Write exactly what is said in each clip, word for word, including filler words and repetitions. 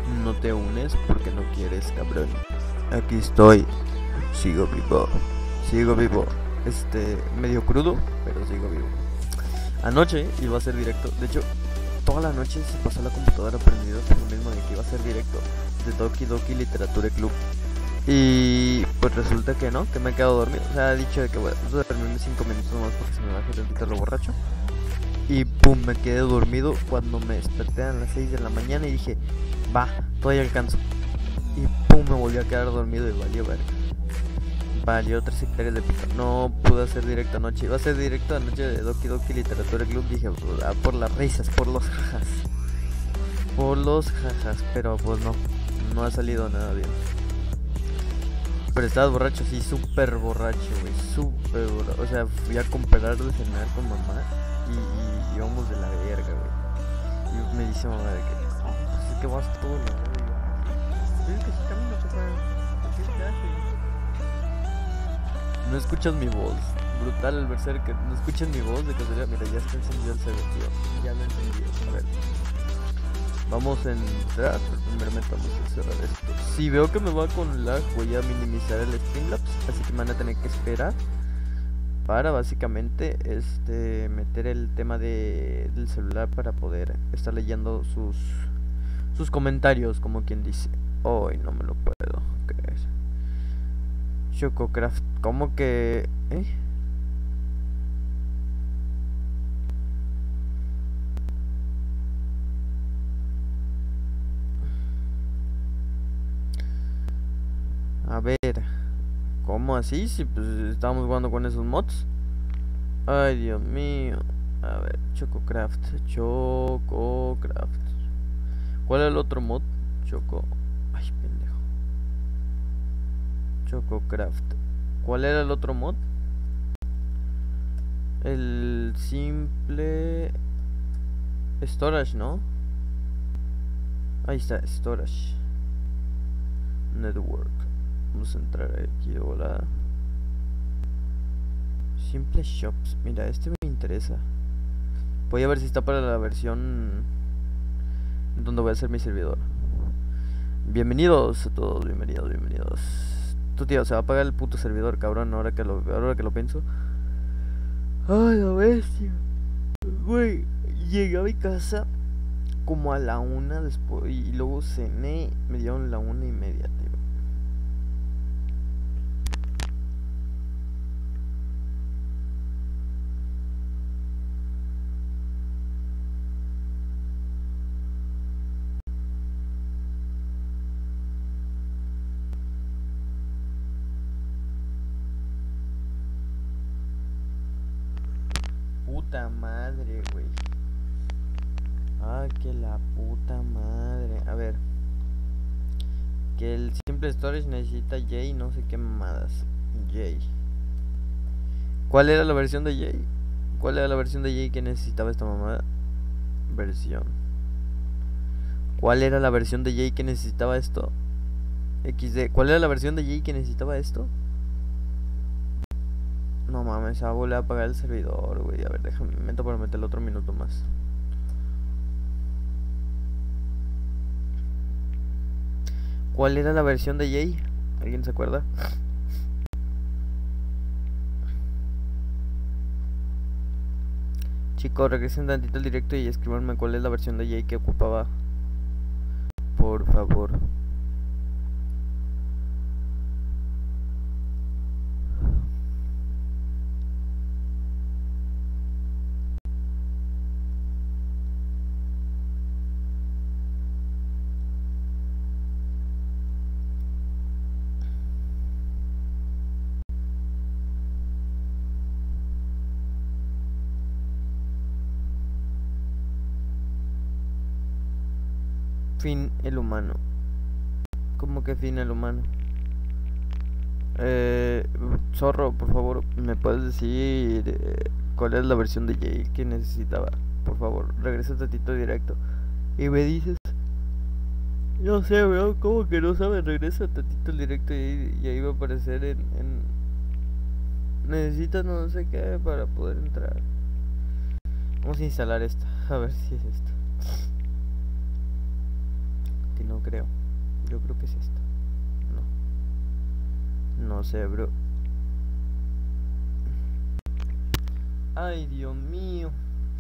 No te unes porque no quieres, cabrón. Aquí estoy. Sigo vivo. Sigo vivo. Este, medio crudo, pero sigo vivo. Anoche iba a ser directo. De hecho, toda la noche se pasó la computadora prendida por lo mismo de que iba a ser directo de Doki Doki Literatura Club. Y pues resulta que no, que me he quedado dormido. O sea, he dicho de que voy a dormirme cinco minutos nomás porque se me baje tantito lo borracho. Y pum, me quedé dormido cuando me desperté a las seis de la mañana y dije, va, todavía alcanzo. Y pum, me volví a quedar dormido y valió verga. Valió tres hectáreas de pito. No pude hacer directo anoche. Iba a hacer directo anoche de Doki Doki Literatura Club. Dije, ah, por las risas, por los jajas. Por los jajas, pero pues no, no ha salido nada bien. Pero estabas borracho, sí, súper borracho, güey, súper borracho. O sea, fui a comprar de cenar con mamá y, y íbamos de la verga, güey. Y me dice mamá de que, oh, pues es que vas todo la hora. Y yo, es que si camino, papá, ¿qué te hace? No escuchas mi voz, brutal el berserker, no escuchas mi voz de casualidad. Mira, ya está encendido el server, tío, ya lo encendido, a ver. Vamos a entrar, pero primeramente vamos a cerrar esto. Si veo que me va con lag, voy a minimizar el Streamlabs, así que me van a tener que esperar para básicamente este meter el tema de, del celular para poder estar leyendo sus sus comentarios, como quien dice. Hoy no me lo puedo creer. Chococraft, ¿cómo que? ¿Eh? A ver, ¿cómo así? Si pues estábamos jugando con esos mods. Ay, Dios mío. A ver, Chococraft, Chococraft. ¿Cuál es el otro mod? Choco. Ay, pendejo. Chococraft. ¿Cuál era el otro mod? El simple storage, ¿no? Ahí está, storage network. Vamos a entrar aquí de volada. Simple shops. Mira, este me interesa. Voy a ver si está para la versión donde voy a hacer mi servidor. Bienvenidos a todos, bienvenidos, bienvenidos. Tu tío, se va a apagar el puto servidor, cabrón, ahora que lo, ahora que lo pienso. Ay, la bestia. Güey, llegué a mi casa como a la una después y luego cené, me dieron la una y media, tío. Puta madre, güey. Ah, que la puta madre. A ver. Que el simple storage necesita J, no sé qué mamadas. J. ¿Cuál era la versión de J? ¿Cuál era la versión de J que necesitaba esta mamada? Versión. ¿Cuál era la versión de J que necesitaba esto? equis de. ¿Cuál era la versión de J que necesitaba esto? No mames, se va a volver a apagar el servidor, güey. A ver, déjame, me meto para meterle otro minuto más. ¿Cuál era la versión de Jay? ¿Alguien se acuerda? Chicos, regresen tantito al directo y escríbanme cuál es la versión de Jay que ocupaba. Por favor. Fin el humano. ¿Cómo que fin el humano? Eh, Zorro, por favor, ¿me puedes decir eh, cuál es la versión de Jay que necesitaba? Por favor, regresa tantito directo. Y me dices... No sé, bro, ¿cómo que no sabes? Regresa tantito directo y, y ahí va a aparecer en, en... Necesitas no sé qué para poder entrar. Vamos a instalar esto, a ver si es esto. Que no No creo. Yo creo que es esta. No. No sé, bro. Ay, Dios mío.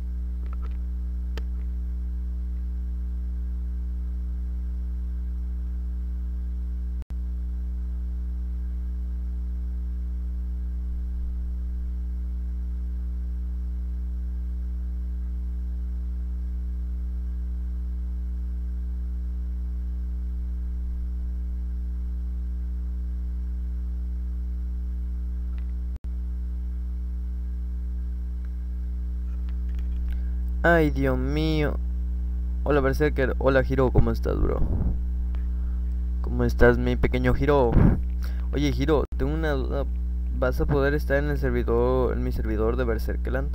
Ay, Dios mío. Hola, Berserker. Hola, Hiro. ¿Cómo estás, bro? ¿Cómo estás, mi pequeño Hiro? Oye, Hiro, tengo una duda. ¿Vas a poder estar en el servidor, en mi servidor de Berserkland?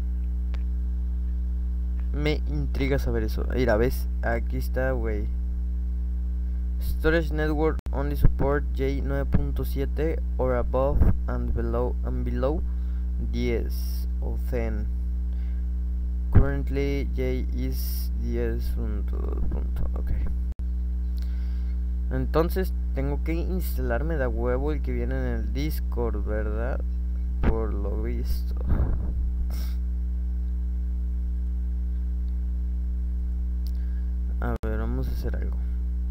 Me intriga saber eso. Mira, ves, aquí está, güey. Storage network only support J nueve punto siete or above and below and below diez o ten. Currently J is diez punto dos. Ok. Entonces tengo que instalarme de huevo el que viene en el Discord, ¿verdad? Por lo visto. A ver, vamos a hacer algo.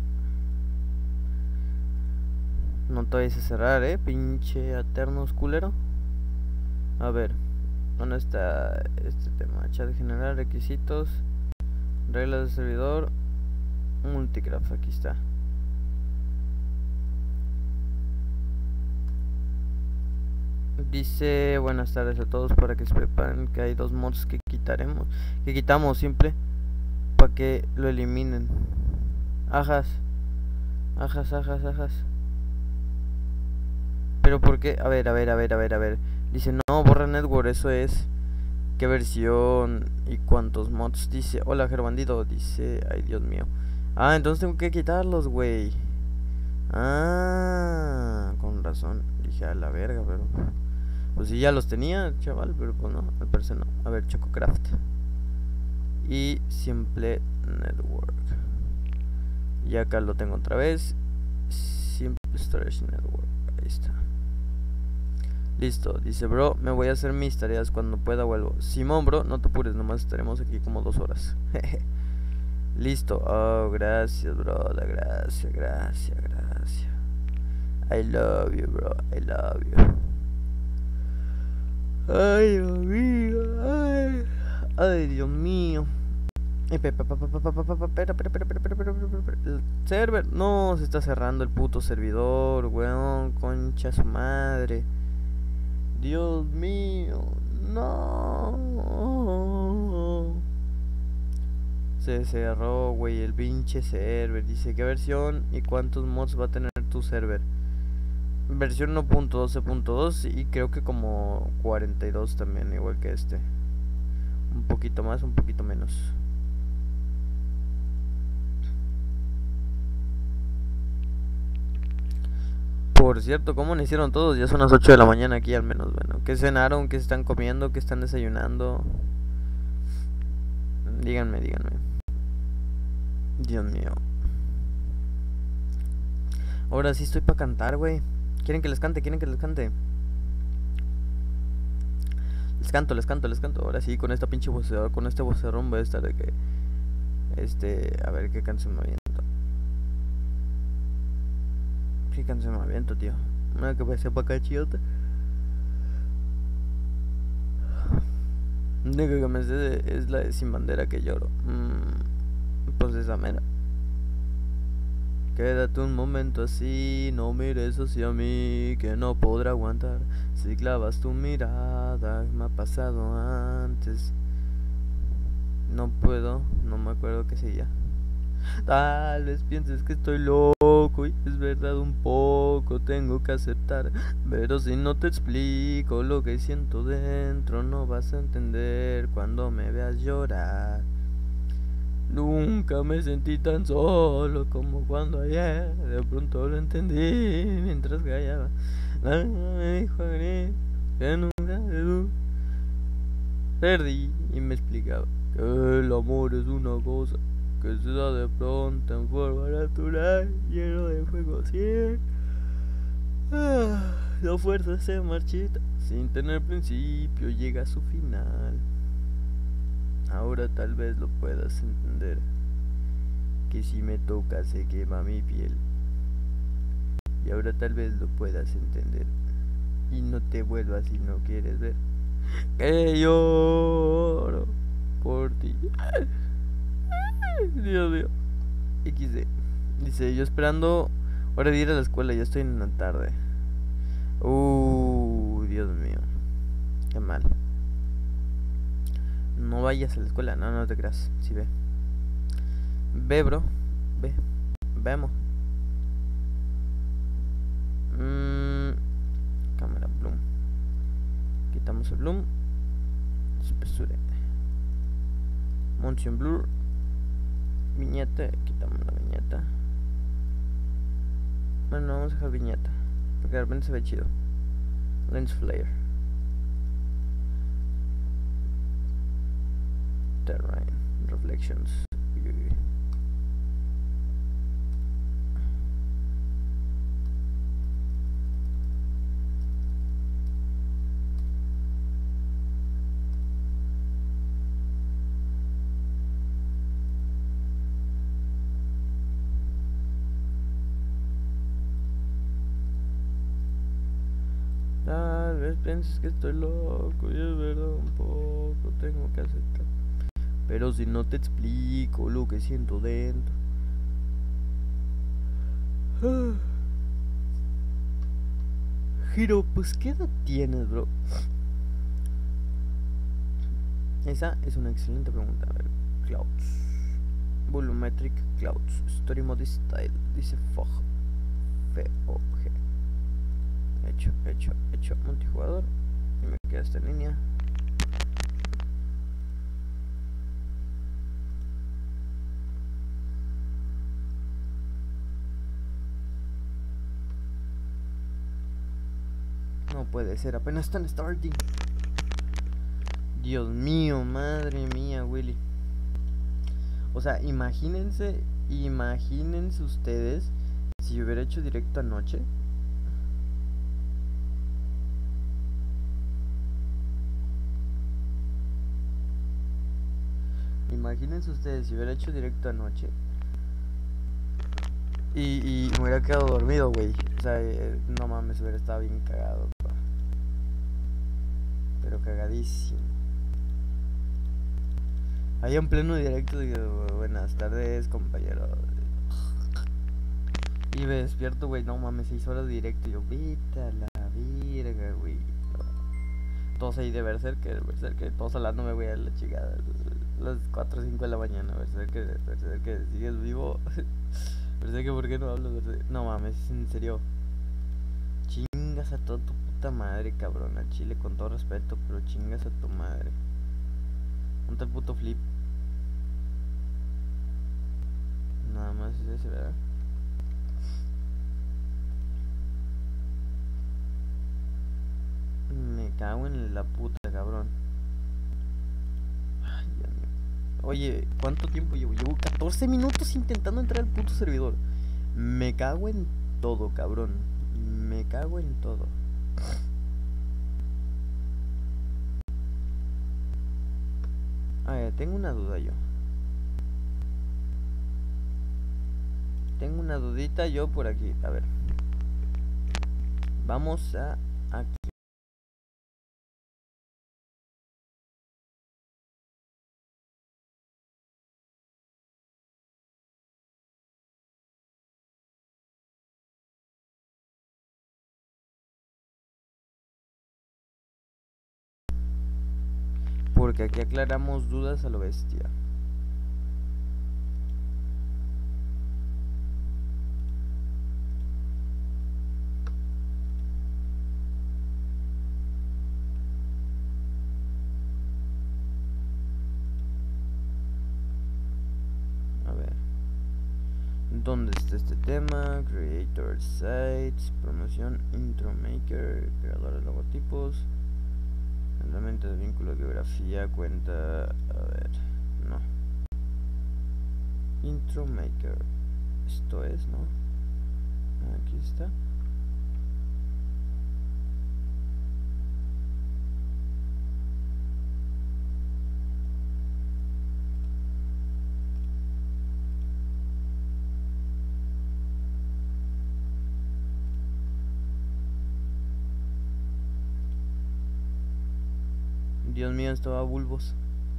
No te vayas a cerrar, eh, pinche Aternos culero. A ver, ¿dónde está este tema? Chat general, requisitos, reglas de servidor, multicraft, aquí está. Dice, buenas tardes a todos, para que sepan que hay dos mods que quitaremos, que quitamos siempre, para que lo eliminen. Ajas, ajas, ajas, ajas. Pero ¿por qué? A ver, a ver, a ver, a ver, a ver. Dice, no, borra network, eso es. ¿Qué versión y cuántos mods? Dice, hola, Gerbandido. Dice, ay, Dios mío. Ah, entonces tengo que quitarlos, güey. Ah, con razón. Dije, a la verga, pero... Pues sí, ya los tenía, chaval, pero pues no, al parecer no. A ver, ChocoCraft. Y Simple Network. Y acá lo tengo otra vez. Simple Storage Network. Ahí está. Listo, dice, bro, me voy a hacer mis tareas, cuando pueda vuelvo. Simón, bro, no te apures, nomás estaremos aquí como dos horas. Listo, oh, gracias, bro, gracias, gracias, gracias. I love you, bro, I love you. Ay, Dios mío, ay, ay, Dios mío. Espera, espera, espera, espera, espera, espera. El server, no, se está cerrando el puto servidor, weón, concha su madre. Dios mío, no. Se cerró, güey, el pinche server. Dice, ¿qué versión y cuántos mods va a tener tu server? Versión uno punto doce punto dos y creo que como cuarenta y dos también, igual que este. Un poquito más, un poquito menos. Por cierto, ¿cómo le hicieron todos? Ya son las ocho de la mañana aquí al menos. Bueno, ¿qué cenaron? ¿Qué están comiendo? ¿Qué están desayunando? Díganme, díganme. Dios mío. Ahora sí estoy para cantar, güey. ¿Quieren que les cante? ¿Quieren que les cante? Les canto, les canto, les canto. Ahora sí, con esta pinche voceador, con este vocerrón voy a estar de que... Este... A ver, ¿qué canción me aviento? ¿Qué canción me aviento, tío? Una que parece pa' acá chillota. La única que me sé de, es la de Sin Bandera que lloro. Mm, pues esa mera. Quédate un momento así, no mires hacia mí, que no podrá aguantar. Si clavas tu mirada, me ha pasado antes. No puedo, no me acuerdo qué seguía. Tal vez pienses que estoy loco y es verdad un poco, tengo que aceptar. Pero si no te explico lo que siento dentro, no vas a entender cuando me veas llorar. Nunca me sentí tan solo como cuando ayer de pronto lo entendí mientras callaba. Me dijo a gritos que nunca perdí y me explicaba que el amor es una cosa que se da de pronto en forma natural, lleno de fuego cien. Ah, la fuerza se marchita, sin tener principio llega a su final. Ahora tal vez lo puedas entender, que si me tocas se quema mi piel. Y ahora tal vez lo puedas entender, y no te vuelvas si no quieres ver que lloro por ti. Dios mío. equis de. Dice, yo esperando hora de ir a la escuela, ya estoy en la tarde. Uh, Dios mío. Qué mal. No vayas a la escuela, no, no te creas. Sí, ve. Ve, bro. Ve. Vemos. Mm, cámara, bloom. Quitamos el bloom. Espesura. Motion blur. Viñeta. Quitamos la viñeta. Bueno, vamos a dejar viñeta, porque de repente se ve chido. Lens flare. Terrain. Reflections. Uy, uy, uy. Tal vez pienses que estoy loco y es verdad un poco, tengo que aceptar. Pero si no te explico lo que siento dentro. Ah. Hiro, pues ¿qué edad tienes, bro? Esa es una excelente pregunta. A ver, Clouds. Volumetric Clouds. Story Mode Style. Dice Fog. F O G. Hecho, hecho, hecho. Multijugador. Y me queda esta línea. No puede ser, apenas están starting. Dios mío, madre mía, Willy. O sea, imagínense, imagínense ustedes si yo hubiera hecho directo anoche. Imagínense ustedes si hubiera hecho directo anoche y, y me hubiera quedado dormido, güey. O sea, eh, no mames, hubiera estado bien cagado, pa. Pero cagadísimo. Ahí en pleno directo digo, buenas tardes, compañero. Y me despierto, güey, no mames, seis horas de directo. Y yo, vete a la virga, güey. No. Todos ahí de Berserker, Berserker, todos hablándome, güey, a la chingada. Las cuatro o cinco de la mañana, Berserker, Berserker, ¿sigues vivo? Berserker, ¿por qué no hablas, Berserker? No mames, en serio. Chingas a toda tu puta madre, cabrón. Al chile, con todo respeto, pero chingas a tu madre. Ponte el puto flip. Nada más es ese, ¿verdad? Me cago en la puta, cabrón. Ay, Dios mío. Oye, ¿cuánto tiempo llevo? Llevo catorce minutos intentando entrar al puto servidor. Me cago en todo, cabrón. Me cago en todo. A ver, tengo una duda yo. Tengo una dudita yo por aquí. A ver. Vamos a aquí. Porque aquí aclaramos dudas a lo bestia. A ver. ¿Dónde está este tema? Creator Sites, promoción, intro maker, creador de logotipos, elemento de vínculo, geografía, cuenta. A ver, no. Intro Maker. Esto es, ¿no? Aquí está. Dios mío, estaba bulbos.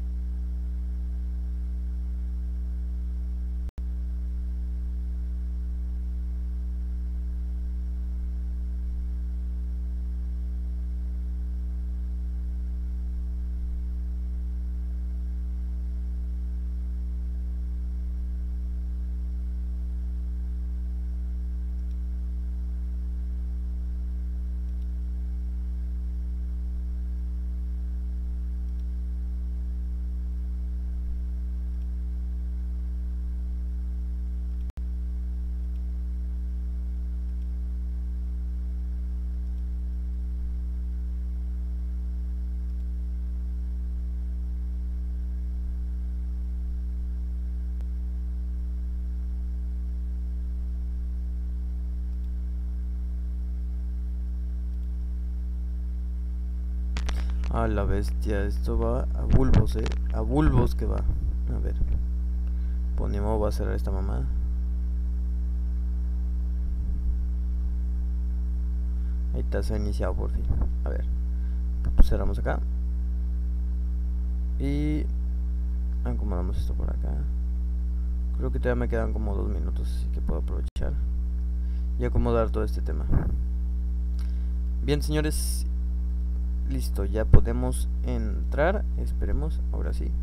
A la bestia, esto va a bulbos, eh. A bulbos que va. A ver. Ponemos, va a cerrar esta mamada. Ahí está, se ha iniciado por fin. A ver. Cerramos acá. Y acomodamos esto por acá. Creo que todavía me quedan como dos minutos, así que puedo aprovechar y acomodar todo este tema. Bien, señores. Listo, ya podemos entrar. Esperemos, ahora sí.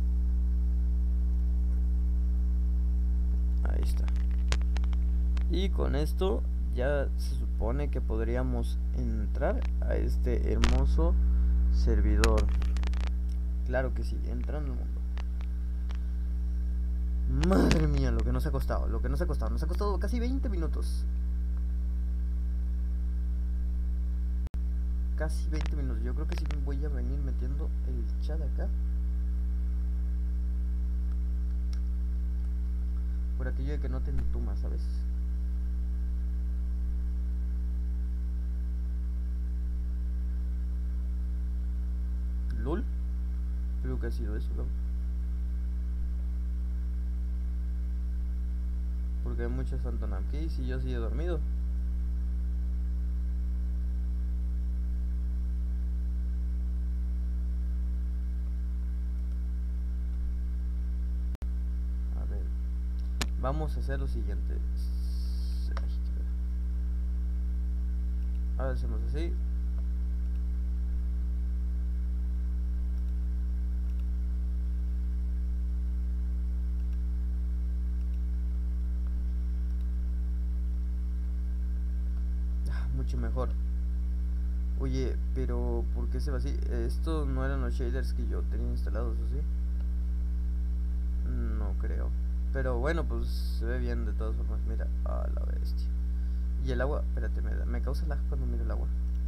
Ahí está. Y con esto ya se supone que podríamos entrar a este hermoso servidor. Claro que sí, entrando al mundo. Madre mía, lo que nos ha costado, lo que nos ha costado. Nos ha costado casi veinte minutos. Casi veinte minutos. Yo creo que sí voy a venir metiendo el chat acá. Por aquello de que no te entumas, ¿sabes? ¿Lol? Creo que ha sido eso, ¿no? Porque hay muchos Phantom Keys y yo sí he dormido. A ver, vamos a hacer lo siguiente. Ahora hacemos así. Mucho mejor. Oye, pero ¿por qué se va así? Estos no eran los shaders que yo tenía instalados, ¿o sí? No creo. Pero bueno, pues se ve bien de todas formas. Mira, a la bestia. Y el agua, espérate, me, da, me causa lag cuando miro el agua.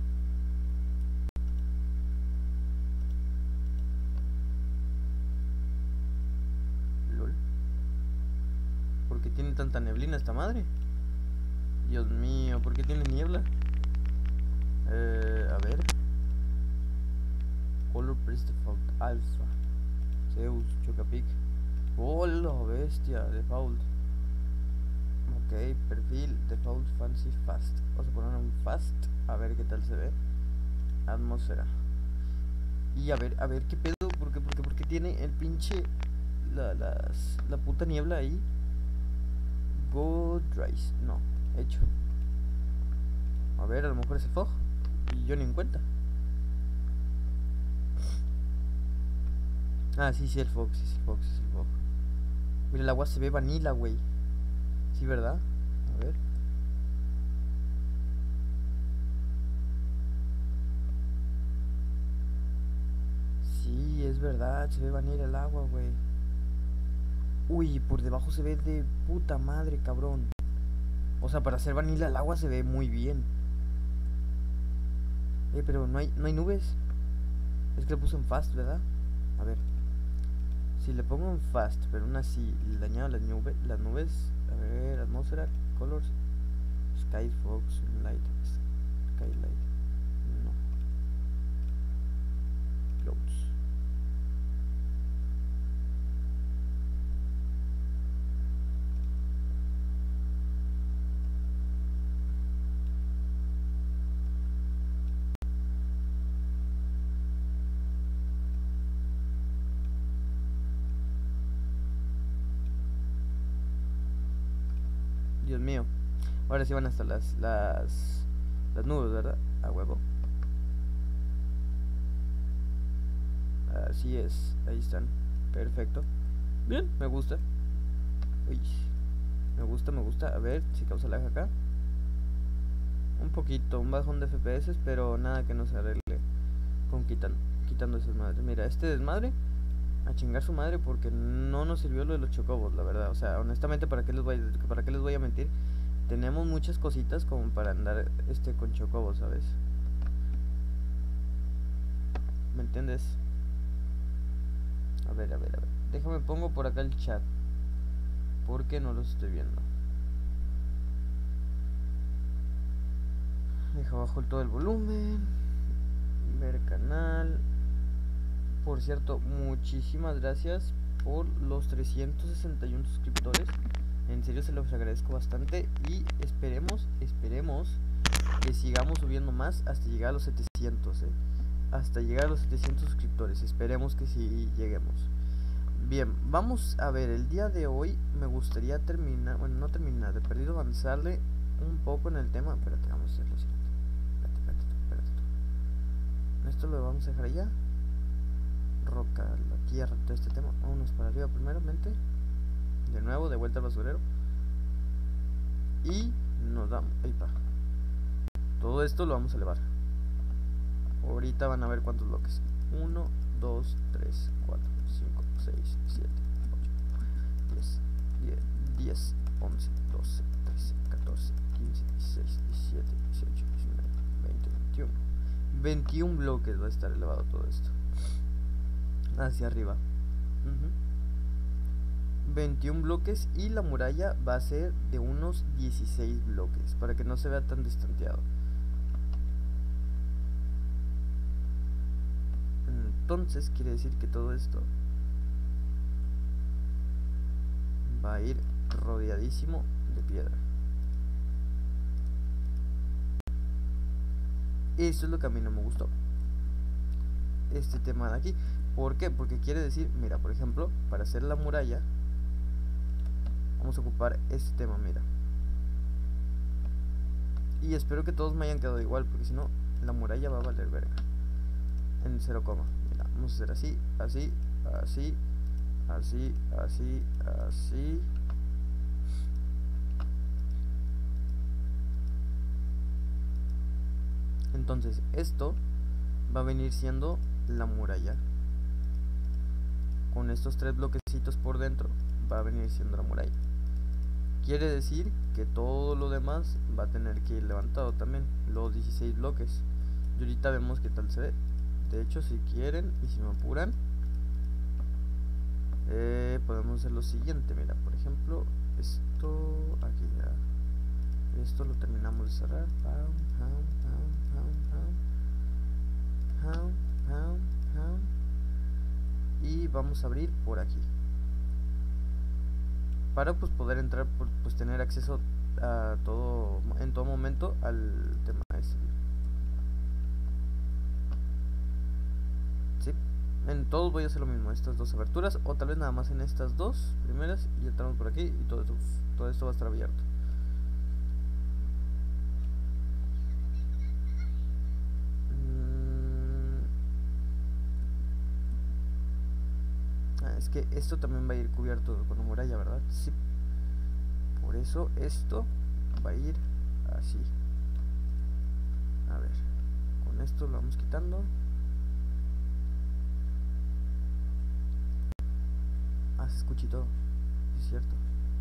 Lol. ¿Por qué tiene tanta neblina esta madre? Dios mío, ¿por qué tiene niebla? Eh, a ver. Color Priest Default Alpha. Zeus, Chocapic. Oh, la bestia, Default. Ok, perfil, Default Fancy Fast. Vamos a poner un Fast, a ver qué tal se ve. Atmósfera. Y a ver, a ver qué pedo, ¿por qué, por qué, por qué tiene el pinche la, las, la puta niebla ahí? Go Dries, no, hecho. A ver, a lo mejor es el fog y yo ni en cuenta. Ah, sí, sí, el fog, sí, sí, el fog, sí, sí, el fog. Mira, el agua se ve vanilla, güey. Sí, ¿verdad? A ver. Sí, es verdad, se ve vanilla el agua, güey. Uy, por debajo se ve de puta madre, cabrón. O sea, para hacer vanilla el agua se ve muy bien. Eh, pero no hay, no hay nubes. Es que lo puse en fast, ¿verdad? A ver. Si le pongo en fast, pero aún así le añado las, nube, las nubes, a ver, atmósfera, colors, sky, fog, sunlight, skylight, no, clouds. Dios mío. Ahora sí van hasta las las las nubes, ¿verdad? A huevo. Así es, ahí están. Perfecto. Bien, me gusta. Uy. Me gusta, me gusta. A ver si causa lag acá. Un poquito, un bajón de F P S, pero nada que no se arregle con quitan, quitando esas madres. Mira, este desmadre a chingar su madre porque no nos sirvió lo de los chocobos, la verdad. O sea, honestamente, ¿para qué les voy, para qué les voy a mentir? Tenemos muchas cositas como para andar este con chocobos, ¿sabes? ¿Me entiendes? A ver, a ver, a ver. Déjame pongo por acá el chat porque no los estoy viendo. Deja abajo todo el volumen. Ver canal. Por cierto, muchísimas gracias por los trescientos sesenta y uno suscriptores. En serio se los agradezco bastante. Y esperemos, esperemos que sigamos subiendo más hasta llegar a los setecientos, eh. Hasta llegar a los setecientos suscriptores. Esperemos que sí lleguemos. Bien, vamos a ver. El día de hoy me gustaría terminar, bueno, no terminar, de perdido avanzarle un poco en el tema. Espérate, vamos a hacer lo siguiente. Espérate, espérate, espérate, espérate. Esto lo vamos a dejar allá. Roca, la tierra, todo este tema. Vámonos para arriba primeramente. De nuevo, de vuelta al basurero. Y nos damos. Ahí va. Todo esto lo vamos a elevar. Ahorita van a ver cuántos bloques. uno, dos, tres, cuatro, cinco, seis, siete, ocho, diez, diez, once, doce, trece, catorce, quince, dieciséis, diecisiete, dieciocho, diecinueve, veinte, veintiuno. veintiún bloques va a estar elevado todo esto. Hacia arriba. uh-huh. veintiún bloques y la muralla va a ser de unos dieciséis bloques para que no se vea tan distanteado. Entonces quiere decir que todo esto va a ir rodeadísimo de piedra. Eso es lo que a mí no me gustó, este tema de aquí. ¿Por qué? Porque quiere decir, mira, por ejemplo, para hacer la muralla vamos a ocupar este tema, mira. Y espero que todos me hayan quedado igual, porque si no, la muralla va a valer verga en cero coma. Mira, vamos a hacer así, así, así, así, así, así. Entonces esto va a venir siendo la muralla. Con estos tres bloquecitos por dentro va a venir siendo la muralla. Quiere decir que todo lo demás va a tener que ir levantado también, los dieciséis bloques. Y ahorita vemos qué tal se ve. De hecho, si quieren y si me apuran, eh, podemos hacer lo siguiente. Mira, por ejemplo, esto aquí ya. Esto lo terminamos de cerrar. Y vamos a abrir por aquí para pues poder entrar, pues tener acceso a todo en todo momento al tema este. Sí, en todos voy a hacer lo mismo, estas dos aberturas, o tal vez nada más en estas dos primeras y entramos por aquí y todo esto, todo esto va a estar abierto. Es que esto también va a ir cubierto con una muralla, ¿verdad? Sí. Por eso esto va a ir así. A ver, con esto lo vamos quitando. Ah, se escucha y todo. Es cierto.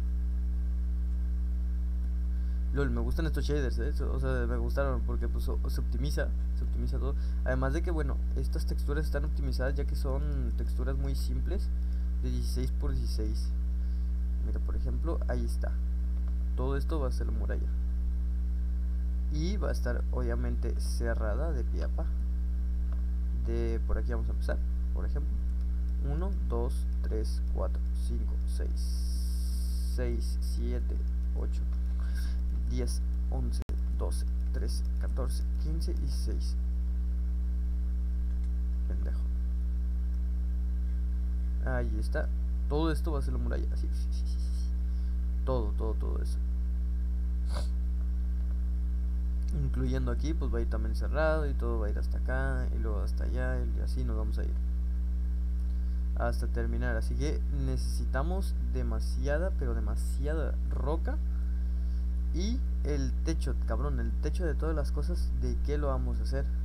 Lol, me gustan estos shaders, ¿eh? O sea, me gustaron porque pues se optimiza, se optimiza todo. Además de que, bueno, estas texturas están optimizadas ya que son texturas muy simples. de dieciséis por dieciséis. Mira, por ejemplo, ahí está. Todo esto va a ser la muralla. Y va a estar obviamente cerrada de pie a pa. De por aquí vamos a empezar, por ejemplo. uno, dos, tres, cuatro, cinco, seis, seis, siete, ocho, diez, once, doce, trece, catorce, quince y seis. Pendejo. Ahí está. Todo esto va a ser la muralla. Así. Todo, todo, todo eso. Incluyendo aquí, pues va a ir también cerrado y todo va a ir hasta acá y luego hasta allá y así nos vamos a ir hasta terminar. Así que necesitamos demasiada, pero demasiada roca. Y el techo, cabrón, el techo de todas las cosas, ¿de qué lo vamos a hacer?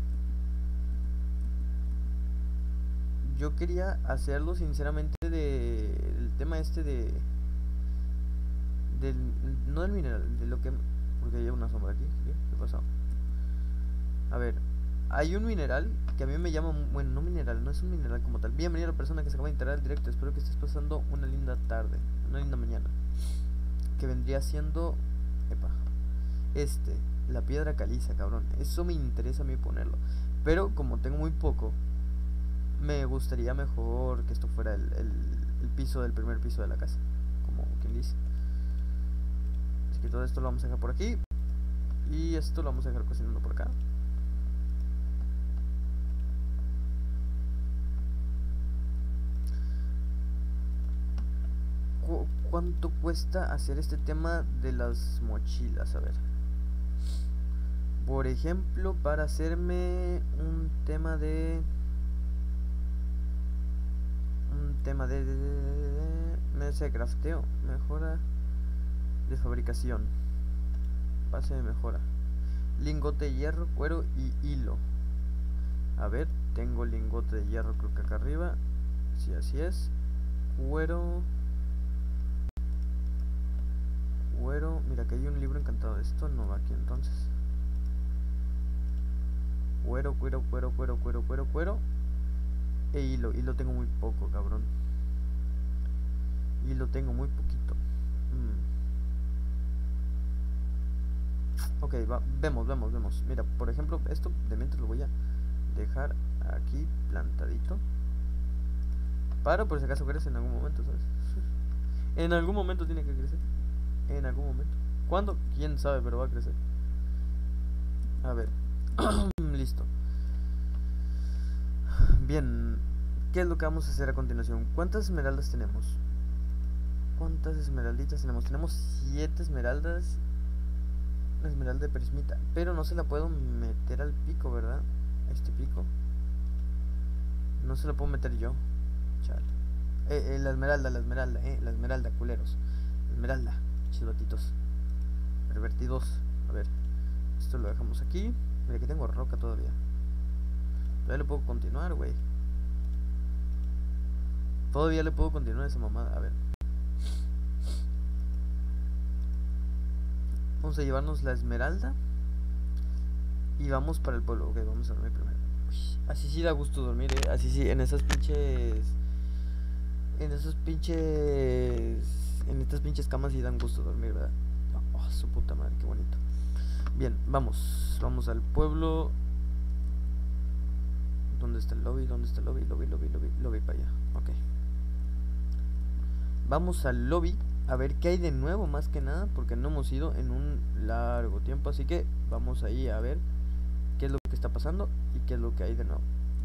Yo quería hacerlo sinceramente de el tema este de del, no del mineral, de lo que, porque hay una sombra aquí. ¿Qué, ¿Qué pasó? A ver, hay un mineral que a mí me llama, bueno, no mineral, no es un mineral como tal. Bienvenida a la persona que se acaba de integrar al directo. Espero que estés pasando una linda tarde, una linda mañana. Que vendría siendo, epa, este, la piedra caliza, cabrón. Eso me interesa a mí ponerlo. Pero como tengo muy poco, me gustaría mejor que esto fuera el, el, el piso del primer piso de la casa, como quien dice. Así que todo esto lo vamos a dejar por aquí. Y esto lo vamos a dejar cocinando por acá. ¿Cu ¿Cuánto cuesta hacer este tema de las mochilas? A ver. Por ejemplo, para hacerme un tema de... Un tema de... de, de, de, de mesa de crafteo. Mejora de fabricación. Base de mejora. Lingote de hierro, cuero y hilo. A ver, tengo lingote de hierro creo que acá arriba. Sí, así es. Cuero. Cuero. Mira, que hay un libro encantado de esto. No va aquí entonces. Cuero, cuero, cuero, cuero, cuero, cuero, cuero. E hilo. Hilo tengo muy poco, cabrón. Hilo tengo muy poquito. Mm. Ok, va, vemos, vemos, vemos. Mira, por ejemplo, esto de mientras lo voy a dejar aquí plantadito. Para por si acaso crece en algún momento, ¿sabes? En algún momento tiene que crecer. En algún momento. ¿Cuándo? Quién sabe, pero va a crecer. A ver. Listo. Bien. ¿Qué es lo que vamos a hacer a continuación? ¿Cuántas esmeraldas tenemos? ¿Cuántas esmeralditas tenemos? Tenemos siete esmeraldas. Una esmeralda de prismita. Pero no se la puedo meter al pico, ¿verdad? Este pico. No se la puedo meter yo. Chale. Eh, eh, la esmeralda, la esmeralda, eh. La esmeralda, culeros. Esmeralda. Chilbatitos. Pervertidos. A ver. Esto lo dejamos aquí. Mira que tengo roca todavía. Todavía le puedo continuar, güey. Todavía le puedo continuar esa mamada. A ver. Vamos a llevarnos la esmeralda. Y vamos para el pueblo. Ok, vamos a dormir primero. Uy, así sí da gusto dormir, eh. Así sí, en esas pinches... En esos pinches... En estas pinches camas sí dan gusto dormir, ¿verdad? Oh, su puta madre, qué bonito. Bien, vamos. Vamos al pueblo. ¿Dónde está el lobby? ¿Dónde está el lobby? Lobby, lobby, lobby, lobby para allá. Ok. Vamos al lobby a ver qué hay de nuevo, más que nada, porque no hemos ido en un largo tiempo. Así que vamos ahí a ver qué es lo que está pasando y qué es lo que hay de nuevo.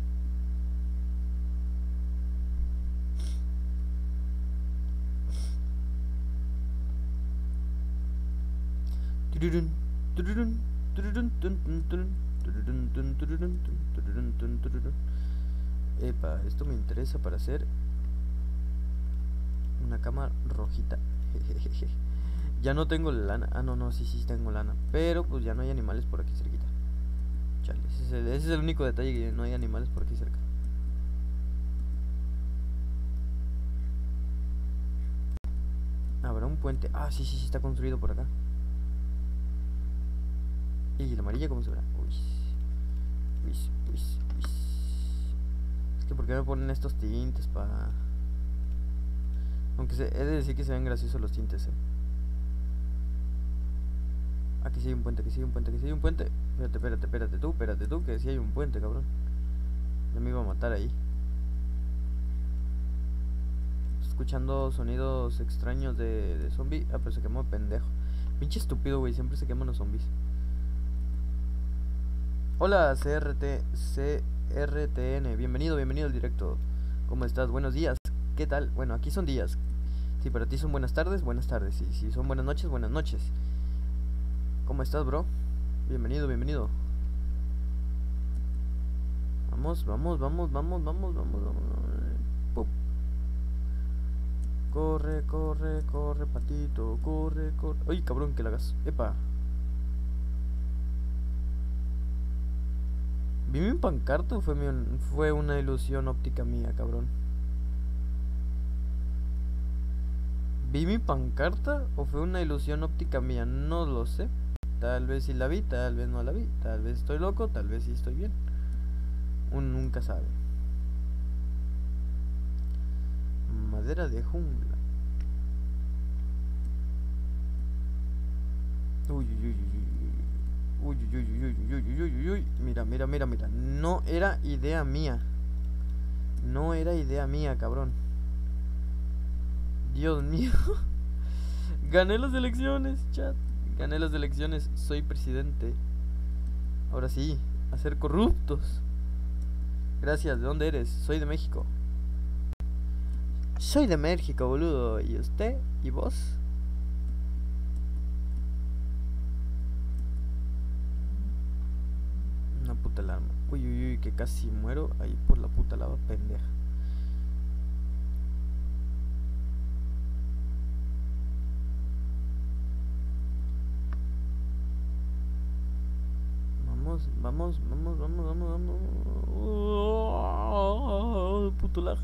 Epa, esto me interesa para hacer una cama rojita. Ya no tengo lana. Ah, no, no, sí, sí tengo lana. Pero pues ya no hay animales por aquí cerquita. Chale, ese es el, ese es el único detalle, que no hay animales por aquí cerca. Habrá un puente. Ah, sí, sí, sí, está construido por acá. ¿Y la amarilla cómo se verá? Uy. Uy, uy, uy. Es que ¿por qué me ponen estos tintes para...? Aunque se, he de decir que se ven graciosos los tintes, eh. Aquí sí hay un puente, aquí sí hay un puente, aquí sí hay un puente. Espérate, espérate, espérate tú, espérate tú, que sí hay un puente, cabrón. Ya me iba a matar ahí. Escuchando sonidos extraños de, de zombie. Ah, pero se quemó de pendejo. Pinche estúpido, güey, siempre se queman los zombies. Hola, C R T, C R T N, bienvenido, bienvenido al directo. ¿Cómo estás? Buenos días. ¿Qué tal? Bueno, aquí son días. Si para ti son buenas tardes, buenas tardes. Y si son buenas noches, buenas noches. ¿Cómo estás, bro? Bienvenido, bienvenido. Vamos, vamos, vamos, vamos, vamos, vamos, vamos. Pup. Corre, corre, corre, patito, corre, corre. Ay, cabrón, que la hagas. Epa. ¿Vi mi pancarta o fue, mi, fue una ilusión óptica mía, cabrón? ¿Vi mi pancarta o fue una ilusión óptica mía? No lo sé. Tal vez sí la vi, tal vez no la vi. Tal vez estoy loco, tal vez sí estoy bien. Uno nunca sabe. Madera de jungla. Uy, uy, uy, uy, uy, uy, uy, uy, uy, uy, uy, uy, uy. Mira, mira, mira, mira. No era idea mía. No era idea mía, cabrón. Dios mío. Gané las elecciones, chat. Gané las elecciones. Soy presidente. Ahora sí, a ser corruptos. Gracias, ¿de dónde eres? Soy de México. Soy de México, boludo. ¿Y usted? ¿Y vos? Una puta alarma. Uy, uy, uy, que casi muero ahí por la puta lava pendeja. Vamos, vamos, vamos, vamos, vamos, vamos. Oh, puto lag.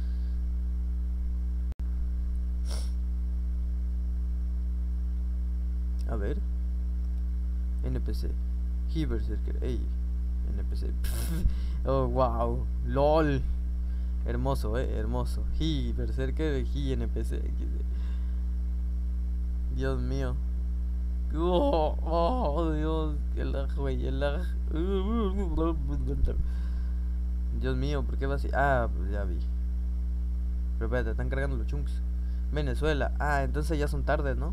A ver. N P C. Berserker. Ey. N P C. Oh, wow. LOL. Hermoso, eh. Hermoso. He, Berserker, he, N P C. Dios mío. Oh, oh, Dios. El lag, güey. El lag. Dios mío, ¿por qué va así? Ah, pues ya vi. Pero espérate, están cargando los chunks. Venezuela. Ah, entonces ya son tardes, ¿no?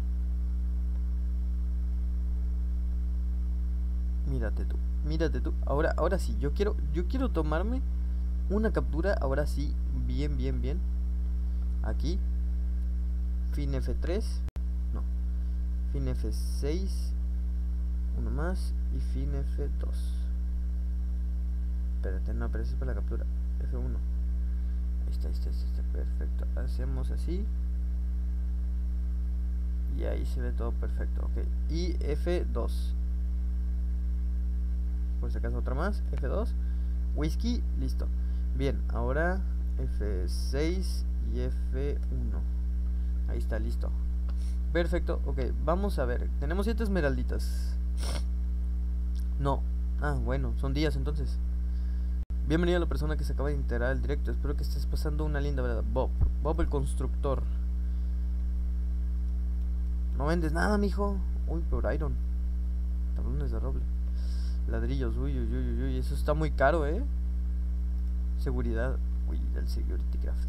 Mírate tú, mírate tú. Ahora, ahora sí, yo quiero, yo quiero tomarme una captura, ahora sí, bien, bien, bien. Aquí. Fin F tres. No. Fin F seis. Uno más. Y fin F dos. Espérate, no, pero eso es para la captura. F uno. Ahí está, ahí está, ahí está, perfecto. Hacemos así. Y ahí se ve todo perfecto, ok. Y F dos. Por si acaso otra más. F dos. Whisky, listo. Bien, ahora F seis y F uno. Ahí está, listo. Perfecto, ok, vamos a ver. Tenemos siete esmeralditas. No. Ah, bueno, son días entonces. Bienvenido a la persona que se acaba de integrar al directo. Espero que estés pasando una linda verdad. Bob, Bob el constructor. No vendes nada, mijo. Uy, por iron. Tablones de roble. Ladrillos, uy, uy, uy, uy. Eso está muy caro, eh. Seguridad. Uy, el security craft.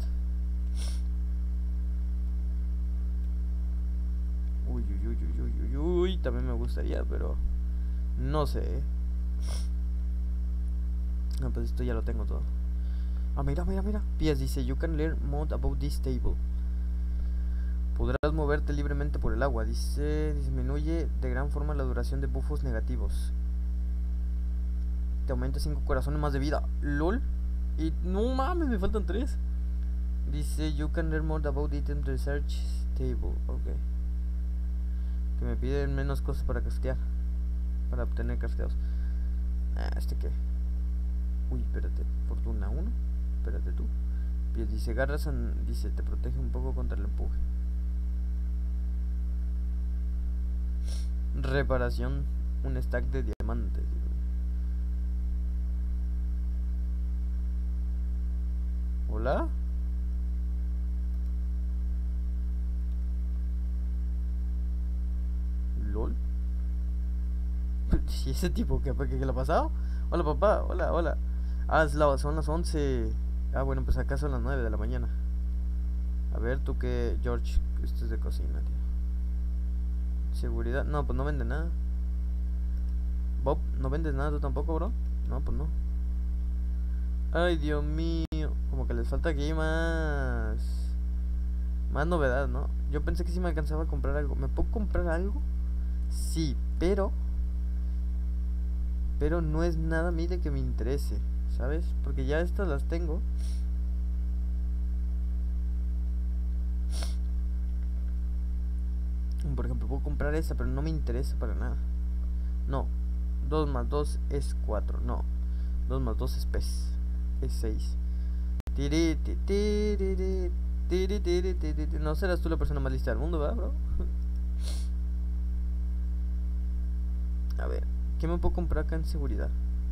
Uy, uy, uy, uy, uy, uy, uy. También me gustaría, pero no sé, eh. No, pues esto ya lo tengo todo. Ah, mira, mira, mira. P S dice, you can learn more about this table. Podrás moverte libremente por el agua. Dice, disminuye de gran forma la duración de buffos negativos. Te aumenta cinco corazones más de vida. LOL. Y no mames, me faltan tres. Dice, you can learn more about item research table. Ok. Que me piden menos cosas para craftear. Para obtener crafteados. Ah, este qué. Uy, espérate. Fortuna uno. Espérate tú. Pies dice, garras. Dice, te protege un poco contra el empuje. Reparación. Un stack de diamantes. ¿Hola? ¿Y ese tipo qué, qué, qué le ha pasado? Hola papá, hola, hola. Ah, es la- son las once. Ah, bueno, pues acá son las nueve de la mañana. A ver, tú qué, George, esto es de cocina, tío. Seguridad, no, pues no vende nada. Bob, ¿no vendes nada tú tampoco, bro? No, pues no. Ay, Dios mío. Como que les falta aquí más... Más novedad, ¿no? Yo pensé que sí me alcanzaba a comprar algo. ¿Me puedo comprar algo? Sí, pero... Pero no es nada a mí de que me interese, ¿sabes? Porque ya estas las tengo. Por ejemplo, puedo comprar esta, pero no me interesa para nada. No. Dos más dos es cuatro. No. Dos más dos es pez. Es seis. Tiri, ti, tiri, tiri, tiri, tiri, tiri. No serás tú la persona más lista del mundo, ¿verdad, bro? A ver, ¿qué me puedo comprar acá en seguridad?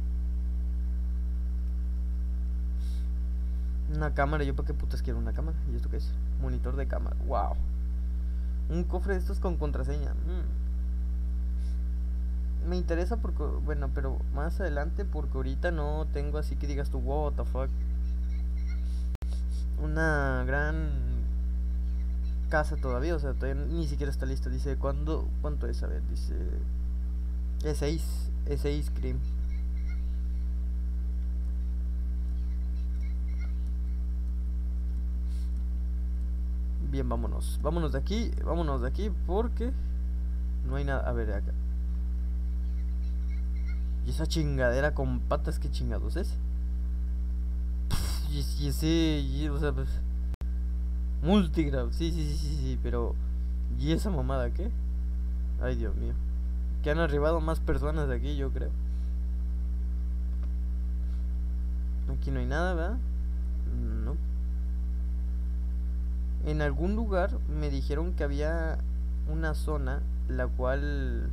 Una cámara, ¿yo para qué putas quiero una cámara? ¿Y esto qué es? Monitor de cámara, wow. Un cofre de estos con contraseña. Mm. Me interesa porque, bueno, pero más adelante porque ahorita no tengo así que digas tú, what the fuck. Una gran casa todavía, o sea, todavía ni siquiera está listo. Dice, ¿cuándo? ¿Cuánto es? A ver, dice... E seis, E seis Cream. Bien, vámonos. Vámonos de aquí, vámonos de aquí porque no hay nada. A ver, acá. ¿Y esa chingadera con patas qué chingados es? Y, y ese, y, o sea, pues, multigrab, sí, sí, sí, sí, sí, pero ¿y esa mamada qué? Ay, Dios mío. Que han arribado más personas de aquí, yo creo. Aquí no hay nada, ¿verdad? No. En algún lugar me dijeron que había una zona la cual...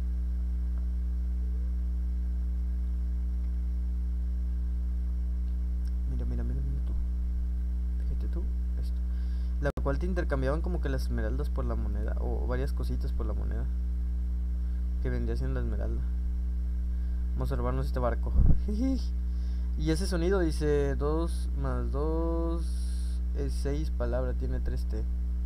Mira, mira, mira, mira tú. Fíjate tú, esto. La cual te intercambiaban como que las esmeraldas por la moneda. O varias cositas por la moneda. Que vendría siendo la esmeralda. Vamos a robarnos este barco. Y ese sonido dice dos más dos es seis palabras, tiene tres T.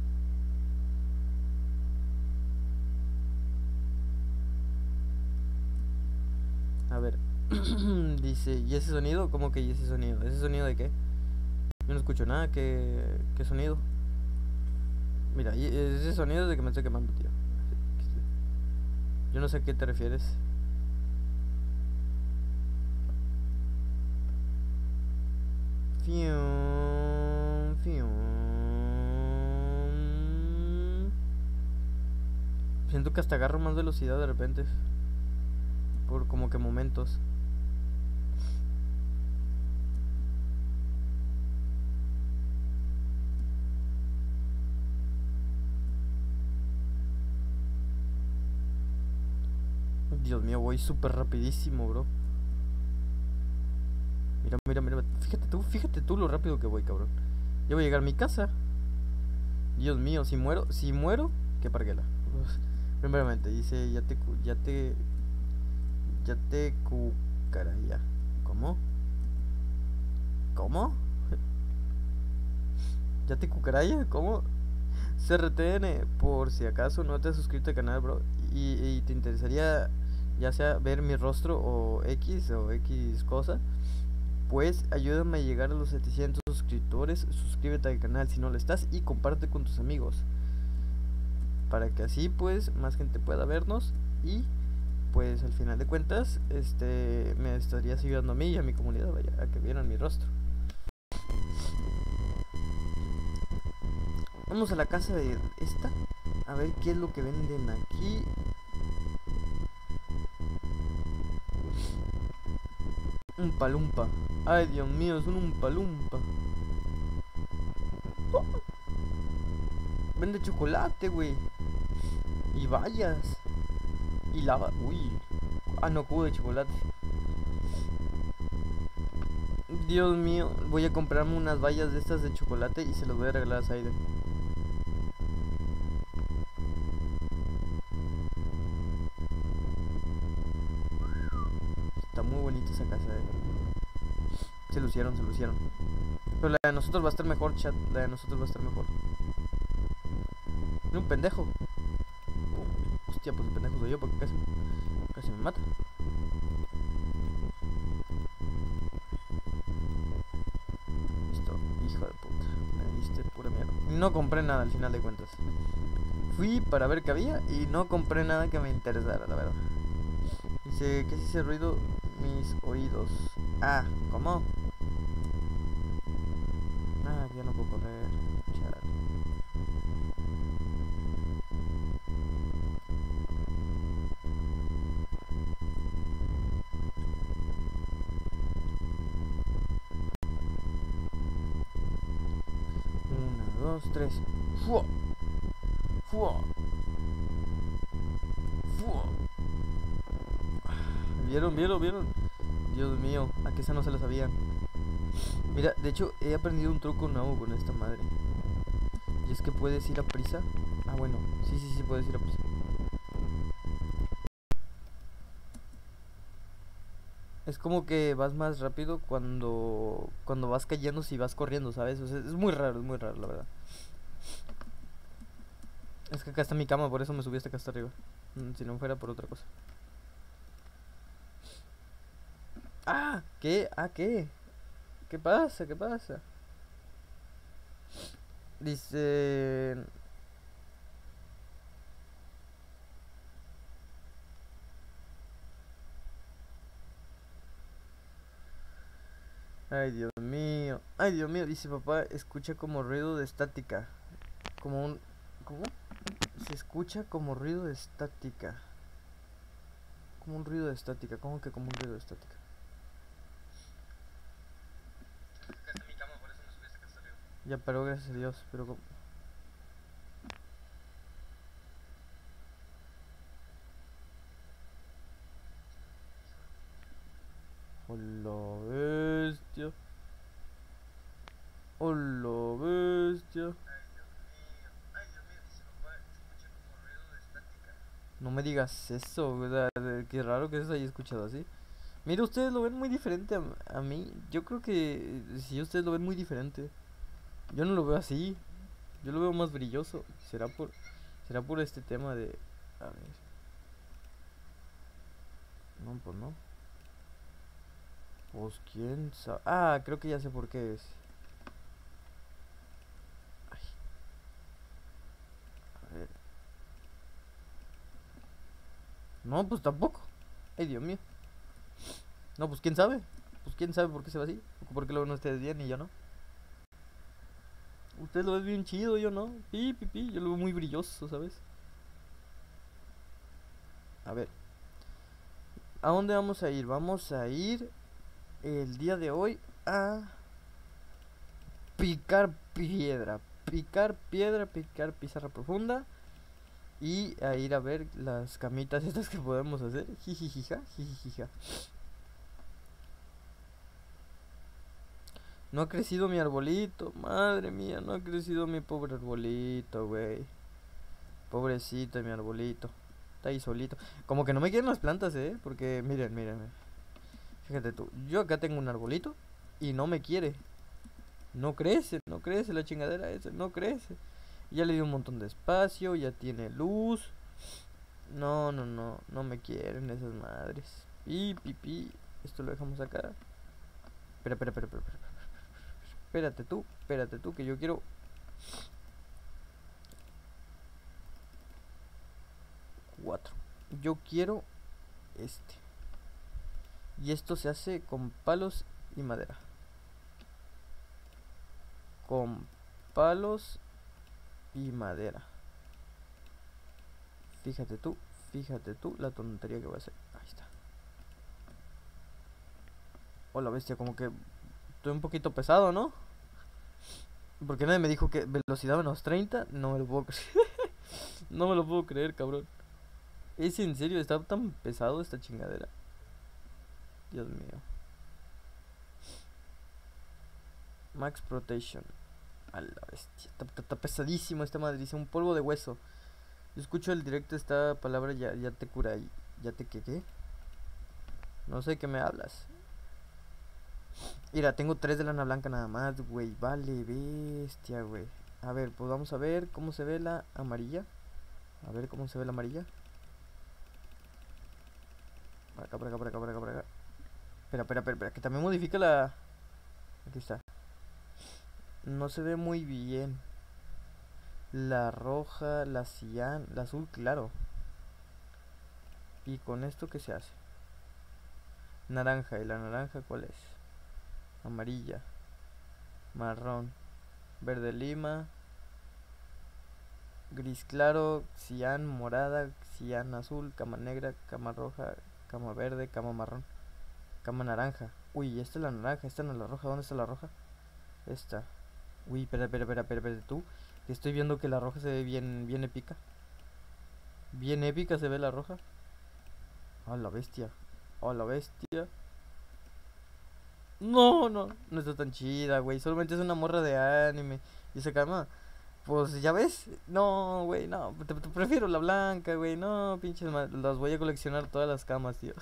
A ver. Dice, ¿y ese sonido? ¿Cómo que y ese sonido? ¿Ese sonido de qué? Yo no escucho nada, ¿qué, qué sonido? Mira, y ese sonido es de que me estoy quemando, tío. Yo no sé a qué te refieres. Fium, fium. Siento que hasta agarro más velocidad de repente. Por como que momentos. Dios mío, voy súper rapidísimo, bro. Mira, mira, mira. Fíjate tú, fíjate tú lo rápido que voy, cabrón. Ya voy a llegar a mi casa. Dios mío, si muero, si muero, qué parguela. Primeramente, dice, ya te, ya te, ya te cucaraya. ¿Cómo? ¿Cómo? ¿Ya te cucaraya? ¿Cómo? C R T N, por si acaso no te has suscrito al canal, bro, y, y te interesaría ya sea ver mi rostro o X o X cosa, pues ayúdame a llegar a los setecientos suscriptores, suscríbete al canal si no lo estás y comparte con tus amigos, para que así pues más gente pueda vernos y pues al final de cuentas este me estarías ayudando a mí y a mi comunidad, vaya, a que vieran mi rostro. Vamos a la casa de esta. A ver qué es lo que venden aquí. Un palumpa. Ay, Dios mío, es un umpalumpa. Oh. Vende chocolate, güey. Y vallas. Y lava. Uy. Ah, no, cubo de chocolate. Dios mío, voy a comprarme unas vallas de estas de chocolate y se las voy a regalar a Saiden. está muy bonita esa casa, eh. Se lucieron, se lucieron. Pero la de nosotros va a estar mejor, chat. La de nosotros va a estar mejor. Mira un pendejo. Oh, hostia, pues el pendejo soy yo porque casi, casi me mata. Listo, hijo de puta. Me diste pura mierda. No compré nada al final de cuentas. Fui para ver qué había y no compré nada que me interesara, la verdad. Dice, ¿qué es ese ruido? Mis oídos. Ah, ¿cómo? Ah, ya no puedo correr. Chale. Una, dos, tres. ¡Fua! ¡Fua! ¡Fua! ¿Vieron, vieron, vieron? Dios mío, a que esa no se la sabían. Mira, de hecho he aprendido un truco nuevo con esta madre. Y es que puedes ir a prisa. Ah, bueno, sí, sí, sí, puedes ir a prisa. Es como que vas más rápido cuando cuando vas cayendo si vas corriendo, ¿sabes? O sea, es muy raro, es muy raro, la verdad. Es que acá está mi cama, por eso me subí hasta acá hasta arriba. Mm, Si no fuera por otra cosa. Ah, ¿qué? Ah, ¿qué? ¿Qué pasa? ¿Qué pasa? Dice... Ay, Dios mío. Ay, Dios mío, dice papá, escucha como ruido de estática. Como un... ¿Cómo? Se escucha como ruido de estática. Como un ruido de estática. ¿Cómo que como un ruido de estática? Ya paró, gracias a Dios, pero... ¿cómo? ¡Hola, bestia! ¡Hola, bestia! No me digas eso, ¿verdad? Qué raro que se haya escuchado así. Mira, ustedes lo ven muy diferente a, a mí. Yo creo que si ustedes lo ven muy diferente. Yo no lo veo así. Yo lo veo más brilloso. Será por, será por este tema de... A ver. No, pues no. Pues quién sabe. Ah, creo que ya sé por qué es. Ay, a ver. No, pues tampoco. Ay, Dios mío. No, pues quién sabe. Pues quién sabe por qué se ve así. O por qué lo ven ustedes bien y yo no. Ustedes lo ven bien chido, yo no. Pi, pi, pi. Yo lo veo muy brilloso, ¿sabes? A ver. ¿A dónde vamos a ir? Vamos a ir el día de hoy a picar piedra. Picar piedra, picar pizarra profunda. Y a ir a ver las camitas estas que podemos hacer. Jijijija, jijijija. No ha crecido mi arbolito. Madre mía, no ha crecido mi pobre arbolito, güey. Pobrecito mi arbolito. Está ahí solito. Como que no me quieren las plantas, eh. Porque miren, miren. Fíjate tú. Yo acá tengo un arbolito. Y no me quiere. No crece, no crece la chingadera esa. No crece. Ya le di un montón de espacio. Ya tiene luz. No, no, no. No me quieren esas madres. Pi, pi, pi. Esto lo dejamos acá. Espera, espera, espera, espera, espera. Espérate tú, espérate tú, que yo quiero... Cuatro. Yo quiero este. Y esto se hace con palos y madera. Con palos y madera. Fíjate tú, fíjate tú la tontería que voy a hacer. Ahí está. Hola, bestia, como que estoy un poquito pesado, ¿no? Porque nadie me dijo que velocidad menos treinta. No me lo puedo creer. No me lo puedo creer, cabrón. ¿Es en serio? ¿Está tan pesado esta chingadera? Dios mío. Max Protection. A la bestia. Está, está- está pesadísimo esta madre. Dice un polvo de hueso. Yo escucho el directo esta palabra ya, ya te cura y ya te que qué. No sé qué me hablas. Mira, tengo tres de lana blanca nada más, güey. Vale, bestia, güey. A ver, pues vamos a ver cómo se ve la amarilla. A ver cómo se ve la amarilla. Por acá, por acá, por acá, por acá, por acá. Espera, espera, espera, espera, que también modifica la... Aquí está. No se ve muy bien. La roja, la cian, la azul, claro. ¿Y con esto qué se hace? Naranja, ¿y la naranja cuál es? Amarilla, marrón, verde lima, gris claro, cian morada, cian azul, cama negra, cama roja, cama verde, cama marrón, cama naranja. Uy, esta es la naranja, esta no es la roja. ¿Dónde está la roja? Esta. Uy, espera, espera, espera, espera, espera, tú. Que estoy viendo que la roja se ve bien, bien épica. Bien épica se ve la roja. Oh, la bestia. Oh, la bestia. No, no, no está tan chida, güey. Solamente es una morra de anime. Y esa cama, pues ya ves. No, güey, no. Te, te prefiero la blanca, güey. No, pinches, ma- las voy a coleccionar todas las camas, tío.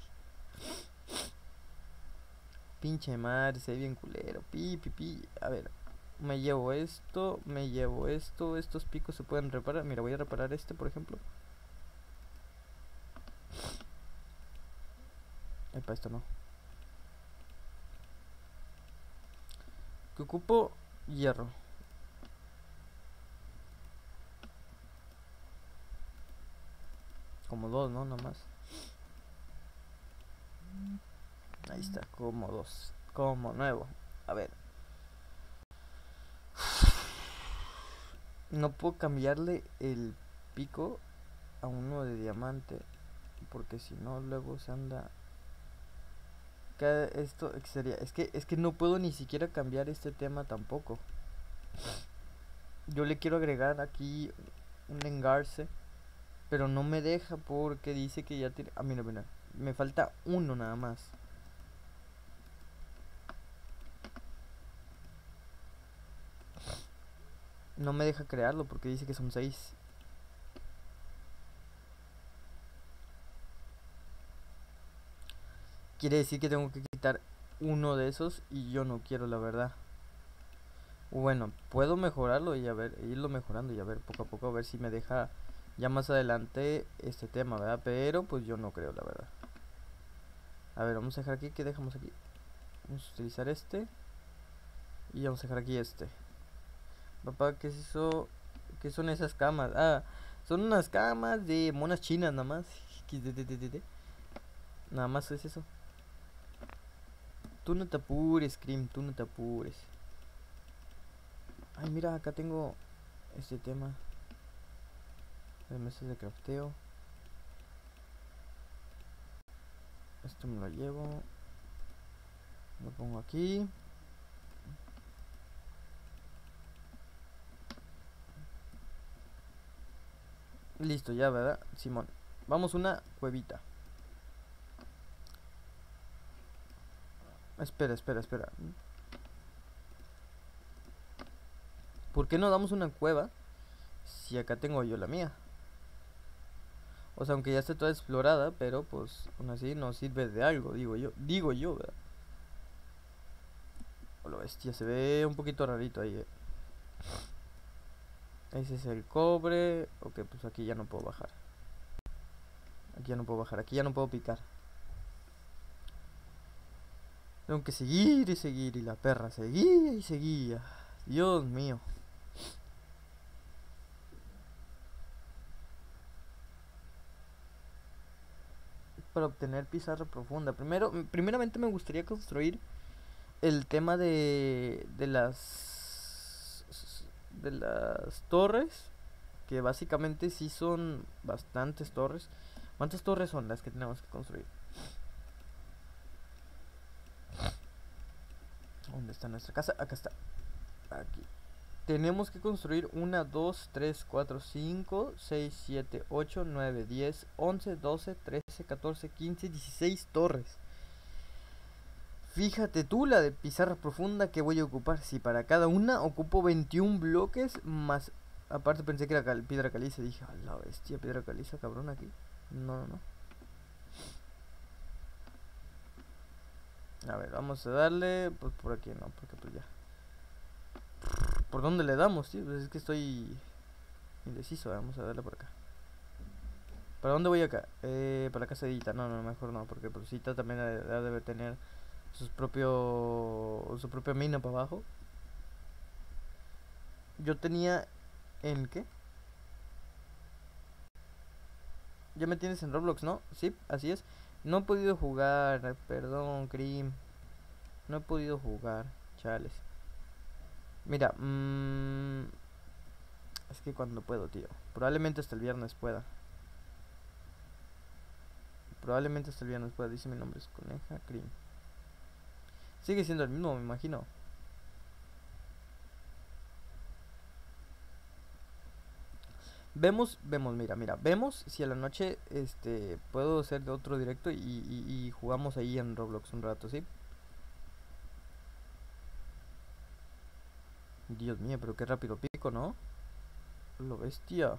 Pinche madre, se ve bien culero. Pi, pi, pi. A ver, me llevo esto, me llevo esto. Estos picos se pueden reparar. Mira, voy a reparar este, por ejemplo. Ay, para esto no. Que ocupo hierro. Como dos, ¿no? Nada más. Ahí está, como dos. Como nuevo. A ver. No puedo cambiarle el pico a uno de diamante. Porque si no, luego se anda. Cada- Esto sería. Es que, es que no puedo ni siquiera cambiar este tema tampoco. Yo le quiero agregar aquí un engarce. Pero no me deja porque dice que ya tiene. Ah, mira, mira. Me falta uno nada más. No me deja crearlo porque dice que son seis. Quiere decir que tengo que quitar uno de esos y yo no quiero, la verdad. Bueno, puedo mejorarlo y a ver, irlo mejorando y a ver poco a poco a ver si me deja ya más adelante este tema, ¿verdad? Pero pues yo no creo, la verdad. A ver, vamos a dejar aquí, ¿qué dejamos aquí? Vamos a utilizar este y vamos a dejar aquí este. Papá, ¿qué es eso? ¿Qué son esas camas? Ah, son unas camas de monas chinas nada más. Nada más es eso. Tú no te apures, Cream, tú no te apures. Ay, mira, acá tengo este tema de mesas de crafteo. Esto me lo llevo. Lo pongo aquí. Listo, ya, ¿verdad? Simón. Vamos una cuevita. Espera, espera, espera. ¿Por qué no damos una cueva si acá tengo yo la mía? O sea, aunque ya esté toda explorada, pero pues aún así nos sirve de algo, digo yo. Digo yo, ¿verdad? O lo bestia, se ve un poquito rarito ahí, eh. Ese es el cobre. Ok, pues aquí ya no puedo bajar. Aquí ya no puedo bajar, aquí ya no puedo picar. Tengo que seguir y seguir y la perra seguía y seguía. Dios mío. Para obtener pizarra profunda. Primero, primeramente me gustaría construir el tema de, de las de las torres, que básicamente sí son bastantes torres. ¿Cuántas torres son las que tenemos que construir? ¿Dónde está nuestra casa? Acá está. Aquí. Tenemos que construir una, dos, tres, cuatro, cinco, seis, siete, ocho, nueve, diez, once, doce, trece, catorce, quince, dieciséis torres. Fíjate tú la de pizarra profunda que voy a ocupar. Si para cada una ocupo veintiún bloques más... Aparte pensé que era cal piedra caliza. Dije, a la bestia, piedra caliza, cabrón, aquí. No, no, no. A ver, vamos a darle. Pues por aquí no, porque pues ya. ¿Por dónde le damos, tío? Pues es que estoy indeciso. Vamos a darle por acá. ¿Para dónde voy acá? Eh, para la casa de Ita. No, no, mejor no, porque pues Ita también ha de- ha debe tener sus propio, su propia mina para abajo. Yo tenía en qué? Ya me tienes en Roblox, ¿no? Sí, así es. No he podido jugar, perdón, Cream. No he podido jugar, chales. Mira, mmm, es que cuando puedo, tío. Probablemente hasta el viernes pueda. Probablemente hasta el viernes pueda. Dice mi nombre es Coneja Cream. Sigue siendo el mismo, me imagino. Vemos, vemos, mira, mira, vemos si a la noche este puedo hacer de otro directo y, y- y jugamos ahí en Roblox un rato, ¿sí? Dios mío, pero qué rápido pico, ¿no? Lo bestia.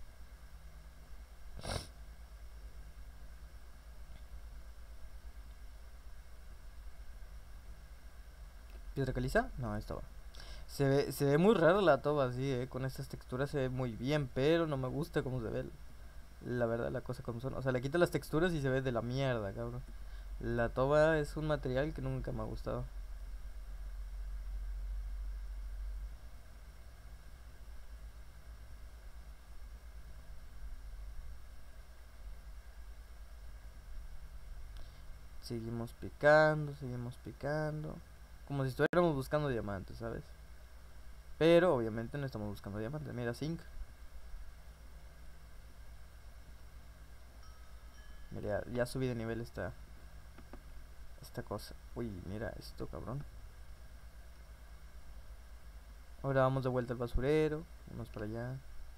¿Piedra caliza? No, esta va. Se ve, se ve muy rara la toba así, eh. Con estas texturas se ve muy bien, pero no me gusta cómo se ve. La verdad, la cosa como son. O sea, le quito las texturas y se ve de la mierda, cabrón. La toba es un material que nunca me ha gustado. Seguimos picando, seguimos picando. Como si estuviéramos buscando diamantes, ¿sabes? Pero obviamente no estamos buscando diamantes. Mira, zinc. Mira, ya subí de nivel esta, esta cosa. Uy, mira esto, cabrón. Ahora vamos de vuelta al basurero. Vamos para allá.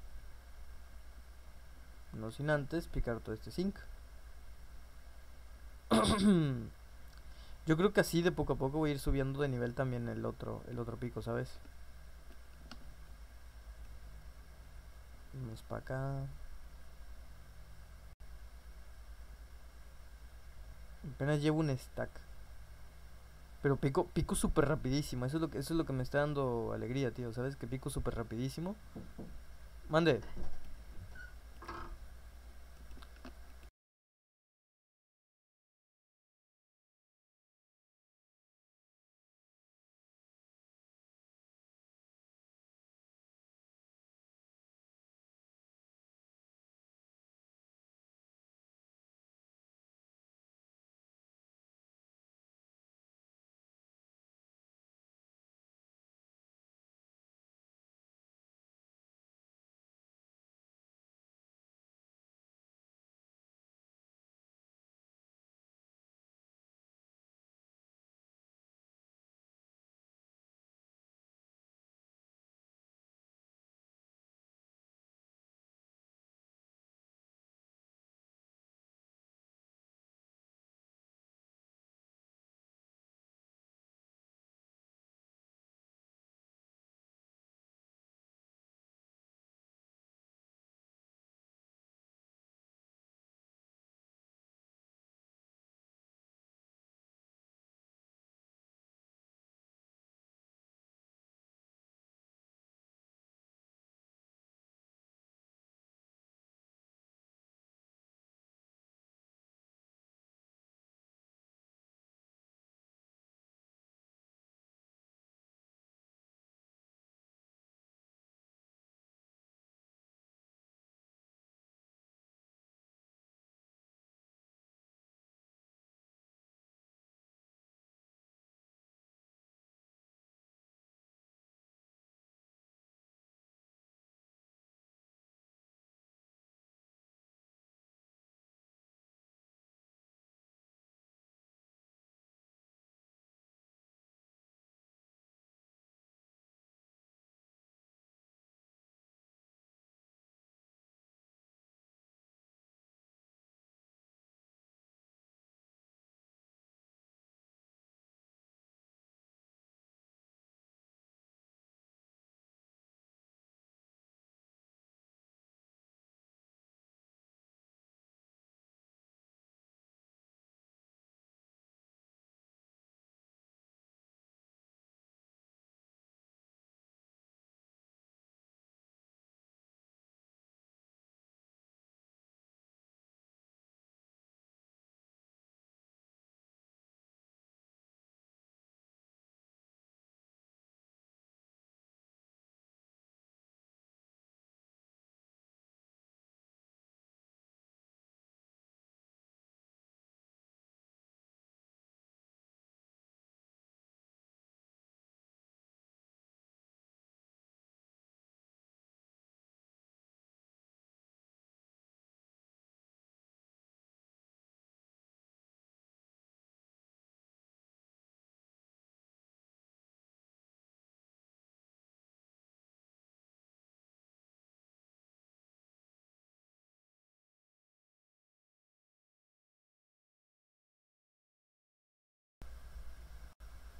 No sin antes picar todo este zinc. Yo creo que así de poco a poco voy a ir subiendo de nivel también el otro, el otro pico, ¿sabes? Vamos para acá. Apenas llevo un stack. Pero pico, pico súper rapidísimo. Eso es lo que, eso es lo que me está dando alegría, tío. ¿Sabes? Que pico súper rapidísimo. Mande.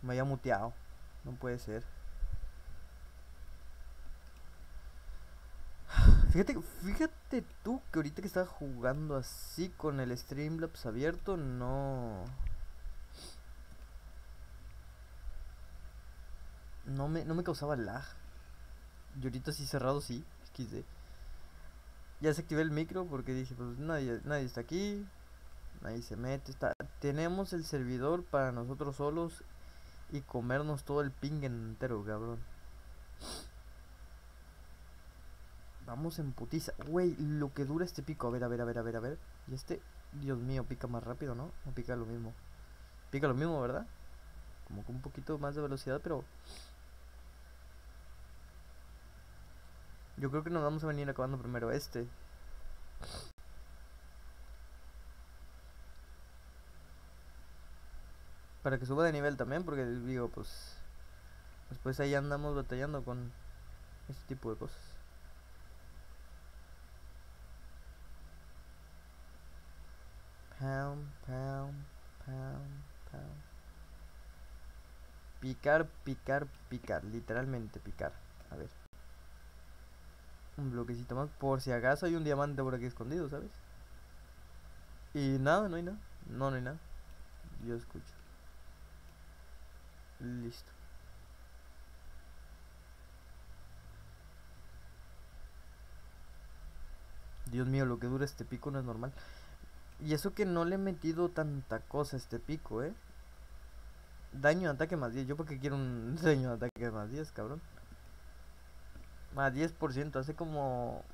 Me había muteado. No puede ser. Fíjate, fíjate tú que ahorita que estaba jugando así con el Streamlabs abierto, no... No me, no me causaba lag. Y ahorita sí cerrado, sí. equis de. Ya desactivé el micro porque dije, pues nadie, nadie está aquí. Nadie se mete. Está, tenemos el servidor para nosotros solos y comernos todo el ping entero, cabrón. Vamos en putiza. Güey, lo que dura este pico. A ver, a ver, a ver, a ver, a ver. Y este, Dios mío, pica más rápido, ¿no? No pica lo mismo. Pica lo mismo, ¿verdad? Como con un poquito más de velocidad, pero yo creo que nos vamos a venir acabando primero este. Para que suba de nivel también, porque digo, pues después ahí andamos batallando con este tipo de cosas. Pound, pound, pound, pound. Picar, picar, picar. Literalmente picar. A ver. Un bloquecito más. Por si acaso hay un diamante por aquí escondido, ¿sabes? Y nada, no hay nada. No, no hay nada. Yo escucho. Listo. Dios mío, lo que dura este pico no es normal. Y eso que no le he metido tanta cosa a este pico, ¿eh? Daño de ataque más diez. Yo porque quiero un daño de ataque más diez, cabrón. Más diez por ciento. Hace como...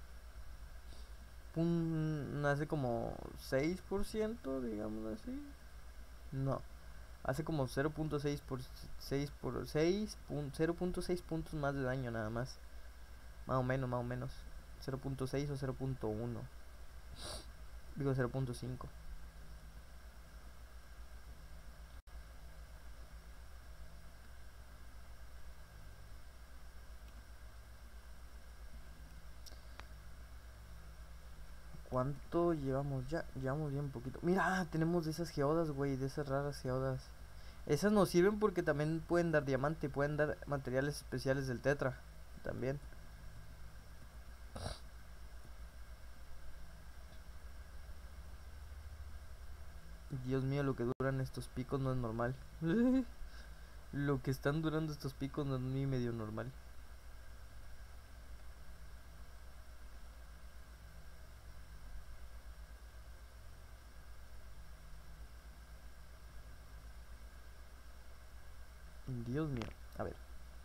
Un, hace como seis por ciento, digamos así. No. Hace como cero punto seis por seis por seis. cero punto seis puntos más de daño nada más. Más o menos, más o menos. cero punto seis o cero punto uno. Digo cero punto cinco. ¿Cuánto llevamos ya? Llevamos bien poquito. Mira, tenemos de esas geodas, güey. De esas raras geodas. Esas nos sirven porque también pueden dar diamante. Pueden dar materiales especiales del tetra. También. Dios mío, lo que duran estos picos no es normal. Lo que están durando estos picos no es ni medio normal. Dios mío. A ver.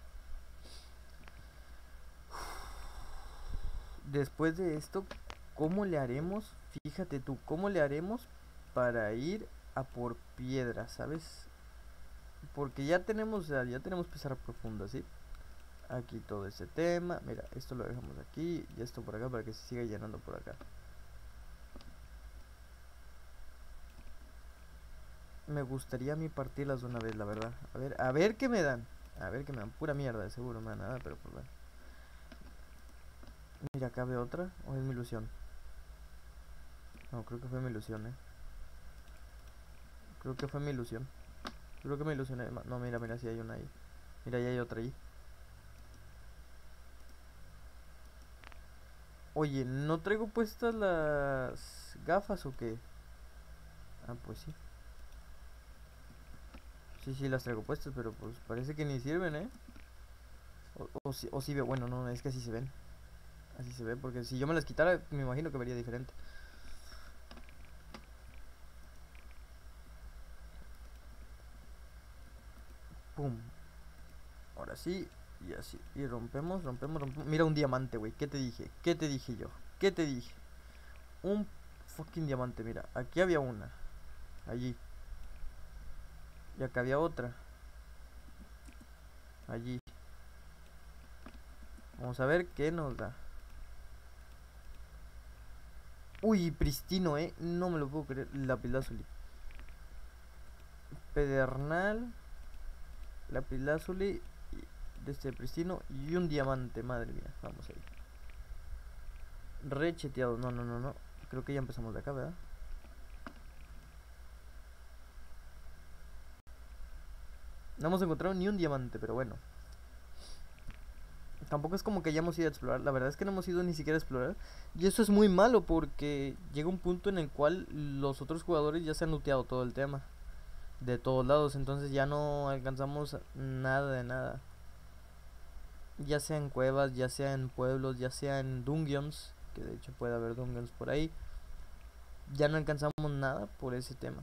Después de esto, ¿cómo le haremos? Fíjate tú, ¿cómo le haremos para ir a por piedra, ¿sabes? Porque ya tenemos, ya tenemos pizarra profunda, ¿sí? Aquí todo este tema. Mira, esto lo dejamos aquí y esto por acá para que se siga llenando por acá. Me gustaría a mí partirlas de una vez, la verdad. A ver, a ver qué me dan. A ver qué me dan. Pura mierda, seguro me dan nada, pero pues bueno. Mira, acá veo otra. ¿O es mi ilusión? No, creo que fue mi ilusión, eh. Creo que fue mi ilusión. Creo que me ilusioné. No, mira, mira, si hay una ahí. Mira, ya hay otra ahí. Oye, ¿no traigo puestas las gafas o qué? Ah, pues sí. Sí, sí, las traigo puestas, pero pues parece que ni sirven, ¿eh? O, o, si, o si ve, bueno, no, es que así se ven. Así se ve, porque si yo me las quitara, me imagino que vería diferente. Pum. Ahora sí, y así. Y rompemos, rompemos, rompemos. Mira un diamante, güey. ¿Qué te dije? ¿Qué te dije yo? ¿Qué te dije? Un fucking diamante, mira. Aquí había una. Allí. Y acá había otra. Allí. Vamos a ver qué nos da. Uy, pristino, eh. No me lo puedo creer. Lapislázuli. Pedernal. Lapislázuli. De este pristino. Y un diamante, madre mía. Vamos ahí. Recheteado. No, no, no, no. Creo que ya empezamos de acá, ¿verdad? No hemos encontrado ni un diamante, pero bueno. Tampoco es como que hayamos ido a explorar. La verdad es que no hemos ido ni siquiera a explorar. Y eso es muy malo porque llega un punto en el cual los otros jugadores ya se han looteado todo el tema. De todos lados. Entonces ya no alcanzamos nada de nada. Ya sea en cuevas, ya sea en pueblos, ya sea en dungeons. Que de hecho puede haber dungeons por ahí. Ya no alcanzamos nada por ese tema.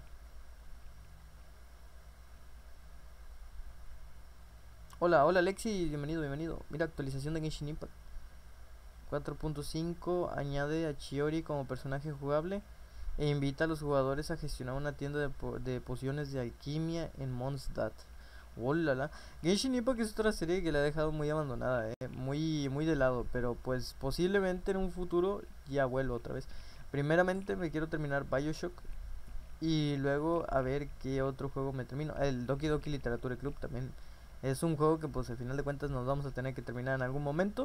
Hola, hola Alexi, bienvenido, bienvenido. Mira, actualización de Genshin Impact cuatro punto cinco añade a Chiori como personaje jugable e invita a los jugadores a gestionar una tienda de, po de pociones de alquimia en Mondstadt. Hola, Genshin Impact es otra serie que la ha dejado muy abandonada, eh, muy, muy de lado, pero pues posiblemente en un futuro ya vuelva otra vez. Primeramente me quiero terminar BioShock y luego a ver qué otro juego me termino. El Doki Doki Literature Club también es un juego que pues al final de cuentas nos vamos a tener que terminar en algún momento.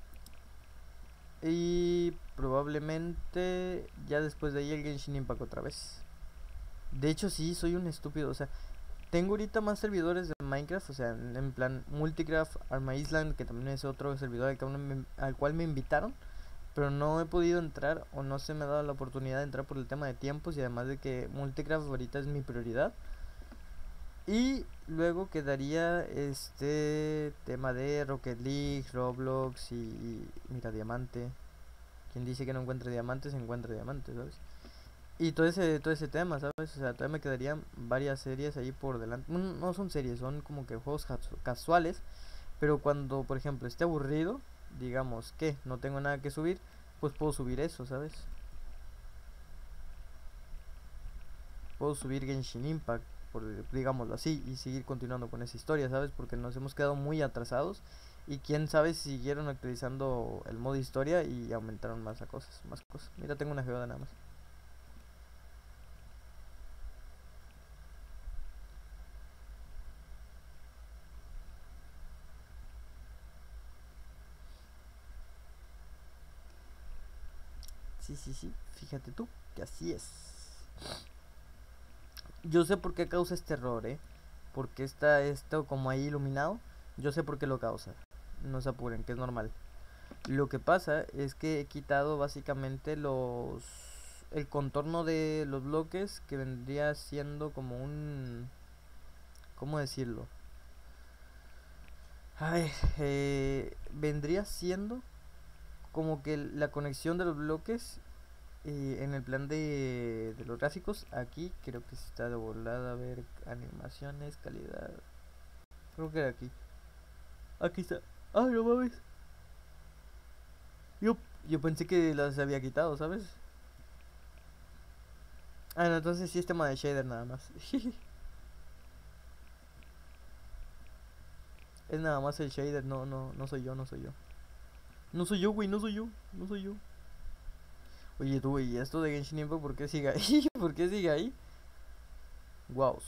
Y probablemente ya después de ahí el Genshin Impact otra vez. De hecho sí, soy un estúpido, o sea, tengo ahorita más servidores de Minecraft, o sea, en, en plan Multicraft, Arma Island, que también es otro servidor al, que me, al cual me invitaron. Pero no he podido entrar o no se me ha dado la oportunidad de entrar por el tema de tiempos y además de que Multicraft ahorita es mi prioridad. Y luego quedaría este tema de Rocket League, Roblox y, y mira, Diamante. Quien dice que no encuentra diamantes, encuentra diamantes, ¿sabes? Y todo ese, todo ese tema, ¿sabes? O sea, todavía me quedarían varias series ahí por delante. No, no son series, son como que juegos casuales. Pero cuando, por ejemplo, esté aburrido, digamos que no tengo nada que subir, pues puedo subir eso, ¿sabes? Puedo subir Genshin Impact, por, digámoslo así, y seguir continuando con esa historia, ¿sabes? Porque nos hemos quedado muy atrasados y quién sabe si siguieron actualizando el modo historia y aumentaron más a cosas, más cosas. Mira, tengo una geoda nada más. Sí, sí, sí, fíjate tú, que así es. Yo sé por qué causa este error, ¿eh? Porque está esto como ahí iluminado. Yo sé por qué lo causa. No se apuren, que es normal. Lo que pasa es que he quitado básicamente los... el contorno de los bloques que vendría siendo como un... ¿cómo decirlo? A ver, eh, vendría siendo como que la conexión de los bloques eh, en el plan de, de los gráficos. Aquí creo que está de volada. A ver, animaciones, calidad. Creo que era aquí. Aquí está. Ah, no mames. Yo, yo pensé que las había quitado, ¿sabes? Ah, no, entonces sí es tema de shader nada más. Es nada más el shader, no, no, no soy yo, no soy yo. No soy yo, güey, no soy yo, no soy yo. Oye, tú, güey, esto de Genshin Impact, ¿por qué sigue ahí? ¿Por qué sigue ahí? Wow.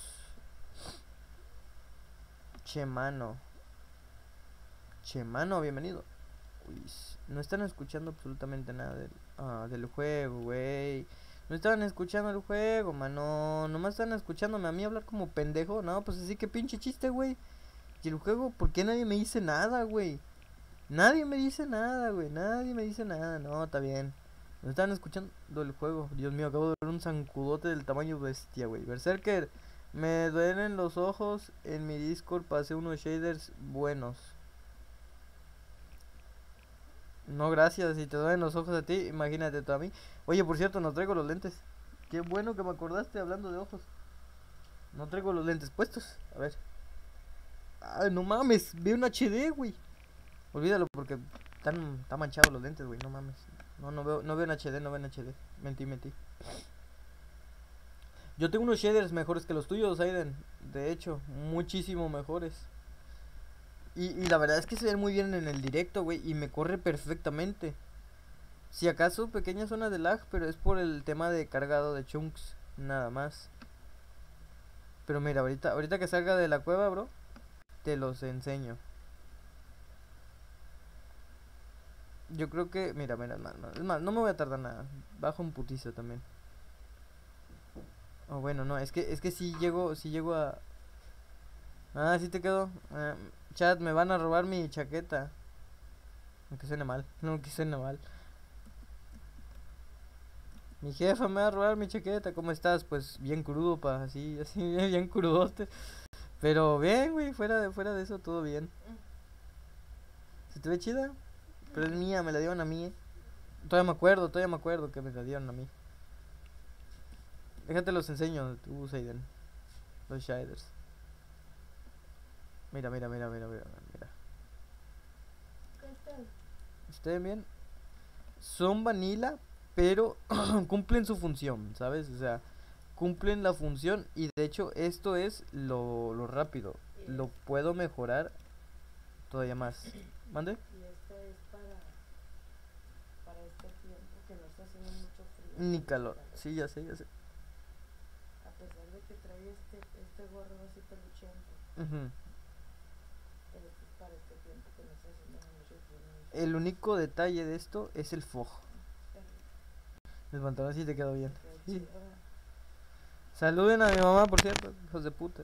Che, mano. Che, mano, bienvenido. Uy, no están escuchando absolutamente nada del, ah, del juego, güey. No estaban escuchando el juego, mano. Nomás están escuchándome a mí hablar como pendejo. No, pues así que pinche chiste, güey. Y el juego, ¿por qué nadie me dice nada, güey? Nadie me dice nada, güey. Nadie me dice nada. No, está bien. No estaban escuchando el juego. Dios mío, acabo de ver un zancudote del tamaño bestia, güey. Berserker, me duelen los ojos. En mi Discord pasé unos shaders buenos. No, gracias. Si te duelen los ojos a ti, imagínate tú a mí. Oye, por cierto, no traigo los lentes. Qué bueno que me acordaste hablando de ojos. No traigo los lentes puestos. A ver. Ay, no mames. Veo un H D, güey. Olvídalo porque están, están manchados los lentes, güey. No mames. No, no veo, no veo en H D, no veo en H D. Mentí, mentí. Yo tengo unos shaders mejores que los tuyos, Aiden. De hecho, muchísimo mejores. Y, y la verdad es que se ven muy bien en el directo, güey. Y me corre perfectamente. Si acaso pequeña zona de lag, pero es por el tema de cargado de chunks. Nada más. Pero mira, ahorita, ahorita que salga de la cueva, bro, te los enseño. Yo creo que, mira, mira, es más, es más, no me voy a tardar nada. Bajo un putizo también. Oh, bueno, no, es que, es que si llego, si llego a... Ah, sí te quedó. Eh, chat, me van a robar mi chaqueta. Aunque suene mal. No, que suene mal. Mi jefa me va a robar mi chaqueta. ¿Cómo estás? Pues bien crudo, pa. Así, así, bien, bien crudote. Pero bien, güey. Fuera de, fuera de eso, todo bien. ¿Se te ve chida? Pero es mía, me la dieron a mí. eh. Todavía me acuerdo, todavía me acuerdo que me la dieron a mí. Déjate los enseño, tú, Seiden. Los shaders. Mira, mira, mira, mira, mira, mira. ¿Estén bien? Son vanilla, pero cumplen su función, ¿sabes? O sea, cumplen la función y de hecho esto es lo, lo rápido. Lo puedo mejorar todavía más. ¿Mande? Y esta es para, para este tiempo que no está haciendo mucho frío. Ni calor. Sí, ya sé, ya sé. A pesar de que trae este, este gorro así peluchento. Ujú. Pero esto es para este tiempo que no está haciendo mucho frío. El único detalle de esto es el fog. El pantalón sí te quedó bien. Sí. Saluden a mi mamá, por cierto, hijos de puta.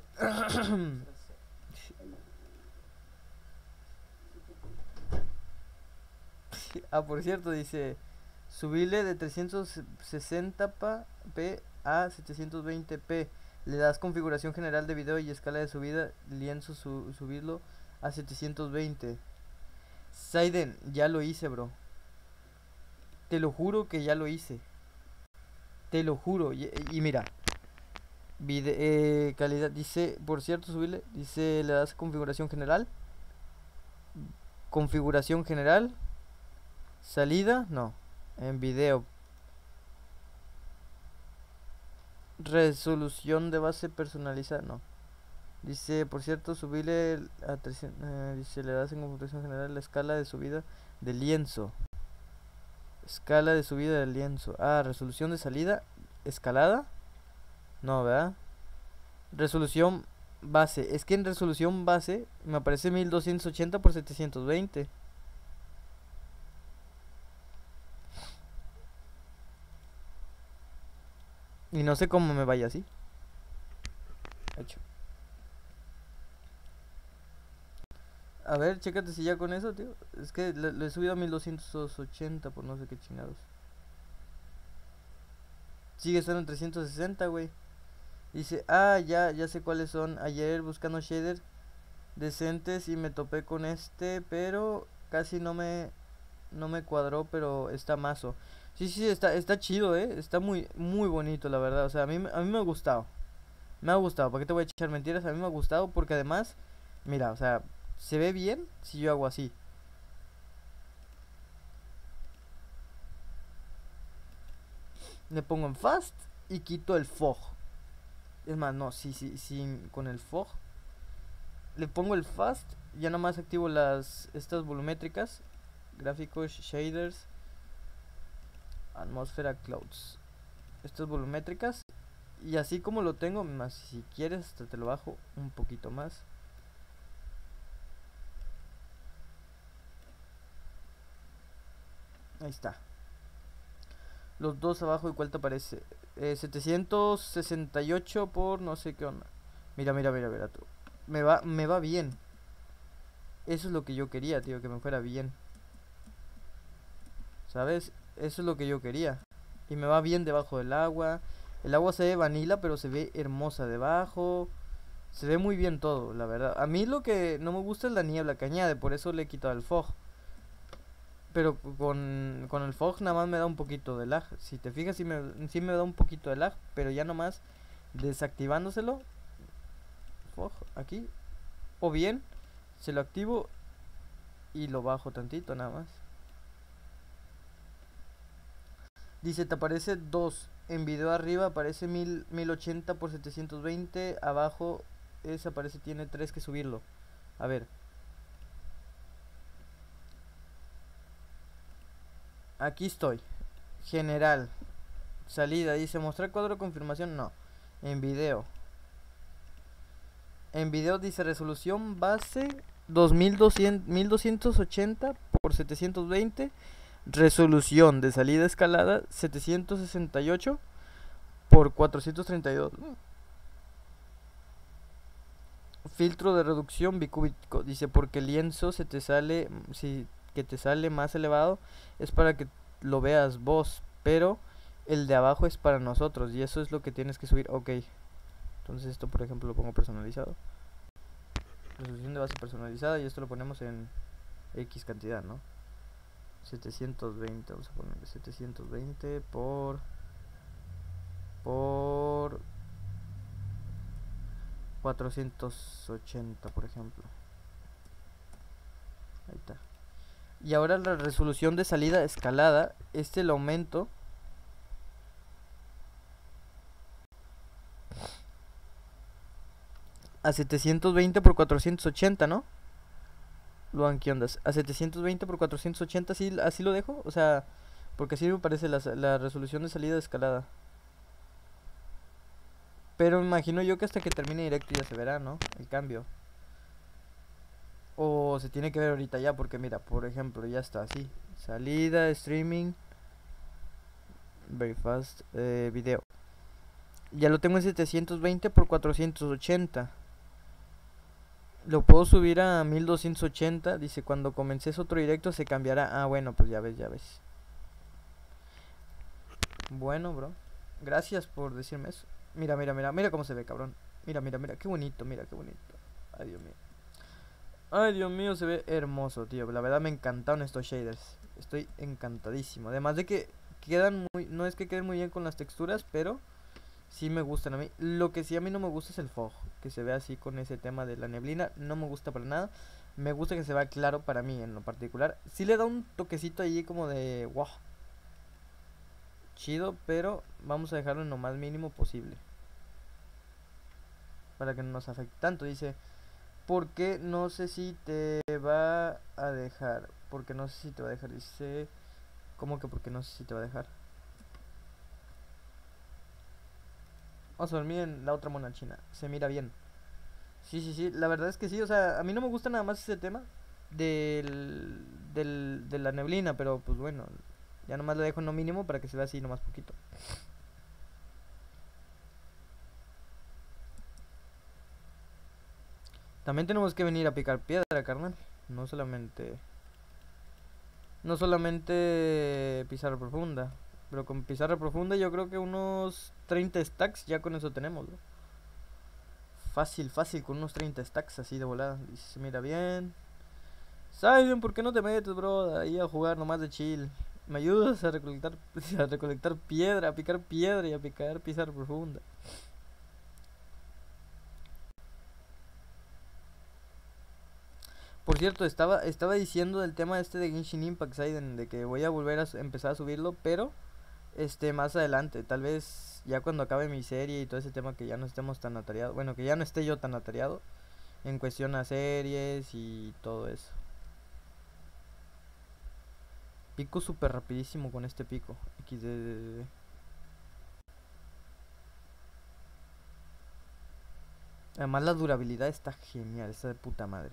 Ah, por cierto, dice, subirle de trescientos sesenta p a setecientos veinte p. Le das configuración general de video y escala de subida, lienzo, su, subirlo a setecientos veinte. Saiden, ya lo hice, bro. Te lo juro que ya lo hice. Te lo juro. Y, y mira, vide, eh, calidad, dice, por cierto, subirle, dice, le das configuración general. Configuración general. Salida, no. En video. Resolución de base personalizada, no. Dice, por cierto, subirle a trescientos, eh, dice, le das en configuración general la escala de subida de lienzo. Escala de subida del lienzo. Ah, resolución de salida. Escalada. No, ¿verdad? Resolución base. Es que en resolución base me aparece mil doscientos ochenta por setecientos veinte. Y no sé cómo me vaya así. Hecho. A ver, chécate si ya con eso, tío. Es que le, le he subido a mil doscientos ochenta por no sé qué chingados. Sigue estando en trescientos sesenta, güey. Dice, ah, ya, ya sé cuáles son. Ayer buscando shaders decentes y me topé con este, pero casi no me no me cuadró, pero está mazo. Sí, sí, está está chido, eh. Está muy muy bonito, la verdad. O sea, a mí a mí me ha gustado. Me ha gustado. ¿Para qué te voy a echar mentiras? A mí me ha gustado porque además, mira, o sea, se ve bien si yo hago así. Le pongo en fast y quito el fog. Es más, no, sí, sí, sí, con el fog. Le pongo el fast, ya nomás activo las estas volumétricas, gráficos, shaders, atmósfera, clouds. Estas volumétricas y así como lo tengo, más si quieres hasta te lo bajo un poquito más. Ahí está. Los dos abajo, ¿y cuál te aparece? Eh, setecientos sesenta y ocho por no sé qué onda. Mira, mira, mira, mira tú. Me va, me va bien. Eso es lo que yo quería, tío, que me fuera bien. ¿Sabes? Eso es lo que yo quería. Y me va bien debajo del agua. El agua se ve vanilla, pero se ve hermosa debajo. Se ve muy bien todo, la verdad. A mí lo que no me gusta es la niebla que añade, por eso le he quitado el fog. Pero con, con el fog nada más me da un poquito de lag. Si te fijas, sí me, sí me da un poquito de lag. Pero ya nomás desactivándoselo. Fog aquí. O bien, se lo activo y lo bajo tantito nada más. Dice, te aparece dos. En video arriba aparece mil, mil ochenta por setecientos veinte. Abajo ese aparece, tiene tres que subirlo. A ver. Aquí estoy. General. Salida. Dice, mostrar cuadro de confirmación. No. En video. En video dice resolución base dos mil doscientos, mil doscientos ochenta por setecientos veinte. Resolución de salida escalada setecientos sesenta y ocho por cuatrocientos treinta y dos. Filtro de reducción bicúbico. Dice, porque el lienzo se te sale, si que te sale más elevado, es para que lo veas vos, pero el de abajo es para nosotros, y eso es lo que tienes que subir. Ok, entonces esto por ejemplo lo pongo personalizado. Resolución de base personalizada, y esto lo ponemos en X cantidad, ¿no? setecientos veinte, vamos a ponerle setecientos veinte por por cuatrocientos ochenta, por ejemplo. Ahí está. Y ahora la resolución de salida escalada, este lo aumento a setecientos veinte por cuatrocientos ochenta, ¿no? Luan, ¿qué ondas? A setecientos veinte por cuatrocientos ochenta, ¿así, así lo dejo? O sea, porque así me parece la, la resolución de salida escalada. Pero me imagino yo que hasta que termine directo ya se verá, ¿no? El cambio. O se tiene que ver ahorita ya, porque mira, por ejemplo, ya está así. Salida, streaming, very fast, eh, video. Ya lo tengo en setecientos veinte por cuatrocientos ochenta. Lo puedo subir a mil doscientos ochenta. Dice, cuando comences otro directo se cambiará. Ah, bueno, pues ya ves, ya ves. Bueno, bro, gracias por decirme eso. Mira, mira, mira, mira cómo se ve, cabrón. Mira, mira, mira, qué bonito, mira, qué bonito. Ay, Dios mío. Ay, Dios mío, se ve hermoso, tío. La verdad me encantaron estos shaders. Estoy encantadísimo. Además de que quedan muy... No es que queden muy bien con las texturas, pero sí me gustan a mí. Lo que sí a mí no me gusta es el fog, que se ve así con ese tema de la neblina. No me gusta para nada. Me gusta que se vea claro para mí en lo particular. Sí le da un toquecito allí como de... wow, chido, pero vamos a dejarlo en lo más mínimo posible para que no nos afecte tanto. Dice, porque no sé si te va a dejar. Porque no sé si te va a dejar. Dice, ¿cómo que porque no sé si te va a dejar? Vamos a dormir en la otra mona china. Se mira bien. Sí, sí, sí. La verdad es que sí. O sea, a mí no me gusta nada más ese tema del, del de la neblina. Pero pues bueno, ya nomás le dejo en lo mínimo para que se vea así nomás poquito. También tenemos que venir a picar piedra, carnal. No solamente... No solamente pizarra profunda. Pero con pizarra profunda yo creo que unos treinta stacks ya con eso tenemos, ¿no? Fácil, fácil, con unos treinta stacks así de volada. Y se mira bien. Saiden, ¿por qué no te metes, bro? Ahí a jugar nomás de chill. Me ayudas a recolectar, a recolectar piedra, a picar piedra y a picar pizarra profunda. Por cierto, estaba, estaba diciendo del tema este de Genshin Impact, Saiden, de que voy a volver a empezar a subirlo, pero este más adelante, tal vez ya cuando acabe mi serie y todo ese tema, que ya no estemos tan atareados, bueno, que ya no esté yo tan atareado en cuestión a series y todo eso. Pico súper rapidísimo con este pico. X D. Además la durabilidad está genial, está de puta madre.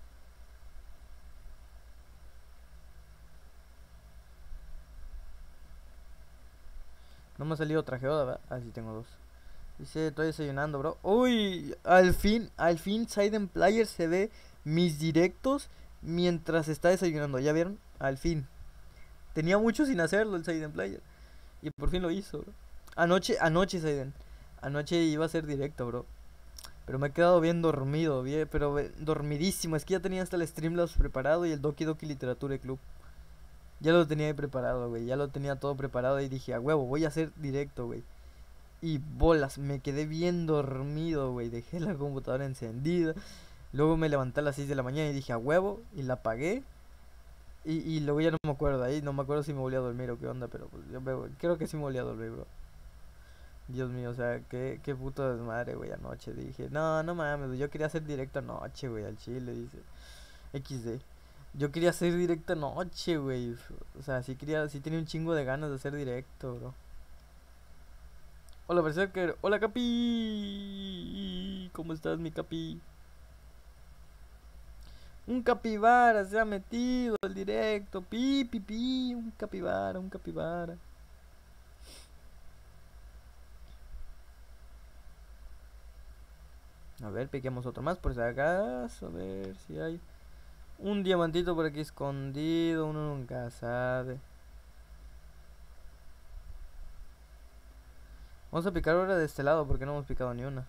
No me ha salido trajeoda, ¿verdad? Ah, sí tengo dos. Dice, estoy desayunando, bro. Uy, al fin, al fin Siden Player se ve mis directos mientras está desayunando. ¿Ya vieron? Al fin. Tenía mucho sin hacerlo el Siden Player. Y por fin lo hizo, bro. Anoche, anoche, Siden. Anoche iba a ser directo, bro. Pero me he quedado bien dormido, bien, pero dormidísimo. Es que ya tenía hasta el Streamlabs preparado y el Doki Doki Literatura Club. Ya lo tenía ahí preparado, güey. Ya lo tenía todo preparado y dije, a huevo, voy a hacer directo, güey. Y bolas, me quedé bien dormido, güey. Dejé la computadora encendida. Luego me levanté a las seis de la mañana y dije, a huevo, y la apagué. Y, y luego ya no me acuerdo ahí. No me acuerdo si me volví a dormir o qué onda, pero pues yo veo, creo que sí me volví a dormir, bro. Dios mío, o sea, qué, qué puto desmadre, güey, anoche. Dije, no, no mames, yo quería hacer directo anoche, güey, al chile, dice. equis de. Yo quería hacer directo anoche, güey. O sea, sí quería, sí tenía un chingo de ganas de hacer directo, bro. Hola, Berserker. Hola, Capi. ¿Cómo estás, mi Capi? Un capibara se ha metido al directo. Pi, pi, pi. Un capibara, un capibara. A ver, piquemos otro más por si acaso. A ver si hay un diamantito por aquí escondido. Uno nunca sabe. Vamos a picar ahora de este lado porque no hemos picado ni una.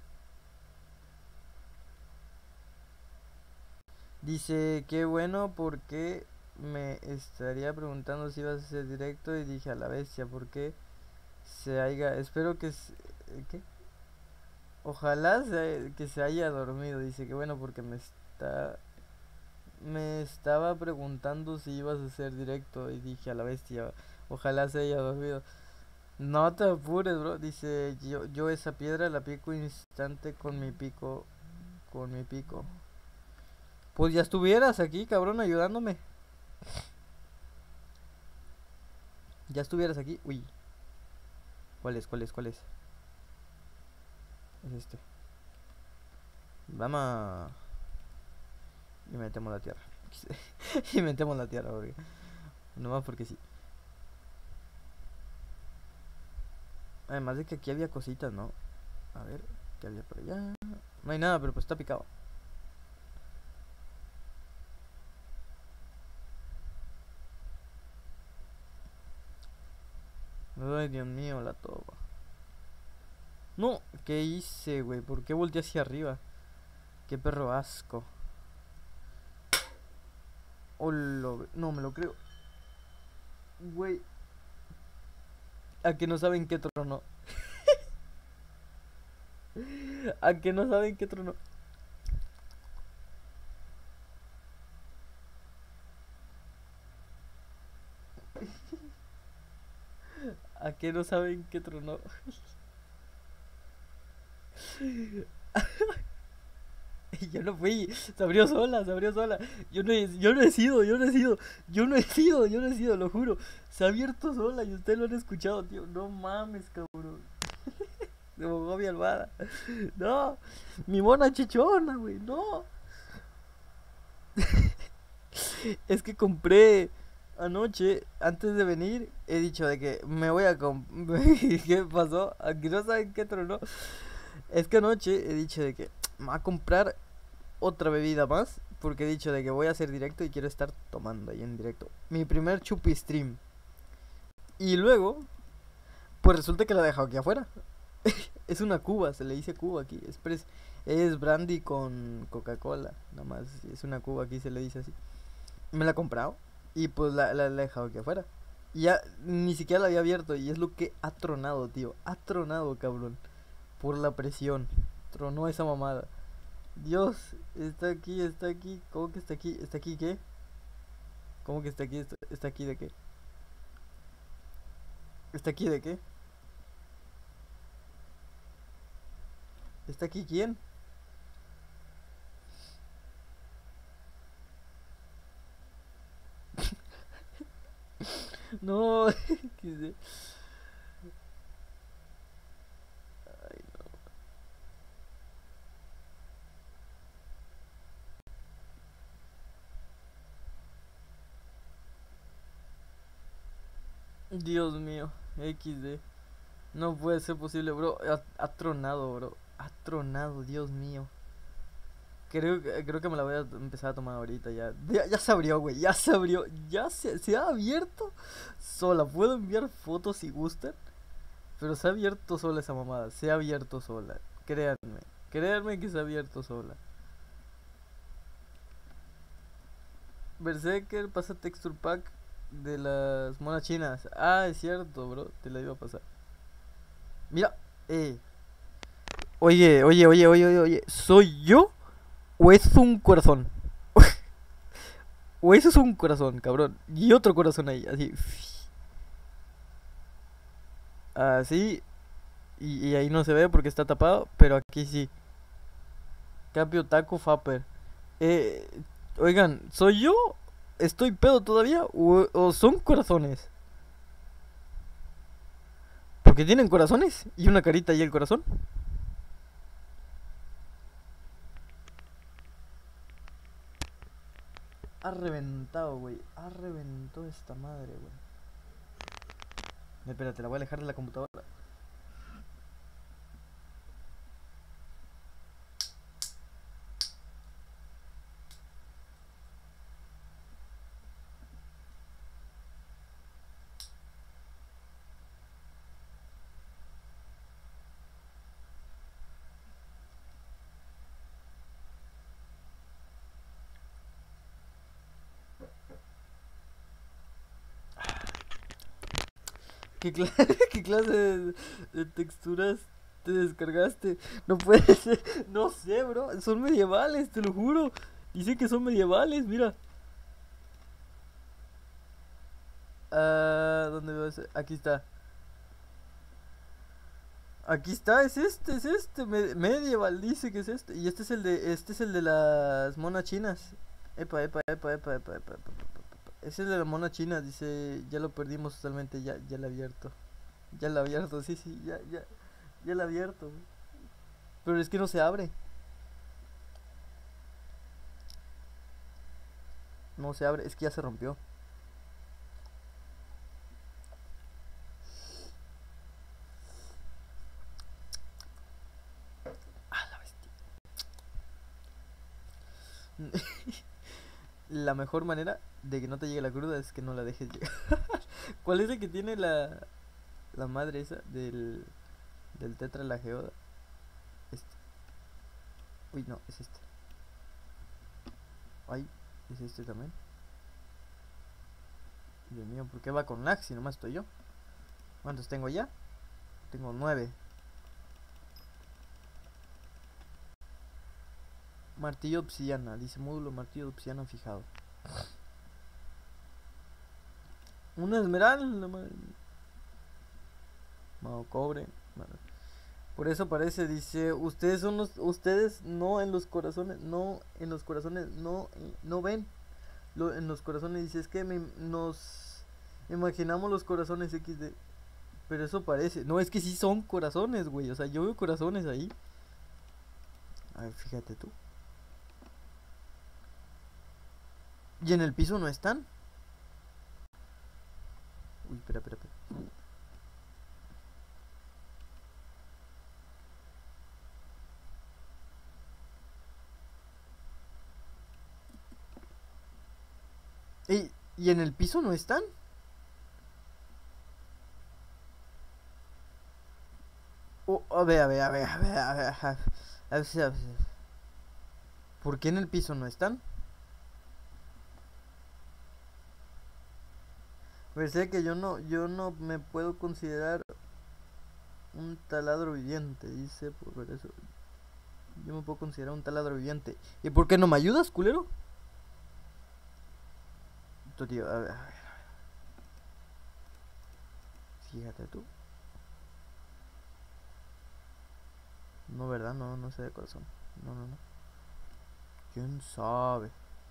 Dice, qué bueno porque me estaría preguntando si ibas a hacer directo y dije a la bestia, porque se haya, espero que, se- ¿qué? Ojalá se- que se haya dormido. Dice que bueno porque me está, me estaba preguntando si ibas a hacer directo y dije a la bestia, ojalá se haya dormido. No te apures, bro. Dice, yo, yo esa piedra la pico instante con mi pico, con mi pico. Pues ya estuvieras aquí, cabrón, ayudándome. Ya estuvieras aquí. Uy, ¿cuál es? ¿Cuál es? ¿Cuál es? Es este. Vamos. Y metemos la tierra. Y metemos la tierra, porque nomás porque sí. Además de que aquí había cositas, ¿no? A ver, ¿qué había por allá? No hay nada, pero pues está picado. Ay, Dios mío, la toba. No, ¿qué hice, güey? ¿Por qué volteé hacia arriba? Qué perro asco. Olo, no me lo creo. Güey, a que no saben qué trono. A que no saben qué trono. A que no saben qué trono. Yo no fui, se abrió sola, se abrió sola. Yo no he, yo no he sido, yo no he sido, yo no he sido, yo no he sido, lo juro. Se ha abierto sola y ustedes lo han escuchado, tío. No mames, cabrón. Se mojó mi almohada. No, mi mona chichona, güey, no. Es que compré anoche, antes de venir, he dicho de que me voy a comprar. ¿Qué pasó? Aquí no saben qué tronó. Es que anoche he dicho de que me va a comprar otra bebida más. Porque he dicho de que voy a hacer directo y quiero estar tomando ahí en directo. Mi primer chupi stream. Y luego, pues resulta que la he dejado aquí afuera. Es una cuba, se le dice cuba aquí. Es, pres- es brandy con Coca-Cola. Nada más, es una cuba aquí, se le dice así. Me la he comprado y pues la, la, la he dejado aquí afuera. Y ya ni siquiera la había abierto y es lo que ha tronado, tío. Ha tronado, cabrón. Por la presión. Tronó esa mamada. Dios, está aquí, está aquí. ¿Cómo que está aquí? ¿Está aquí qué? ¿Cómo que está aquí? ¿Está, está aquí de qué? ¿Está aquí de qué? ¿Está aquí quién? No, qué sé. Ay, no. Dios mío, equis de. No puede ser posible, bro. Ha, ha tronado, bro. Ha tronado, Dios mío. Creo que, creo que me la voy a empezar a tomar ahorita ya. Ya, ya se abrió, güey. Ya se abrió. Ya se, se ha abierto sola. Puedo enviar fotos si gustan. Pero se ha abierto sola esa mamada. Se ha abierto sola. Créanme. Créanme que se ha abierto sola. Berserker pasa texture pack de las monas chinas. Ah, es cierto, bro. Te la iba a pasar. Mira. Eh. Oye, oye, oye, oye, oye, oye. ¿Soy yo? ¿O es un corazón? O eso es un corazón, cabrón. Y otro corazón ahí, así. Así. Y, y ahí no se ve porque está tapado. Pero aquí sí. Cambio taco Fapper. Eh, oigan, ¿soy yo? ¿Estoy pedo todavía? ¿O, o son corazones? Porque tienen corazones. Y una carita y el corazón. Ha reventado, güey. Ha reventado esta madre, güey. Espérate, la voy a alejar de la computadora. ¿Qué, cla- ¿Qué clase de, de texturas te descargaste? No puede ser. No sé, bro. Son medievales, te lo juro. Dice que son medievales, mira. Ah, ¿dónde veo ese? Aquí está. Aquí está, es este, es este. Me- medieval dice que es este. Y este es el de. Este es el de las monas chinas. Epa, epa, epa, epa, epa, epa, epa, epa, epa, epa. Ese es el de las monas chinas, dice. Ya lo perdimos totalmente, ya, ya lo he abierto. Ya lo he abierto, sí, sí, ya, ya. Ya lo he abierto. Pero es que no se abre. No se abre, es que ya se rompió. Ah, la bestia. La mejor manera de que no te llegue la cruda es que no la dejes llegar. ¿Cuál es el que tiene la, la madre esa del, del tetra la geoda? Este. Uy, no, es este. Ay, es este también. Dios mío, ¿por qué va con lag si nomás estoy yo? ¿Cuántos tengo ya? Tengo nueve. Martillo obsidiana, dice módulo martillo obsidiana fijado. Una esmeralda, madre. Mao cobre. Madre. Por eso parece, dice, ustedes son los, ustedes no en los corazones, no en los corazones, no, eh, no ven. Lo, en los corazones dice, es que me, nos imaginamos los corazones equis de. Pero eso parece, no, es que sí son corazones, güey. O sea, yo veo corazones ahí. A ver, fíjate tú. Y en el piso no están. Uy, espera, espera, espera. Ey, ¿y en el piso no están? Oh, a ver, a ver, a ver, a ver, a ver, a ver, a ver, a ver, a ver. ¿Por qué en el piso no están? Pues sé que yo no, yo no me puedo considerar un taladro viviente, dice, por eso. Yo me puedo considerar un taladro viviente. ¿Y por qué no me ayudas, culero? Tu tío, a ver, a ver, fíjate tú. No, ¿verdad? No, no sé de corazón. No, no, no. ¿Quién sabe?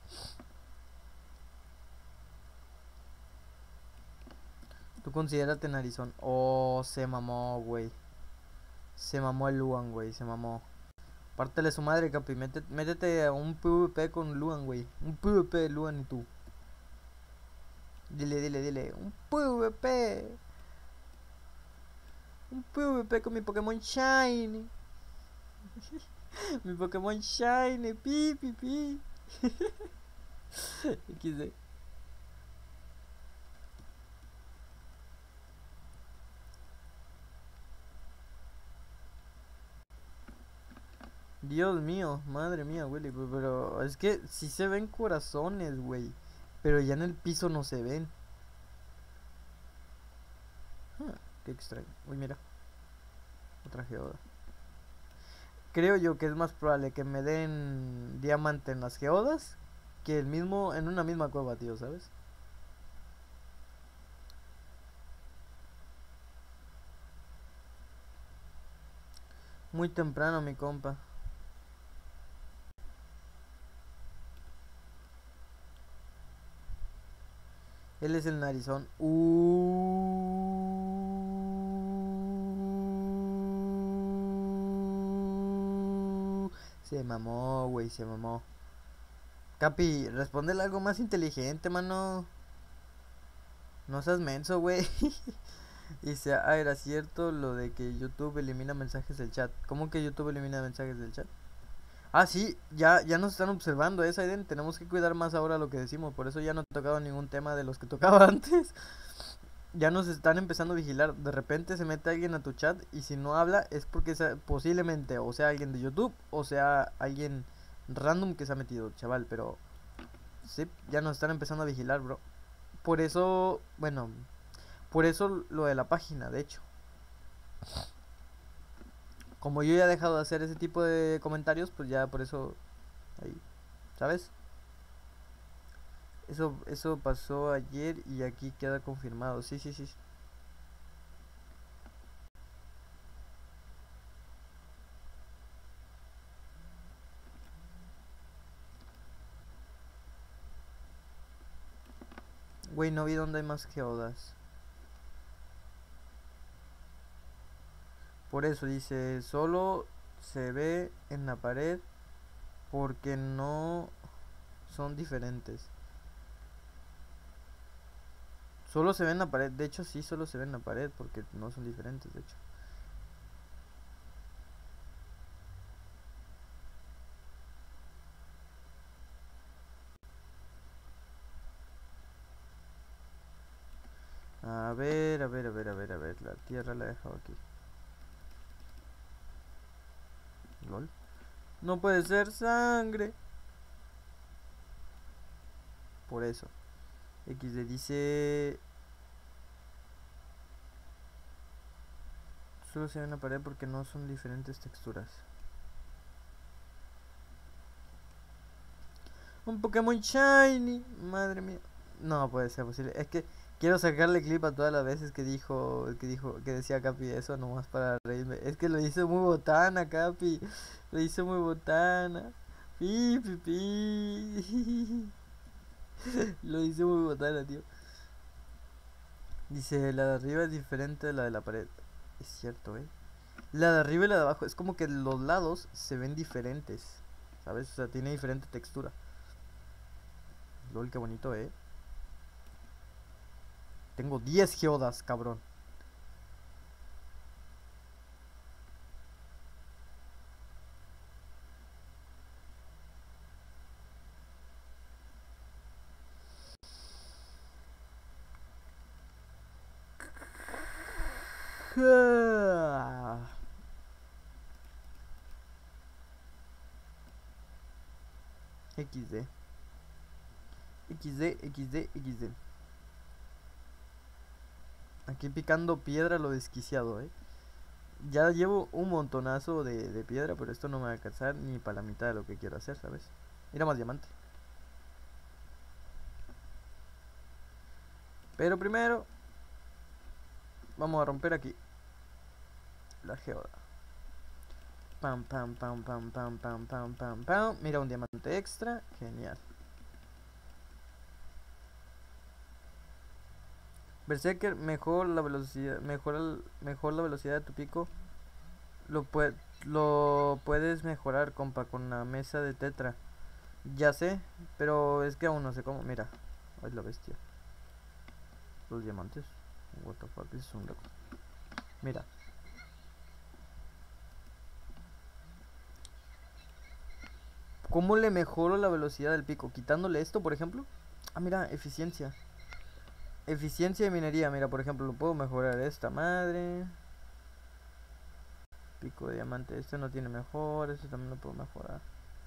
Tú considérate narizón. Oh, se mamó, güey. Se mamó el Luan, güey. Se mamó. Pártele su madre, capi. Métete, métete a un PvP con Luan, güey. Un PvP de Luan y tú. Dile, dile, dile. Un PvP. Un PvP con mi Pokémon Shiny. Mi Pokémon Shiny. Pi, pi, pi. equis de. Dios mío, madre mía, Willy. Pero es que sí se ven corazones, güey. Pero ya en el piso no se ven. Ah, qué extraño. Uy, mira. Otra geoda. Creo yo que es más probable que me den diamante en las geodas que el mismo en una misma cueva, tío, ¿sabes? Muy temprano, mi compa. Él es el narizón. Uh, se mamó, güey, se mamó. Capi, respóndele algo más inteligente, mano. No seas menso, güey. Dice, ah, era cierto lo de que YouTube elimina mensajes del chat. ¿Cómo que YouTube elimina mensajes del chat? Ah, sí, ya, ya nos están observando, ¿eh, Aiden? Tenemos que cuidar más ahora lo que decimos. Por eso ya no he tocado ningún tema de los que tocaba antes. Ya nos están empezando a vigilar. De repente se mete alguien a tu chat y si no habla es porque sea, posiblemente o sea alguien de YouTube o sea alguien random que se ha metido, chaval. Pero sí, ya nos están empezando a vigilar, bro. Por eso, bueno, Por eso lo de la página, de hecho. Como yo ya he dejado de hacer ese tipo de comentarios, pues ya por eso ahí, ¿sabes? Eso, eso pasó ayer y aquí queda confirmado. Sí, sí, sí. Güey, no vi dónde hay más geodas. Por eso dice, solo se ve en la pared porque no son diferentes. Solo se ve en la pared, de hecho sí, solo se ve en la pared porque no son diferentes, de hecho. A ver, a ver, a ver, a ver, a ver, la tierra la he dejado aquí. LOL. No puede ser sangre. Por eso. X le dice... Solo se ve en la pared porque no son diferentes texturas. Un Pokémon Shiny. Madre mía. No puede ser posible. Es que quiero sacarle clip a todas las veces que dijo, que dijo, que decía Capi eso nomás para reírme. Es que lo hizo muy botana, Capi. Lo hizo muy botana. Pi, pi, pi. Lo hizo muy botana, tío. Dice, la de arriba es diferente de la de la pared. Es cierto, eh. La de arriba y la de abajo, es como que los lados se ven diferentes. ¿Sabes? O sea, tiene diferente textura. LOL, qué bonito, eh. Tengo diez geodas, cabrón. equis de. equis de, equis de, equis de. Aquí picando piedra lo desquiciado, eh. Ya llevo un montonazo de, de piedra, pero esto no me va a alcanzar ni para la mitad de lo que quiero hacer, ¿sabes? Mira más diamante. Pero primero vamos a romper aquí la geoda. Pam, pam, pam, pam, pam, pam, pam, pam, pam. Mira, un diamante extra. Genial. Berserker, mejor la velocidad, mejor, mejor la velocidad de tu pico. Lo, pue lo puedes mejorar, compa, con la mesa de tetra. Ya sé, pero es que aún no sé cómo. Mira, es la bestia. Los diamantes. What the fuck, es un loco. Mira. ¿Cómo le mejoro la velocidad del pico? Quitándole esto, por ejemplo. Ah, mira, eficiencia. Eficiencia de minería, mira, por ejemplo, lo puedo mejorar esta madre. Pico de diamante, este no tiene mejor, este también lo puedo mejorar.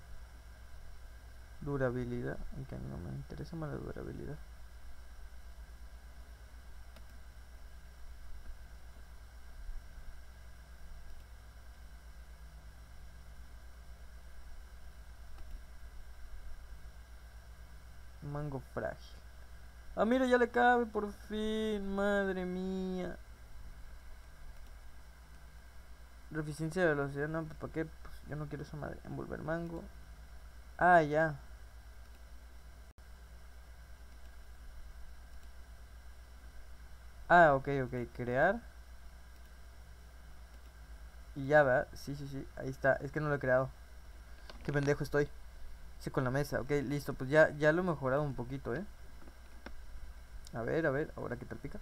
Durabilidad, aunque no me interesa más la durabilidad. Mango frágil. Ah, mira, ya le cabe por fin, madre mía. Reficiencia de velocidad, no, ¿para qué? Pues yo no quiero esa madre. Envolver mango. Ah, ya. Ah, ok, ok, crear. Y ya, ¿verdad? Sí, sí, sí, ahí está. Es que no lo he creado. Qué pendejo estoy. Sí, con la mesa. Ok, listo, pues ya, ya lo he mejorado un poquito, ¿eh? A ver, a ver, ahora qué tal pica.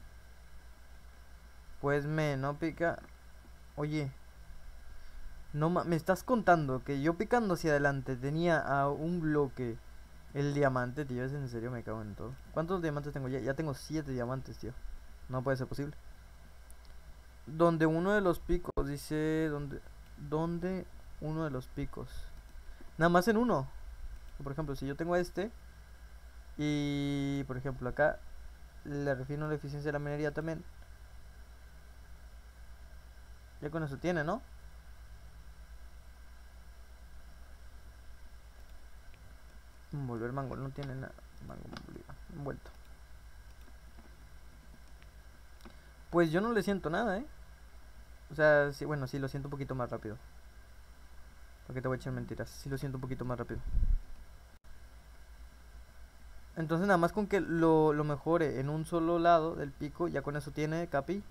Pues me no pica. Oye, no me estás contando que yo picando hacia adelante tenía a un bloque el diamante, tío. Es en serio, me cago en todo. ¿Cuántos diamantes tengo ya? Ya tengo siete diamantes, tío. No puede ser posible. Donde uno de los picos dice. Donde, donde uno de los picos. Nada más en uno. Por ejemplo, si yo tengo este. Y por ejemplo acá le refino la eficiencia de la minería también. Ya con eso tiene, ¿no? Envolver mango, no tiene nada. Mango molido, envuelto. Pues yo no le siento nada, ¿eh? O sea, sí, bueno, sí lo siento un poquito más rápido. ¿Para qué te voy a echar mentiras? Sí lo siento un poquito más rápido. Entonces nada más con que lo, lo mejore en un solo lado del pico, ya con eso tiene, Capi.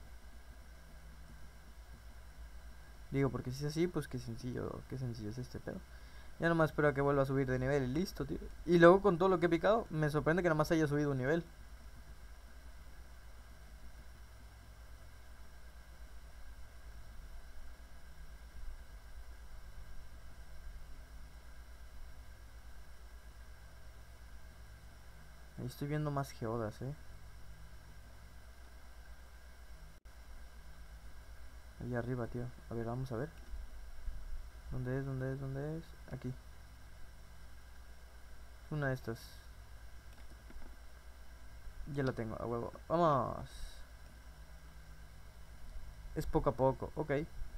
Digo, porque si es así, pues qué sencillo, qué sencillo es este pedo. Ya nomás espero a que vuelva a subir de nivel y listo, tío. Y luego con todo lo que he picado, me sorprende que nada más haya subido un nivel. Ahí estoy viendo más geodas, eh. Ahí arriba, tío. A ver, vamos a ver. ¿Dónde es? ¿Dónde es? ¿Dónde es? Aquí. Es una de estas. Ya la tengo, a huevo. Vamos. Es poco a poco, ok.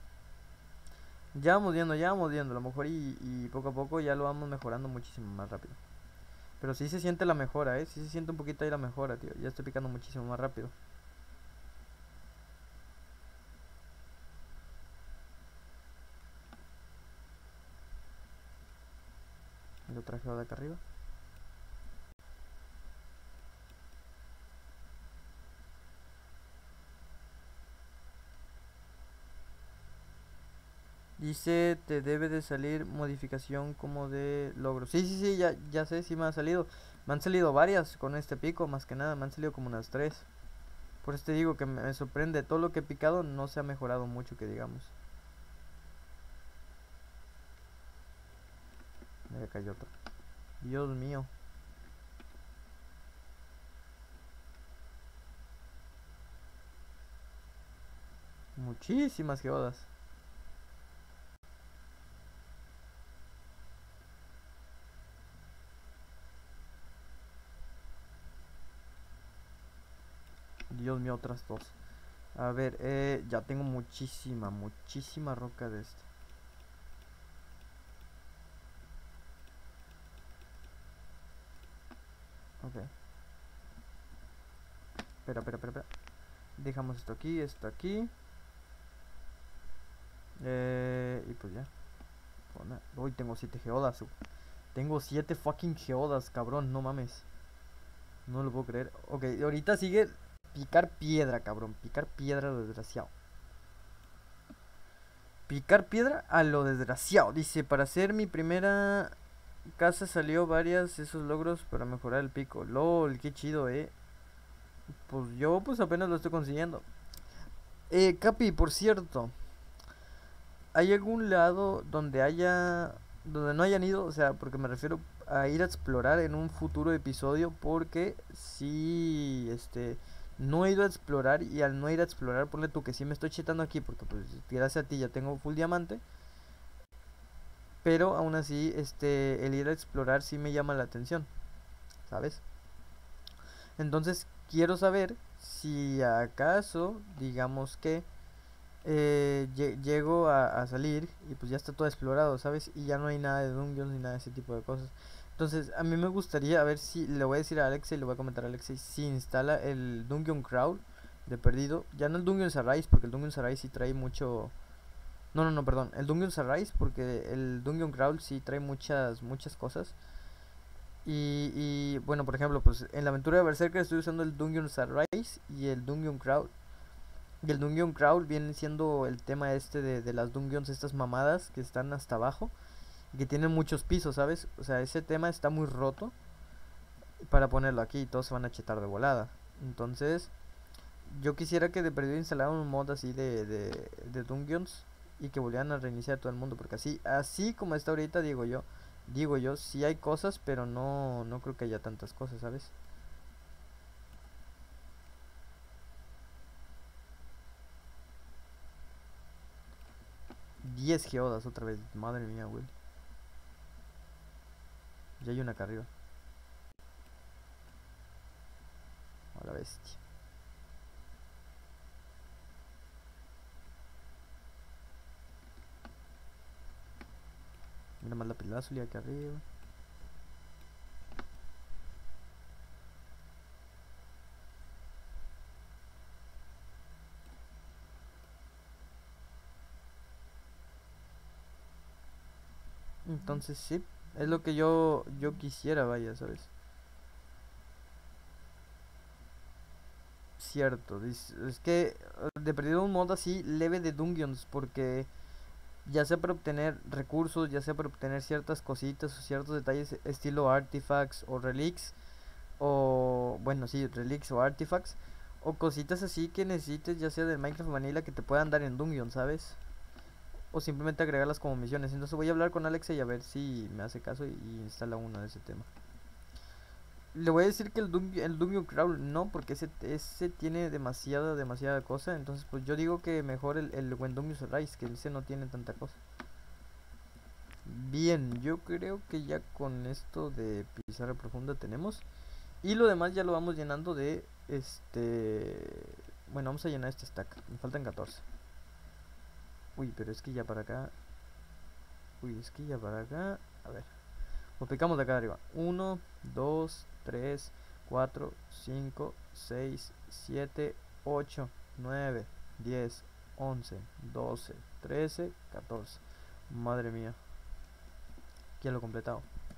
Ya vamos viendo, ya vamos viendo. A lo mejor y, y poco a poco ya lo vamos mejorando muchísimo más rápido. Pero sí se siente la mejora, eh. Sí se siente un poquito ahí la mejora, tío. Ya estoy picando muchísimo más rápido. Lo traje de acá arriba. Dice, te debe de salir modificación como de logro. Sí, sí, sí, ya, ya sé, sí me ha salido. Me han salido varias con este pico, más que nada. Me han salido como unas tres. Por eso te digo que me sorprende. Todo lo que he picado no se ha mejorado mucho, que digamos. Me cayó otro. Dios mío. Muchísimas geodas. Dios mío, otras dos. A ver, eh, ya tengo muchísima, muchísima roca de este. Ok. Espera, espera, espera, espera. Dejamos esto aquí, esto aquí. Eh, y pues ya. Hoy tengo siete geodas. Tengo siete fucking geodas, cabrón, no mames. No lo puedo creer. Ok, ahorita sigue picar piedra, cabrón. Picar piedra, lo desgraciado. Picar piedra a lo desgraciado. Dice, para hacer mi primera casa salió varias esos logros para mejorar el pico. LOL, qué chido, eh. Pues yo pues apenas lo estoy consiguiendo. Eh, Capi, por cierto. ¿Hay algún lado donde haya... donde no hayan ido? O sea, porque me refiero a ir a explorar en un futuro episodio. Porque si, este... no he ido a explorar y al no ir a explorar, ponle tú que sí me estoy chetando aquí. Porque pues gracias a ti ya tengo full diamante. Pero aún así, este, el ir a explorar sí me llama la atención, ¿sabes? Entonces quiero saber si acaso, digamos que eh, lle- llego a, a salir y pues ya está todo explorado, ¿sabes? Y ya no hay nada de dungeons ni nada de ese tipo de cosas. Entonces a mí me gustaría a ver si le voy a decir a Alexei, le voy a comentar a Alexei si instala el Dungeon Crawl de perdido. Ya no el Dungeon Arise, porque el Dungeon Arise sí trae mucho... No, no, no, perdón. El Dungeon Arise, porque el Dungeon Crawl sí trae muchas, muchas cosas. Y, y bueno, por ejemplo, pues en la aventura de Berserker estoy usando el Dungeon Arise y el Dungeon Crawl. Y el Dungeon Crawl viene siendo el tema este de, de las dungeons, estas mamadas que están hasta abajo y que tienen muchos pisos, ¿sabes? O sea, ese tema está muy roto para ponerlo aquí y todos se van a chetar de volada. Entonces, yo quisiera que de perdido instalaran un mod así de, de, de dungeons y que volvieran a reiniciar todo el mundo, porque así, así como está ahorita, digo yo, digo yo, sí hay cosas, pero no, no creo que haya tantas cosas, ¿sabes? Diez geodas otra vez, madre mía, güey. Ya hay una acá arriba. a la bestia. Mira más la pelazuli acá arriba. Entonces sí, es lo que yo yo quisiera, vaya, ¿sabes? Cierto, dis- es que eh, de perdido un modo así leve de Dungeons, porque ya sea para obtener recursos, ya sea para obtener ciertas cositas o ciertos detalles estilo artifacts o relics, o bueno, sí, relics o artifacts, o cositas así que necesites ya sea del Minecraft Vanilla que te puedan dar en Dungeon, ¿sabes? O simplemente agregarlas como misiones. Entonces voy a hablar con Alexa y a ver si me hace caso y, y instala uno de ese tema. Le voy a decir que el Dungeon, el Dungeon Crawl no, porque ese, ese tiene demasiada, demasiada cosa. Entonces, pues yo digo que mejor el, el When Dungeons Rise, que ese no tiene tanta cosa. Bien, yo creo que ya con esto de pizarra profunda tenemos. Y lo demás ya lo vamos llenando de este. Bueno, vamos a llenar este stack. Me faltan catorce. Uy, pero es que ya para acá. Uy, es que ya para acá. A ver. Lo picamos de acá arriba. uno, dos, tres, cuatro, cinco, seis, siete, ocho, nueve, diez, once, doce, trece, catorce. Madre mía. Ya lo he completado.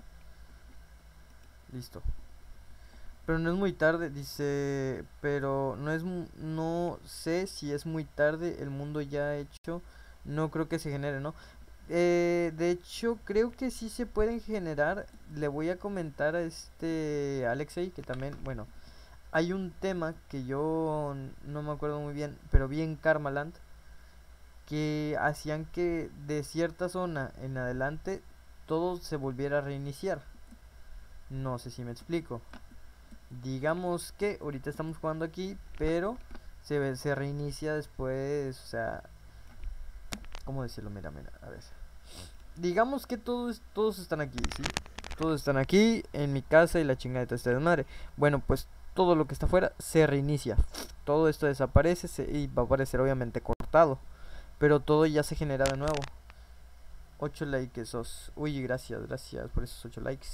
Listo. Pero no es muy tarde, dice. Pero no es. No sé si es muy tarde. El mundo ya hecho. No creo que se genere, ¿no? Eh, de hecho, creo que sí se pueden generar. Le voy a comentar a este Alexei que también, bueno, hay un tema que yo no me acuerdo muy bien, pero vi en Karmaland que hacían que de cierta zona en adelante todo se volviera a reiniciar. No sé si me explico. Digamos que ahorita estamos jugando aquí, pero se, ve- se reinicia después, o sea, ¿cómo decirlo? Mira, mira, a ver. Digamos que todos, todos están aquí, ¿sí? Todos están aquí, en mi casa y la chingada de esta desmadre. Bueno, pues todo lo que está afuera se reinicia. Todo esto desaparece se- y va a aparecer obviamente cortado. Pero todo ya se genera de nuevo. Ocho likes esos. Uy, gracias, gracias por esos ocho likes.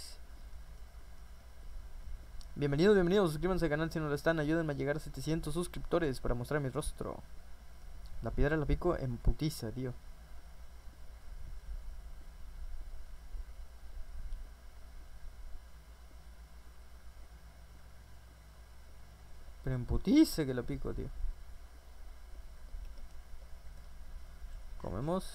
Bienvenidos, bienvenidos. Suscríbanse al canal si no lo están. Ayúdenme a llegar a setecientos suscriptores para mostrar mi rostro. La piedra la pico en putiza, tío. Pero en putiza que la pico, tío. Comemos.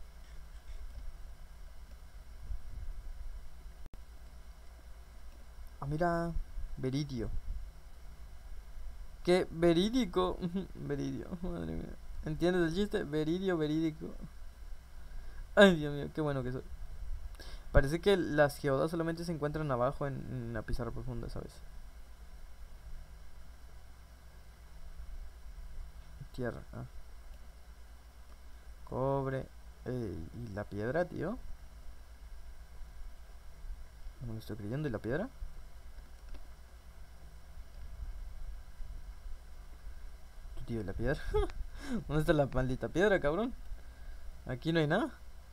Ah, mira. Veridio. ¿Qué? Verídico. Veridio. Madre mía. ¿Entiendes el chiste? Veridio, verídico. Ay, Dios mío, qué bueno que soy. Parece que las geodas solamente se encuentran abajo en, en la pizarra profunda, ¿sabes? Tierra. Ah. Cobre. Ey, ¿y la piedra, tío? No me lo estoy creyendo. ¿Y la piedra? Tu tío, ¿y la piedra? ¿Dónde está la maldita piedra, cabrón? Aquí no hay nada.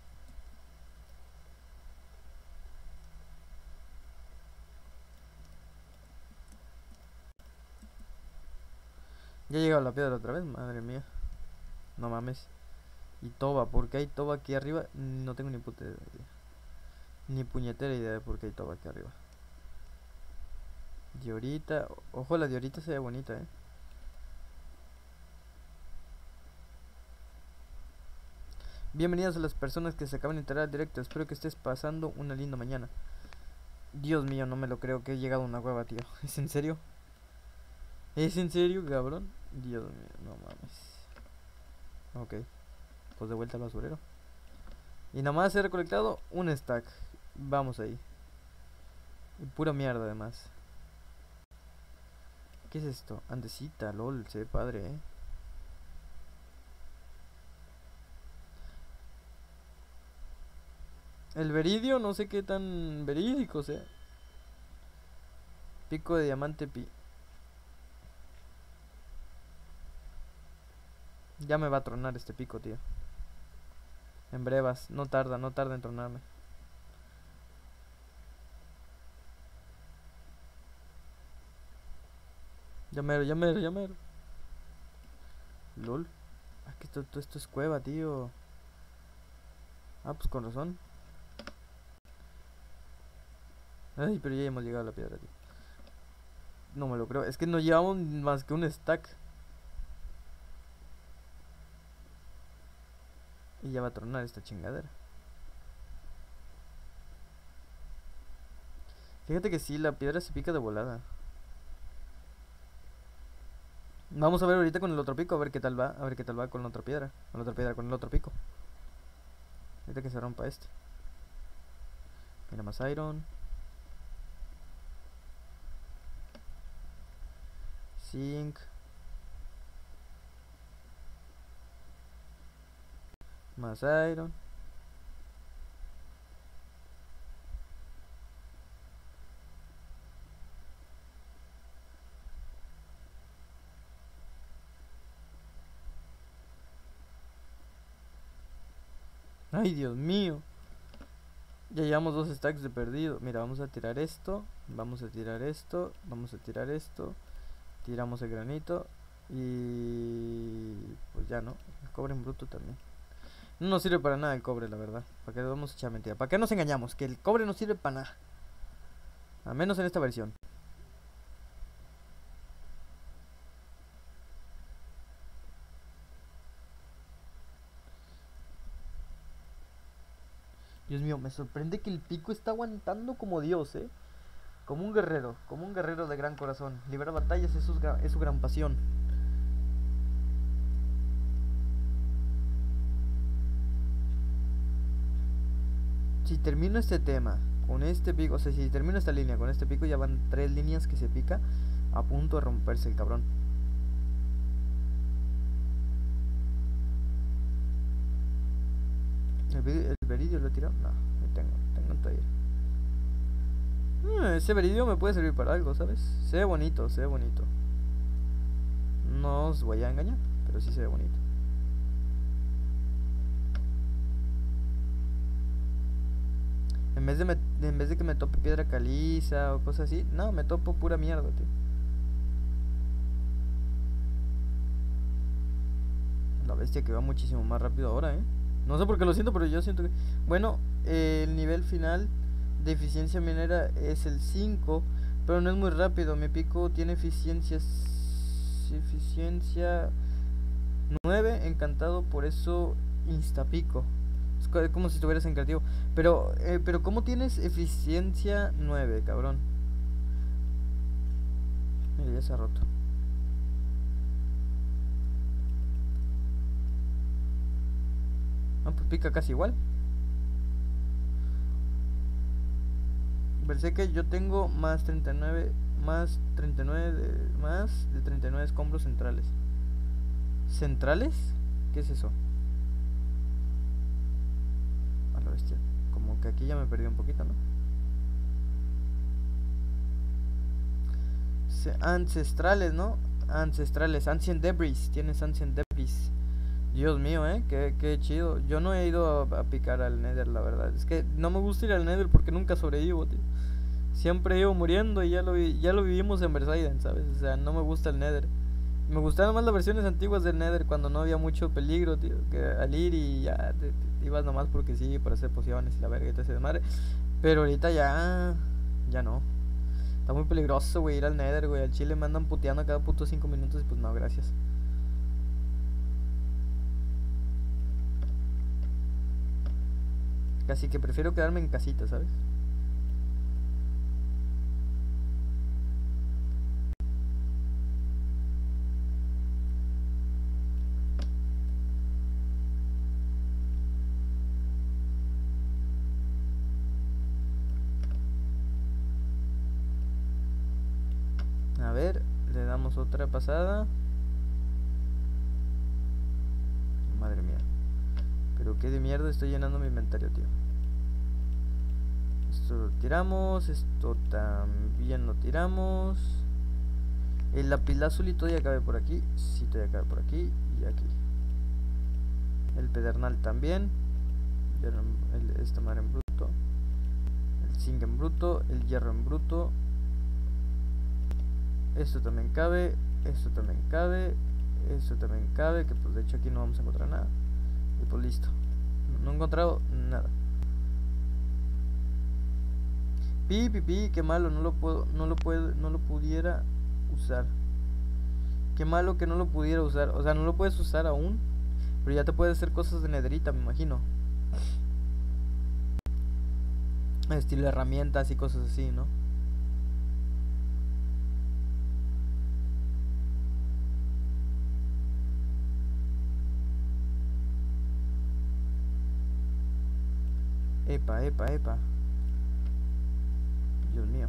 Ya ha llegado la piedra otra vez, madre mía. No mames. Y toba, ¿por qué hay toba aquí arriba? No tengo ni puta idea. Ni puñetera idea de por qué hay toba aquí arriba. Diorita. Ojo, la diorita se ve bonita, eh. Bienvenidas a las personas que se acaban de enterar al directo. Espero que estés pasando una linda mañana. Dios mío, no me lo creo que he llegado a una cueva, tío. ¿Es en serio? ¿Es en serio, cabrón? Dios mío, no mames. Ok, pues de vuelta al basurero. Y nada más he recolectado un stack. Vamos ahí. Y pura mierda, además. ¿Qué es esto? Andesita, lol, se ve padre, eh. El veridio, no sé qué tan verídico sea. Pico de diamante pi. Ya me va a tronar este pico, tío. En brevas, no tarda, no tarda en tronarme. Ya mero, ya mero, ya mero. Lol. Ah, que esto, esto, esto es cueva, tío. Ah, pues con razón. Ay, pero ya hemos llegado a la piedra, tío. No me lo creo. Es que no llevamos más que un stack. Y ya va a tronar esta chingadera. Fíjate que sí, la piedra se pica de volada. Vamos a ver ahorita con el otro pico, a ver qué tal va. A ver qué tal va con la otra piedra. Con la otra piedra, con el otro pico. Ahorita que se rompa este. Mira, más iron. Zinc. Más iron. Ay, Dios mío. Ya llevamos dos stacks de perdido. Mira, vamos a tirar esto. Vamos a tirar esto. Vamos a tirar esto. Tiramos el granito. Y pues ya no. El cobre en bruto también. No nos sirve para nada el cobre, la verdad. ¿Para qué vamos a echar mentira? ¿Para qué nos engañamos? Que el cobre no sirve para nada. Al menos en esta versión. Dios mío, me sorprende que el pico está aguantando como Dios, eh. Como un guerrero, como un guerrero de gran corazón. Libera batallas es su, es su gran pasión. Si termino este tema con este pico, o sea, si termino esta línea con este pico, ya van tres líneas que se pica a punto de romperse el cabrón. ¿El, el veridio lo he tirado? No, no tengo, tengo todavía. Hmm, ese veridio me puede servir para algo, ¿sabes? Se ve bonito, se ve bonito. No os voy a engañar, pero sí se ve bonito. En vez de, me, en vez de que me tope piedra caliza o cosas así, no, me topo pura mierda, tío. La bestia que va muchísimo más rápido ahora, eh. No sé por qué lo siento, pero yo siento que... Bueno, eh, el nivel final de eficiencia minera es el cinco, pero no es muy rápido. Mi pico tiene eficiencia... Eficiencia nueve, encantado, por eso instapico. Es como si estuvieras en creativo. Pero, eh, pero ¿cómo tienes eficiencia nueve, cabrón? Mira, ya se ha roto. Ah, pues pica casi igual. Pensé que yo tengo más treinta y nueve, más treinta y nueve, de, más de treinta y nueve escombros centrales. ¿Centrales? ¿Qué es eso? A la bestia. Como que aquí ya me perdí un poquito, ¿no? Ancestrales, ¿no? Ancestrales, Ancient Debris. Tienes Ancient Debris. Dios mío, eh, qué, qué chido. Yo no he ido a, a picar al Nether, la verdad. Es que no me gusta ir al Nether porque nunca sobrevivo, tío. Siempre he ido muriendo y ya lo, ya lo vivimos en Versailles, ¿sabes? O sea, no me gusta el Nether. Me gustaban más las versiones antiguas del Nether cuando no había mucho peligro, tío. Que al ir y ya te, te ibas nomás porque sí, para hacer pociones y la verga y todo ese desmadre. Pero ahorita ya, ya no. Está muy peligroso, güey, ir al Nether, güey. Al chile me andan puteando cada puto cinco minutos y pues no, gracias. Así que prefiero quedarme en casita, ¿sabes? A ver, le damos otra pasada. Madre mía. Pero qué de mierda estoy llenando mi inventario, tío. Esto lo tiramos. Esto también lo tiramos. El lapilázuli todavía cabe por aquí. Sí, todavía cabe por aquí y aquí. El pedernal también. El, esta madre en bruto. El zinc en bruto. El hierro en bruto. Esto también cabe. Esto también cabe. Esto también cabe. Que pues de hecho aquí no vamos a encontrar nada. Y pues listo. No he encontrado nada. Pi, pi, pi, qué malo, no lo puedo, no lo puedo, no lo pudiera usar. Qué malo que no lo pudiera usar. O sea, no lo puedes usar aún, pero ya te puedes hacer cosas de nederita, me imagino. Estilo herramientas y cosas así, ¿no? Epa, epa, epa. Dios mío.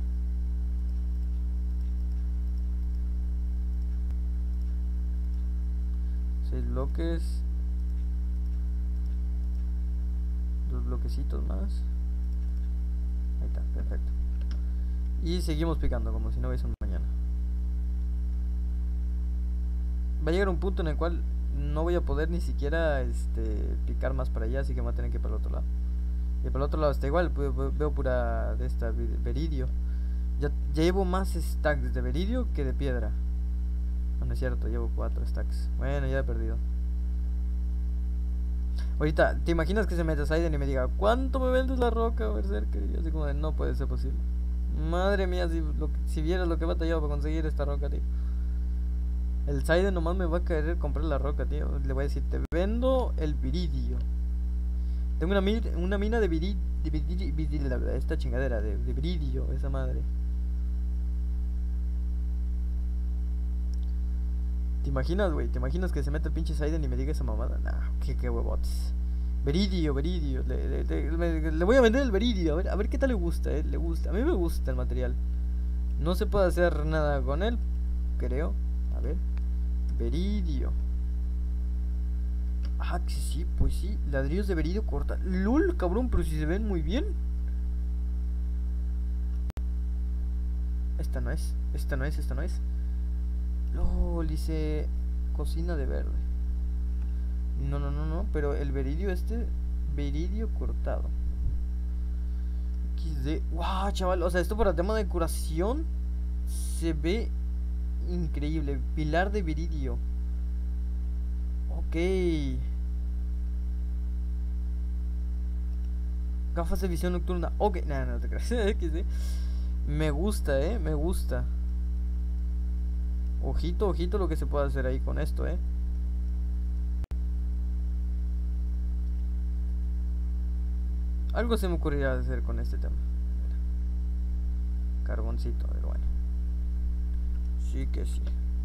Seis bloques. Dos bloquecitos más. Ahí está, perfecto. Y seguimos picando como si no hubiese un mañana. Va a llegar un punto en el cual no voy a poder ni siquiera este, picar más para allá, así que me voy a tener que ir para el otro lado. Y para el otro lado está igual, veo pura de esta veridio. Ya, ya llevo más stacks de veridio que de piedra. No, no es cierto, llevo cuatro stacks. Bueno, ya he perdido. Ahorita, ¿te imaginas que se meta Saiden y me diga ¿cuánto me vendes la roca, berserker? Y yo así como de, no puede ser posible. Madre mía, si, lo, si vieras lo que he batallado para conseguir esta roca, tío. El Saiden nomás me va a querer comprar la roca, tío. Le voy a decir, te vendo el viridio. Tengo una, mir, una mina de viridio, de viridio, viridio, esta chingadera, de, de viridio, esa madre. ¿Te imaginas, güey? ¿Te imaginas que se mete el pinche Saiden y me diga esa mamada? Nah, qué, qué huevotes. Veridio, veridio. Le, le, le, le voy a vender el veridio. A ver, a ver qué tal le gusta, eh. Le gusta. A mí me gusta el material. No se puede hacer nada con él, creo. A ver. Veridio. Ah, que sí, pues sí. Ladrillos de veridio corta. LOL, cabrón, pero si se ven muy bien. Esta no es. Esta no es, esta no es. LOL, dice cocina de verde. No, no, no, no. Pero el veridio este. Veridio cortado. equis de. ¡Wow, chaval! O sea, esto para el tema de curación se ve increíble. Pilar de veridio. Ok. Gafas de visión nocturna. Ok, nada, no, no te creas. equis de. Me gusta, eh. Me gusta. Ojito, ojito lo que se puede hacer ahí con esto, eh. Algo se me ocurrirá hacer con este tema. Carboncito, pero bueno. Sí que sí.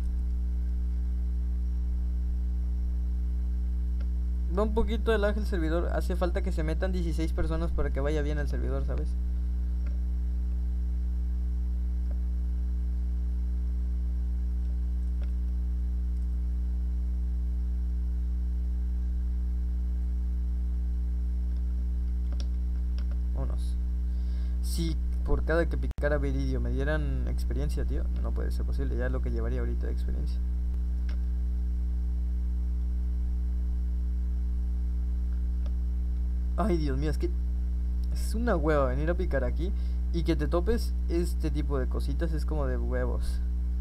Va un poquito el ángel servidor. Hace falta que se metan dieciséis personas para que vaya bien el servidor, ¿sabes? Vámonos. Si por cada que picara viridio me dieran experiencia, tío, no puede ser posible. Ya es lo que llevaría ahorita de experiencia. Ay, Dios mío, es que es una hueva venir a picar aquí y que te topes este tipo de cositas. Es como de huevos.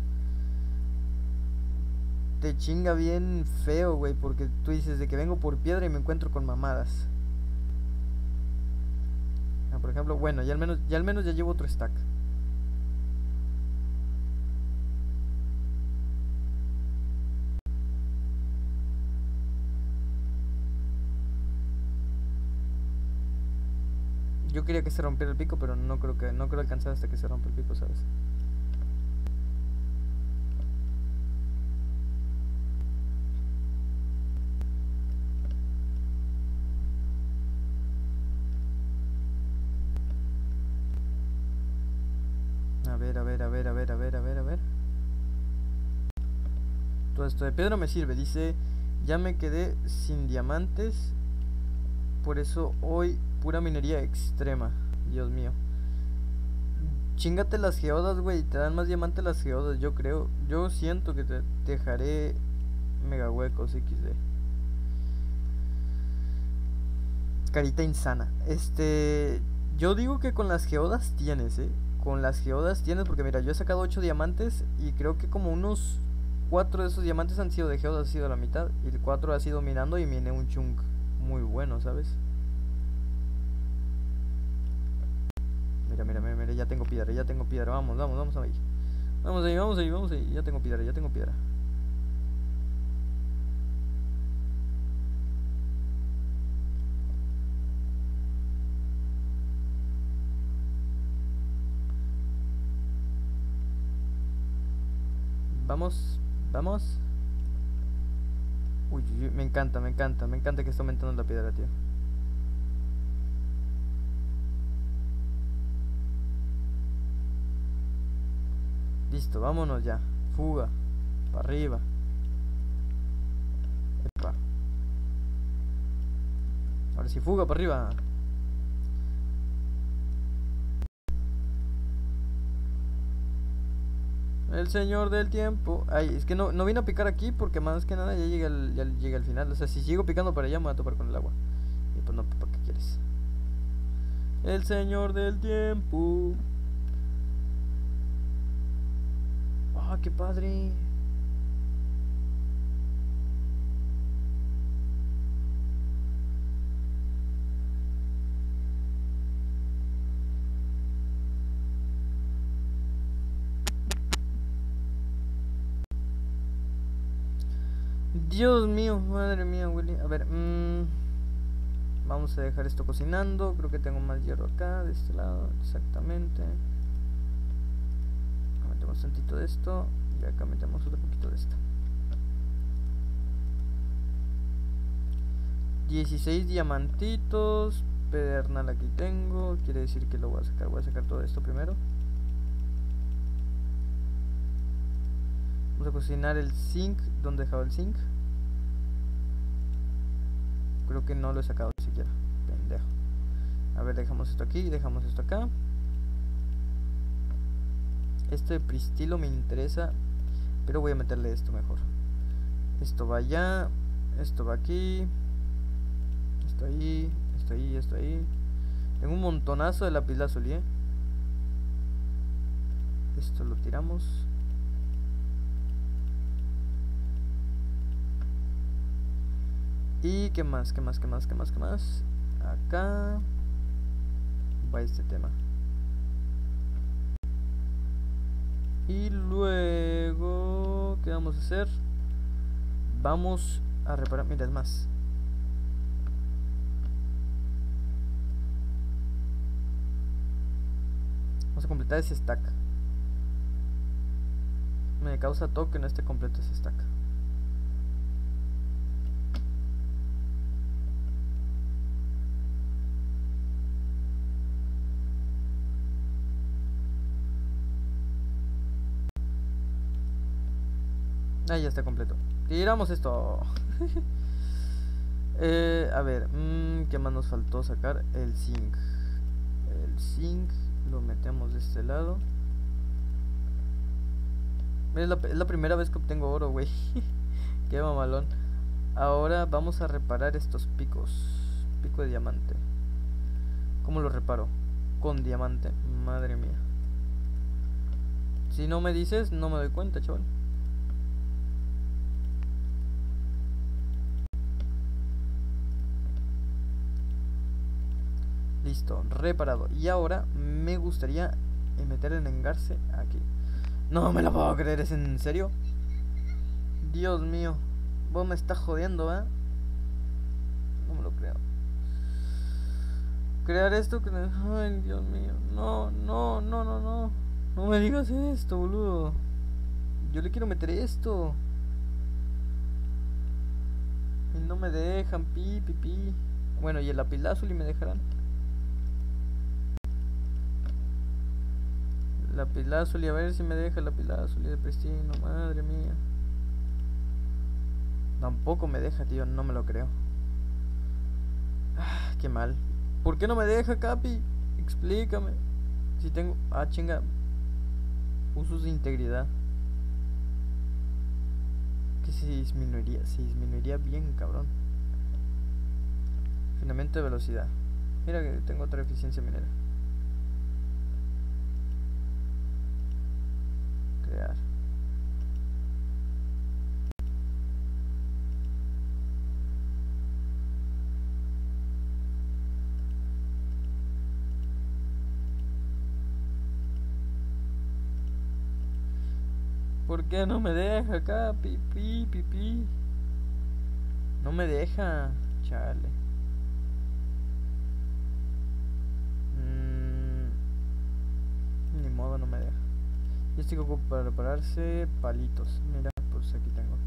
Te chinga bien feo, güey, porque tú dices de que vengo por piedra y me encuentro con mamadas. Ah, por ejemplo, bueno, ya al menos ya al menos ya llevo otro stack. Yo quería que se rompiera el pico, pero no creo que no creo alcanzar hasta que se rompa el pico, ¿sabes? A ver, a ver, a ver, a ver, a ver, a ver, a ver. Todo esto de piedra me sirve, dice, ya me quedé sin diamantes, por eso hoy pura minería extrema. Dios mío. Chingate las geodas, güey, te dan más diamantes las geodas, yo creo. Yo siento que te dejaré mega huecos equis de. carita insana. Este, yo digo que con las geodas tienes, ¿eh? Con las geodas tienes, porque mira, yo he sacado ocho diamantes y creo que como unos cuatro de esos diamantes han sido de geodas, ha sido la mitad. Y el cuatro ha sido minando y miné un chunk muy bueno, ¿sabes? Mira, mira, mira, mira, ya tengo piedra, ya tengo piedra. Vamos, vamos, vamos ahí. Vamos ahí, vamos ahí, vamos ahí. Ya tengo piedra, ya tengo piedra. Vamos, vamos. Uy, uy, me encanta, me encanta, me encanta que está aumentando la piedra, tío. Listo, vámonos ya. Fuga. Para arriba. Epa. Ahora sí, fuga para arriba. El señor del tiempo. Ay, es que no, no vine a picar aquí porque más que nada ya llega al, ya llega al final. O sea, si sigo picando para allá me voy a topar con el agua. Y pues no, ¿para qué quieres? El señor del tiempo. Ah, qué padre. Dios mío, madre mía, Willy. A ver, mmm, vamos a dejar esto cocinando. Creo que tengo más hierro acá, de este lado, exactamente. Metemos tantito de esto y acá metemos otro poquito de esto. dieciséis diamantitos. Pedernal aquí tengo. Quiere decir que lo voy a sacar. Voy a sacar todo esto primero. Vamos a cocinar el zinc. ¿Dónde he dejado el zinc? Creo que no lo he sacado siquiera. Pendejo. A ver, dejamos esto aquí y dejamos esto acá. Esto de pristilo me interesa, pero voy a meterle esto mejor. Esto va allá. Esto va aquí. Esto ahí. Esto ahí, esto ahí. Tengo un montonazo de lapislázuli, ¿eh? Esto lo tiramos. Y qué más, qué más, qué más, qué más, qué más. Acá va este tema. Y luego, ¿qué vamos a hacer? Vamos a reparar, mira, es más. Vamos a completar ese stack. Me causa toque que no esté completo ese stack. Ah, ya está completo. Tiramos esto. eh, a ver, mmm, ¿qué más nos faltó sacar? El zinc. El zinc lo metemos de este lado. Es la, es la primera vez que obtengo oro, güey. Qué mamalón. Ahora vamos a reparar estos picos. Pico de diamante. ¿Cómo lo reparo? Con diamante. Madre mía. Si no me dices, no me doy cuenta, chaval. Listo, reparado. Y ahora me gustaría meter el engarce aquí. No me lo puedo creer, ¿es en serio? Dios mío. Vos me estás jodiendo, ¿eh? No me lo creo. Crear esto que... Ay, Dios mío. No, no, no, no, no. No me digas esto, boludo. Yo le quiero meter esto. Y no me dejan, pi, pi, pi. Bueno, y el lapislázuli me dejarán. Lapislázuli, a ver si me deja el lapislázuli de pristino, madre mía. Tampoco me deja, tío, no me lo creo. Ah, qué mal. ¿Por qué no me deja, Capi? Explícame. Si tengo... Ah, chinga. Usos de integridad. Que se disminuiría, se disminuiría bien, cabrón. Refinamiento de velocidad. Mira que tengo otra eficiencia minera. Crear. ¿Por qué no me deja acá? Pipí, pipí. No me deja. Chale. Mm, ni modo, no me deja. Y este que ocupa para repararse palitos. Mira, pues aquí tengo.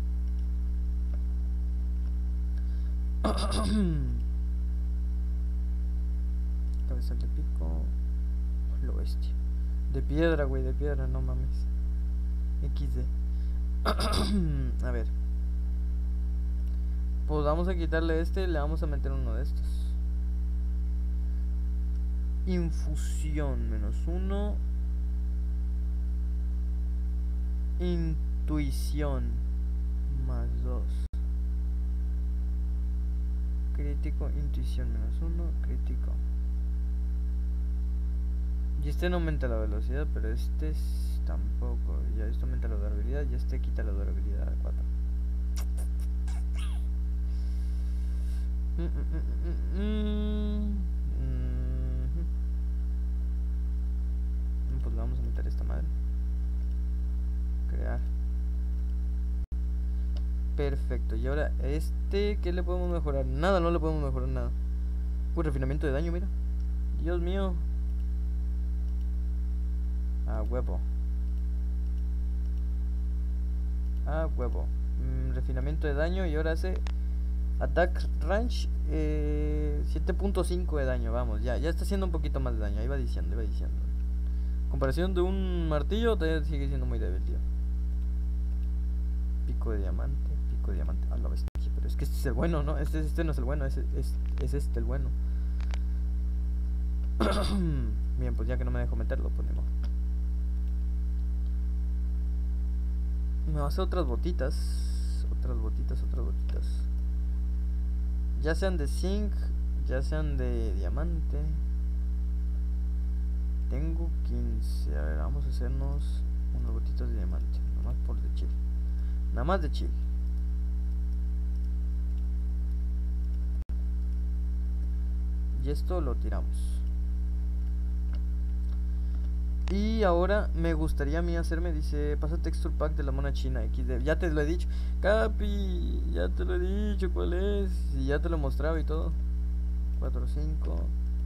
Cabeza de pico. Lo bestia. De piedra, güey, de piedra, no mames. equis de. A ver. Pues vamos a quitarle este y le vamos a meter uno de estos. Infusión, menos uno. Intuición, más dos. Crítico, intuición, menos uno. Crítico. Y este no aumenta la velocidad, pero este es tampoco. Ya esto aumenta la durabilidad y este quita la durabilidad a cuatro. Mm, mm, mm, mm, mm. Mm, pues le vamos a meter esta madre. Crear. Perfecto. Y ahora este, ¿qué le podemos mejorar? Nada, no le podemos mejorar nada. Uy, refinamiento de daño, mira. Dios mío. Ah, huevo. Ah, huevo. Mm, refinamiento de daño y ahora hace attack range eh, siete punto cinco de daño. Vamos, ya, ya está haciendo un poquito más de daño. Iba diciendo, iba diciendo. Comparación de un martillo, todavía sigue siendo muy débil, tío. Pico de diamante, pico de diamante. Ah, la bestia. Pero es que este es el bueno, ¿no? Este, este no es el bueno, es, es, es este el bueno. Bien, pues ya que no me dejo meterlo, pues ni modo. Me voy a hacer otras botitas. Otras botitas, otras botitas. Ya sean de zinc, ya sean de diamante. Tengo quince. A ver, vamos a hacernos unas botitas de diamante. Nomás por de chill. Nada más de chill. Y esto lo tiramos. Y ahora me gustaría a mí hacerme, dice, pasa texture pack de la mona china equis de. Ya te lo he dicho, Capi, ya te lo he dicho cuál es. Y ya te lo he mostrado y todo. cuatro, cinco.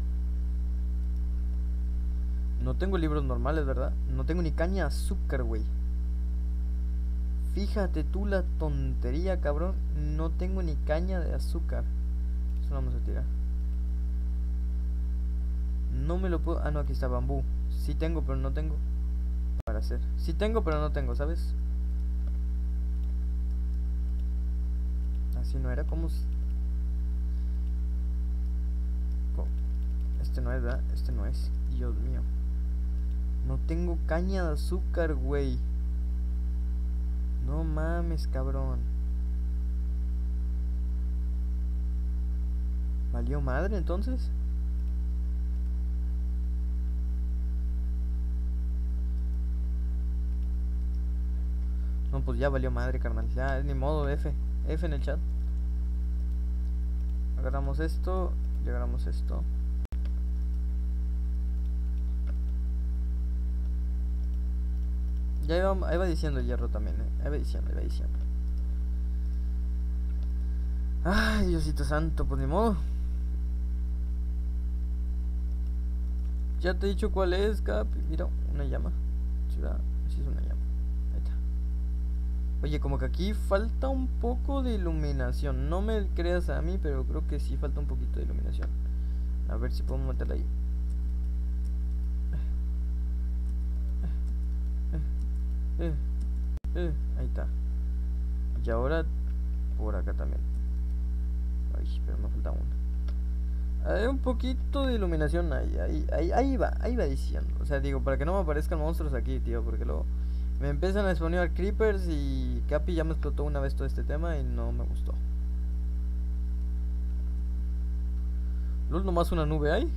No tengo libros normales, ¿verdad? No tengo ni caña de azúcar, güey. Fíjate tú la tontería, cabrón. No tengo ni caña de azúcar. Eso lo vamos a tirar. No me lo puedo... Ah, no, aquí está bambú. Sí tengo, pero no tengo para hacer. Sí tengo, pero no tengo, ¿sabes? Así no era como... Este no es, ¿verdad? Este no es. Dios mío. No tengo caña de azúcar, güey. No mames, cabrón. ¿Valió madre entonces? No, pues ya valió madre, carnal. Ya, ni modo, F. F en el chat. Agarramos esto y agarramos esto. Ya iba, iba diciendo el hierro también, ¿eh? Iba diciendo, iba diciendo. Ay, Diosito santo, pues ni modo. Ya te he dicho cuál es, Capi. Mira, una llama. Ciudad, sí es una llama. Ahí está. Oye, como que aquí falta un poco de iluminación. No me creas a mí, pero creo que sí falta un poquito de iluminación. A ver si podemos meterla ahí. Eh, eh, ahí está. Y ahora por acá también. Ay, pero me falta una. Hay un poquito de iluminación ahí, ahí, ahí, ahí va, ahí va diciendo. O sea, digo, para que no me aparezcan monstruos aquí, tío, porque luego me empiezan a spawnear creepers y Capi ya me explotó una vez todo este tema y no me gustó. Lol, nomás una nube hay.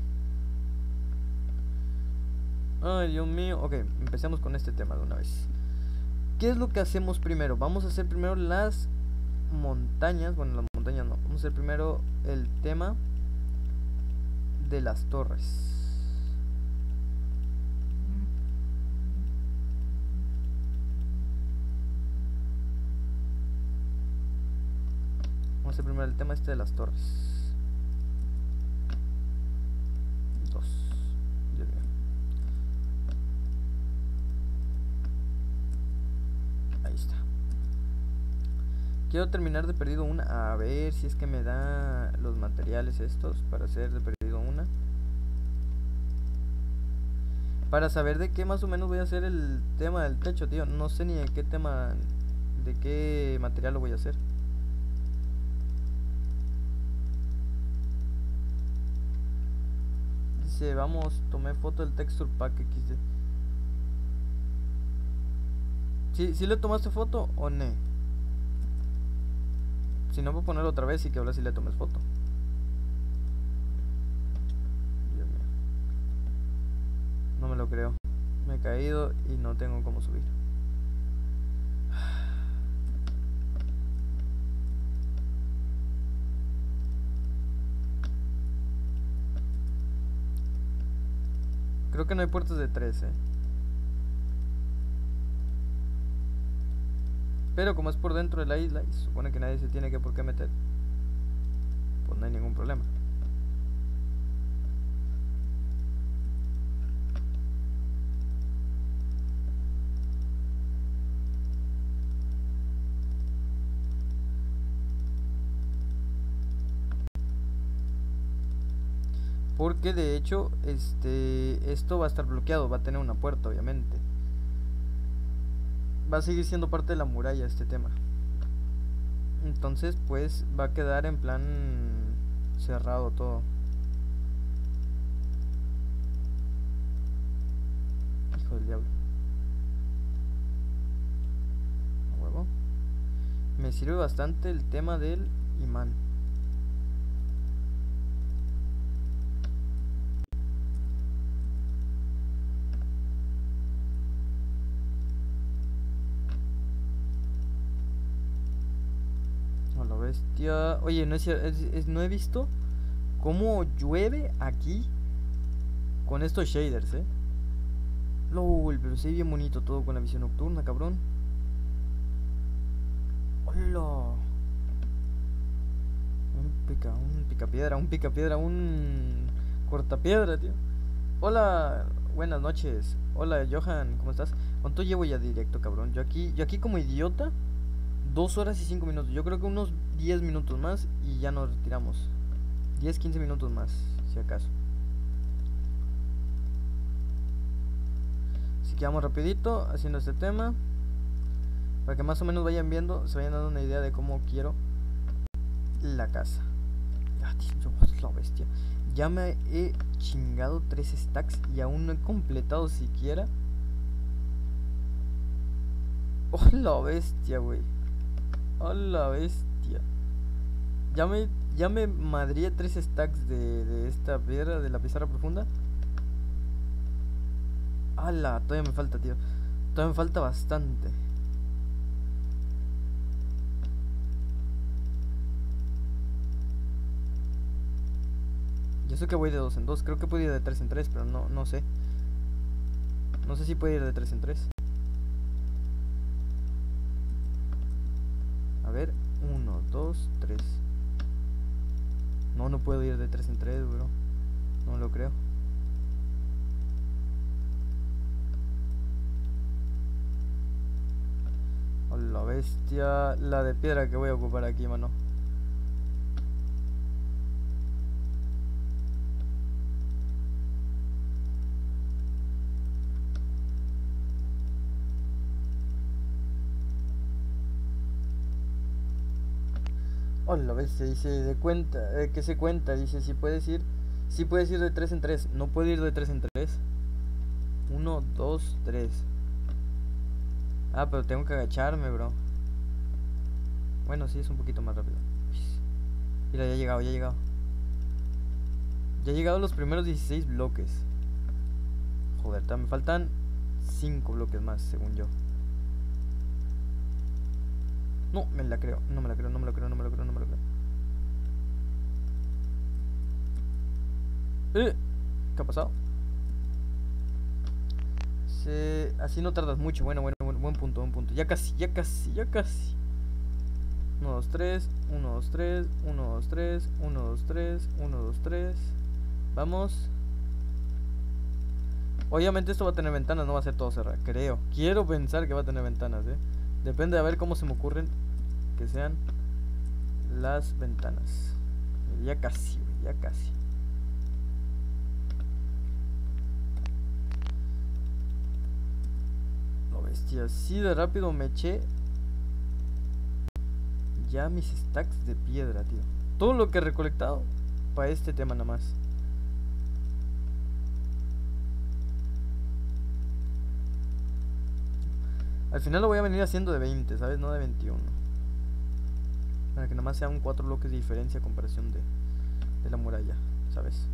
Ay, Dios mío. Ok, empecemos con este tema de una vez. ¿Qué es lo que hacemos primero? Vamos a hacer primero las montañas. Bueno, las montañas no. Vamos a hacer primero el tema de las torres. Vamos a hacer primero el tema este de las torres. Dos. Dios mío. Ahí está. Quiero terminar de perdido una. A ver si es que me da los materiales estos para hacer de perdido una. Para saber de qué más o menos voy a hacer el tema del techo, tío. No sé ni de qué tema, de qué material lo voy a hacer. Dice, vamos, tomé foto del texture pack equis de. ¿Sí, ¿Sí le tomaste foto o no? Si no, voy a ponerlo otra vez y que ahora sí le tomes foto. Dios mío. No me lo creo. Me he caído y no tengo cómo subir. Creo que no hay puertas de tres, eh. Pero como es por dentro de la isla y se supone que nadie se tiene que por qué meter, pues no hay ningún problema. Porque de hecho, este, esto va a estar bloqueado, va a tener una puerta, obviamente. Va a seguir siendo parte de la muralla este tema. Entonces, pues, va a quedar en plan cerrado todo. Hijo del diablo. A huevo. Me sirve bastante el tema del imán. Bestia. Oye, no, es, es, es, no he visto cómo llueve aquí con estos shaders, eh. LOL, pero se ve bien bonito todo con la visión nocturna, cabrón. Hola. Un pica, un picapiedra, un picapiedra, un cortapiedra, tío. Hola, buenas noches. Hola, Johan, ¿cómo estás? ¿Cuánto llevo ya directo, cabrón? Yo aquí, yo aquí como idiota. Dos horas y cinco minutos. Yo creo que unos diez minutos más y ya nos retiramos. Diez, quince minutos más, si acaso. Así que vamos rapidito haciendo este tema. Para que más o menos vayan viendo, se vayan dando una idea de cómo quiero la casa. Ah, tío, la bestia. Ya me he chingado tres stacks y aún no he completado siquiera. Oh, la bestia, güey. ¡A la bestia! Ya me, ya me madría tres stacks de, de esta piedra, de la pizarra profunda. ¡Hala! Todavía me falta, tío. Todavía me falta bastante. Yo sé que voy de dos en dos. Creo que puedo ir de tres en tres, pero no, no sé. No sé si puedo ir de tres en tres. A ver, uno, dos, tres. No, no puedo ir de tres en tres, bro. No lo creo. Oh, la bestia. La de piedra que voy a ocupar aquí, mano. Oh, la bestia, dice de cuenta, eh, que se cuenta, dice si puedes ir, si puedes ir de tres en tres, no puedo ir de tres en tres. uno, dos, tres. Ah, pero tengo que agacharme, bro. Bueno, sí, es un poquito más rápido. Mira, ya he llegado, ya he llegado. Ya he llegado a los primeros dieciséis bloques. Joder, me faltan cinco bloques más, según yo. No, me la creo, no me la creo, no me la creo, no me la creo, no me la creo. Eh, ¿Qué ha pasado? Se... Así no tardas mucho. Bueno, bueno, bueno, buen punto, buen punto. Ya casi, ya casi, ya casi. uno, dos, tres, uno, dos, tres, uno, dos, tres, uno, dos, tres, uno, dos, tres. Vamos. Obviamente esto va a tener ventanas, no va a ser todo cerrado, creo. Quiero pensar que va a tener ventanas, eh. Depende de ver cómo se me ocurren que sean las ventanas. Ya casi, wey, ya casi. Lo bestia, así de rápido me eché ya mis stacks de piedra, tío. Todo lo que he recolectado para este tema nada más. Al final lo voy a venir haciendo de veinte, ¿sabes? No de veintiuno. Para que nada más sean cuatro bloques de diferencia a comparación de, de la muralla, ¿sabes?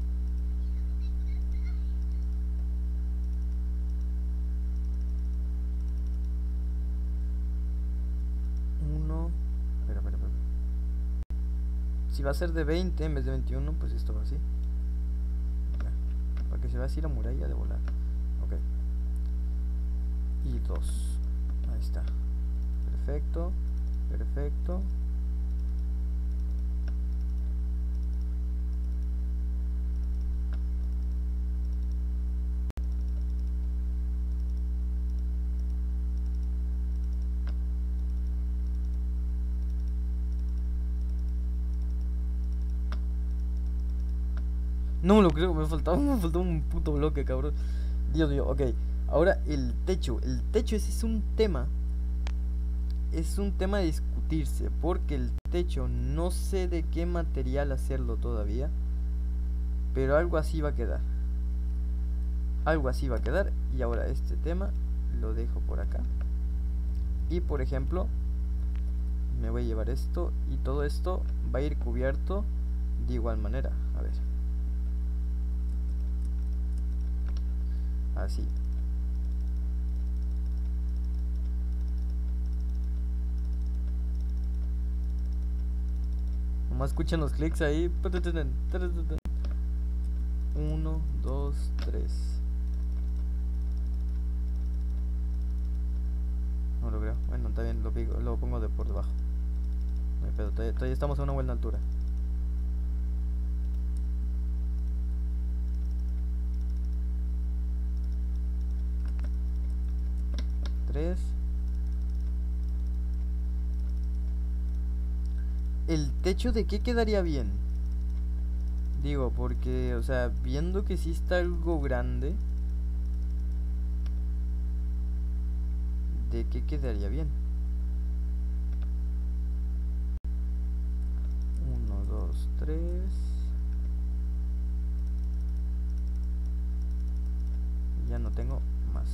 Uno. Espera, espera, espera. Si va a ser de veinte en vez de veintiuno, pues esto va así. Ya. Para que se vea así la muralla de volar. Ok. Y dos. Ahí está. Perfecto. Perfecto. No me lo creo, me faltaba, me faltaba un puto bloque, cabrón. Dios mío, ok. Ahora el techo. El techo ese es un tema. Es un tema de discutirse. Porque el techo no sé de qué material hacerlo todavía. Pero algo así va a quedar. Algo así va a quedar. Y ahora este tema lo dejo por acá. Y por ejemplo, me voy a llevar esto. Y todo esto va a ir cubierto de igual manera. A ver. Así. Nomás escuchen los clics ahí. Uno, dos, tres. No lo creo. Bueno, está bien, lo, pico, lo pongo de por debajo. No hay pedo, todavía, todavía estamos a una buena altura. Tres. ¿El techo de qué quedaría bien? Digo, porque, o sea, viendo que sí está algo grande, ¿de qué quedaría bien? Uno, dos, tres. Ya no tengo más.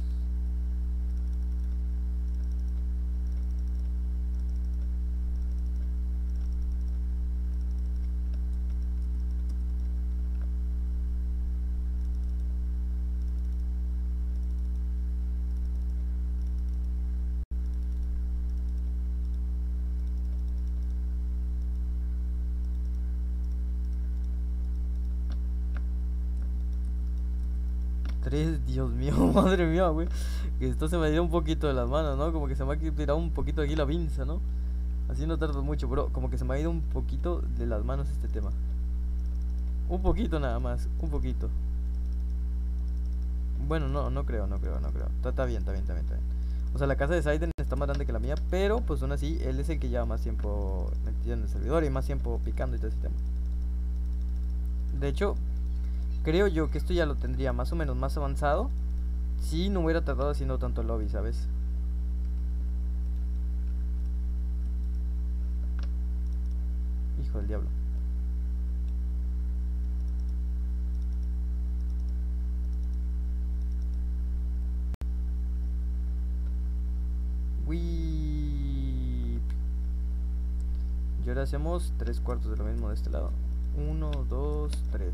Tres, Dios mío, madre mía, güey. Que esto se me ha ido un poquito de las manos, ¿no? Como que se me ha tirado un poquito aquí la pinza, ¿no? Así no tardo mucho, bro. Como que se me ha ido un poquito de las manos este tema. Un poquito nada más, un poquito. Bueno, no, no creo, no creo, no creo. Está, está bien, está bien, está bien, está bien. O sea, la casa de Saiden está más grande que la mía, pero pues aún así, él es el que lleva más tiempo metido en el servidor y más tiempo picando y todo ese tema. De hecho, creo yo que esto ya lo tendría más o menos más avanzado si no hubiera tardado haciendo tanto lobby, ¿sabes? Hijo del diablo. Uy. Y ahora hacemos tres cuartos de lo mismo de este lado. uno, dos, tres.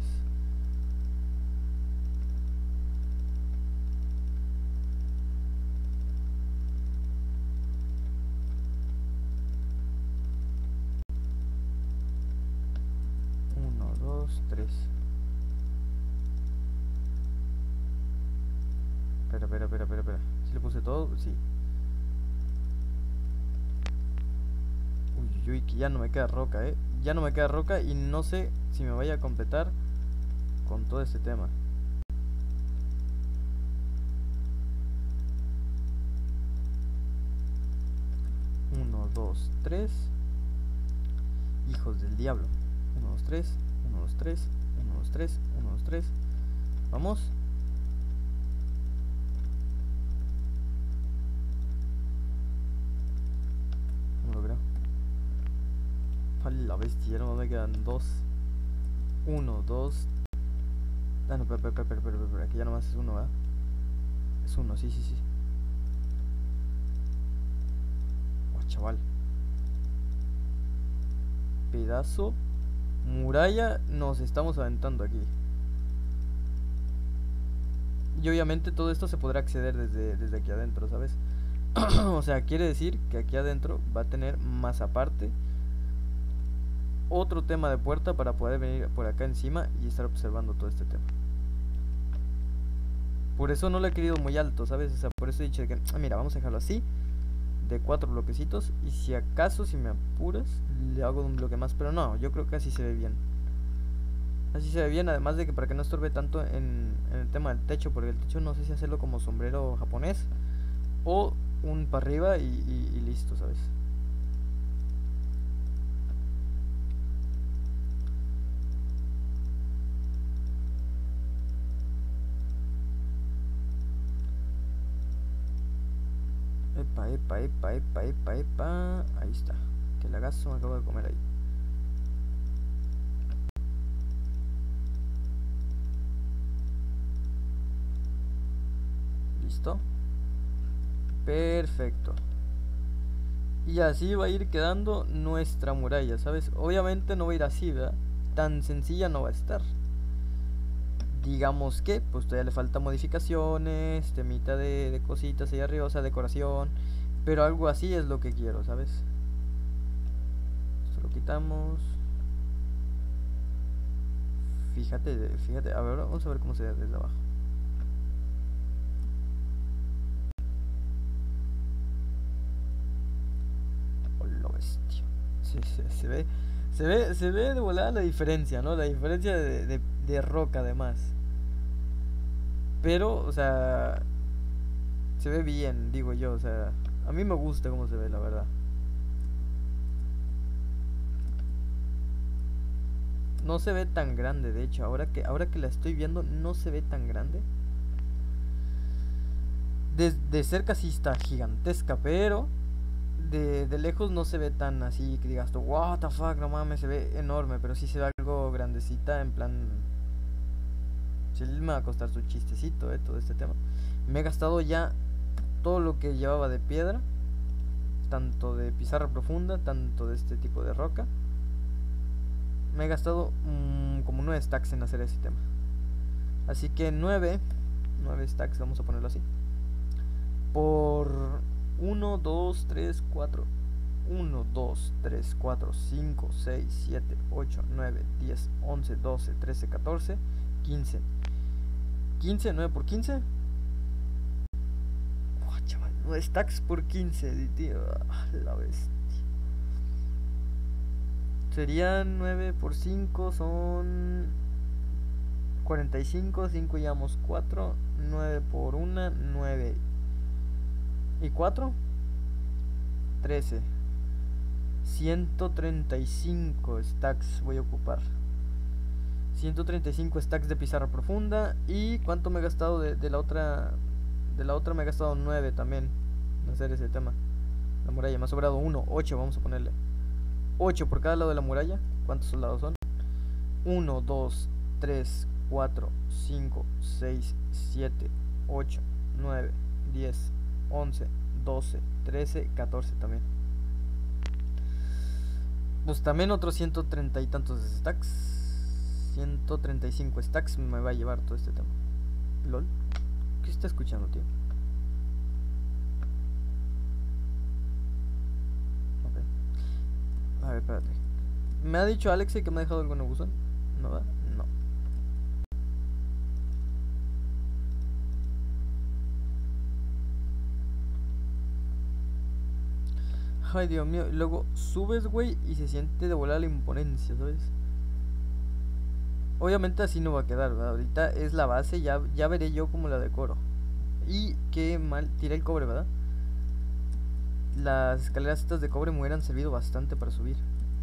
uno, dos, tres. Espera, espera, espera, espera, espera. ¿Sí le puse todo? Sí. Uy, uy, que ya no me queda roca, eh. Ya no me queda roca y no sé si me vaya a completar con todo este tema. uno, dos, tres. Hijos del diablo. uno, dos, tres. uno, dos, tres. uno, dos, tres. uno, dos, tres. Vamos. No lo creo. A la bestia, no me quedan dos. uno, dos. Ah, no, espera, espera, espera, espera, espera, que ya nomás es uno, ¿verdad? Es uno, sí, sí, sí. Oh, chaval. Pedazo. Muralla nos estamos aventando aquí. Y obviamente todo esto se podrá acceder desde, desde aquí adentro, ¿sabes? O sea, quiere decir que aquí adentro va a tener más aparte otro tema de puerta para poder venir por acá encima y estar observando todo este tema. Por eso no lo he querido muy alto, ¿sabes? O sea, por eso he dicho que, ah, mira, vamos a dejarlo así, de cuatro bloquecitos, y si acaso, si me apuras, le hago un bloque más, pero no, yo creo que así se ve bien. Así se ve bien, además de que para que no estorbe tanto en, en el tema del techo, porque el techo no sé si hacerlo como sombrero japonés o un para arriba y, y, y listo, ¿sabes? Epa, epa, epa, epa, epa, epa. Ahí está. Que lagazo me acabo de comer ahí. Listo. Perfecto. Y así va a ir quedando nuestra muralla, ¿sabes? Obviamente no va a ir así, ¿verdad? Tan sencilla no va a estar. Digamos que, pues todavía le falta modificaciones, temita de, de cositas ahí arriba, o sea, decoración. Pero algo así es lo que quiero, ¿sabes? Esto lo quitamos. Fíjate, fíjate. A ver, vamos a ver cómo se ve desde abajo. Hola, bestia. Sí, se, se ve. Se ve, se ve de volada la diferencia, ¿no? La diferencia de, de, de roca, además. Pero, o sea, se ve bien, digo yo. O sea, a mí me gusta cómo se ve, la verdad. No se ve tan grande, de hecho. Ahora que, ahora que la estoy viendo, no se ve tan grande. De, de cerca sí está gigantesca, pero de, de lejos no se ve tan así que digas tú, what the fuck, no mames, se ve enorme, pero sí se ve algo grandecita, en plan. Sí me va a costar su chistecito, eh, todo este tema. Me he gastado ya todo lo que llevaba de piedra, tanto de pizarra profunda, tanto de este tipo de roca. Me he gastado mmm, como nueve stacks en hacer ese tema. Así que nueve, nueve stacks, vamos a ponerlo así. Por uno, dos, tres, cuatro. uno, dos, tres, cuatro, cinco, seis, siete, ocho, nueve, diez, once, doce, trece, catorce, quince. quince, nueve por quince. Oh, chaval, nueve stacks por quince, tío. La bestia. Serían nueve por cinco, son cuarenta y cinco. cinco llevamos cuatro. nueve por uno, nueve. ¿Y cuatro? trece. ciento treinta y cinco stacks voy a ocupar. ciento treinta y cinco stacks de pizarra profunda. ¿Y cuánto me he gastado de, de la otra? De la otra me he gastado nueve también en hacer ese tema. La muralla, me ha sobrado uno, ocho vamos a ponerle. ocho por cada lado de la muralla. ¿Cuántos soldados son? uno, dos, tres, cuatro, cinco, seis, siete, ocho, nueve, diez, once, doce, trece, catorce también. Pues también otros ciento treinta y tantos stacks. ciento treinta y cinco stacks me va a llevar todo este tema. LOL. ¿Qué está escuchando, tío? Ok. A ver, espérate. ¿Me ha dicho Alexei que me ha dejado algo en el buzón? ¿No va? No. Ay, Dios mío. Y luego subes, güey, y se siente de volar la imponencia, ¿sabes? Obviamente así no va a quedar, ¿verdad? Ahorita es la base, ya, ya veré yo cómo la decoro. Y qué mal tiré el cobre, ¿verdad? Las escaleras estas de cobre me hubieran servido bastante para subir.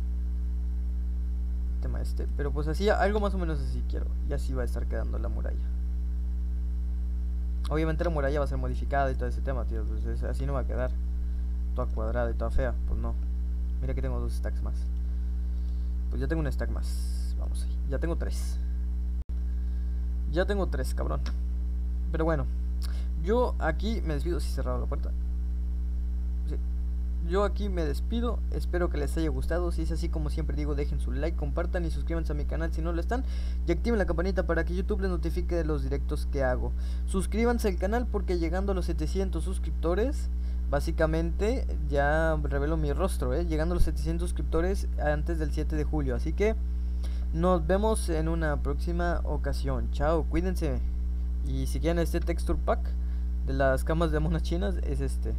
Tema este. Pero pues así, algo más o menos así quiero. Y así va a estar quedando la muralla. Obviamente la muralla va a ser modificada y todo ese tema, tío. Pues es, así no va a quedar. Toda cuadrada y toda fea. Pues no. Mira que tengo dos stacks más. Pues ya tengo un stack más. Vamos ahí. Ya tengo tres. Ya tengo tres, cabrón. Pero bueno. Yo aquí me despido. Si sí, cerrado la puerta. Sí. Yo aquí me despido, espero que les haya gustado. Si es así, como siempre digo, dejen su like, compartan y suscríbanse a mi canal si no lo están, y activen la campanita para que YouTube les notifique de los directos que hago. Suscríbanse al canal porque llegando a los setecientos suscriptores, básicamente ya revelo mi rostro, ¿eh? Llegando a los setecientos suscriptores antes del siete de julio. Así que nos vemos en una próxima ocasión. Chao, cuídense. Y si quieren este texture pack de las camas de monas chinas, es este.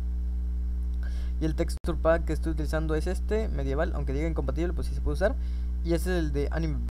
Y el texture pack que estoy utilizando es este, medieval, aunque diga incompatible, pues sí se puede usar. Y ese es el de anime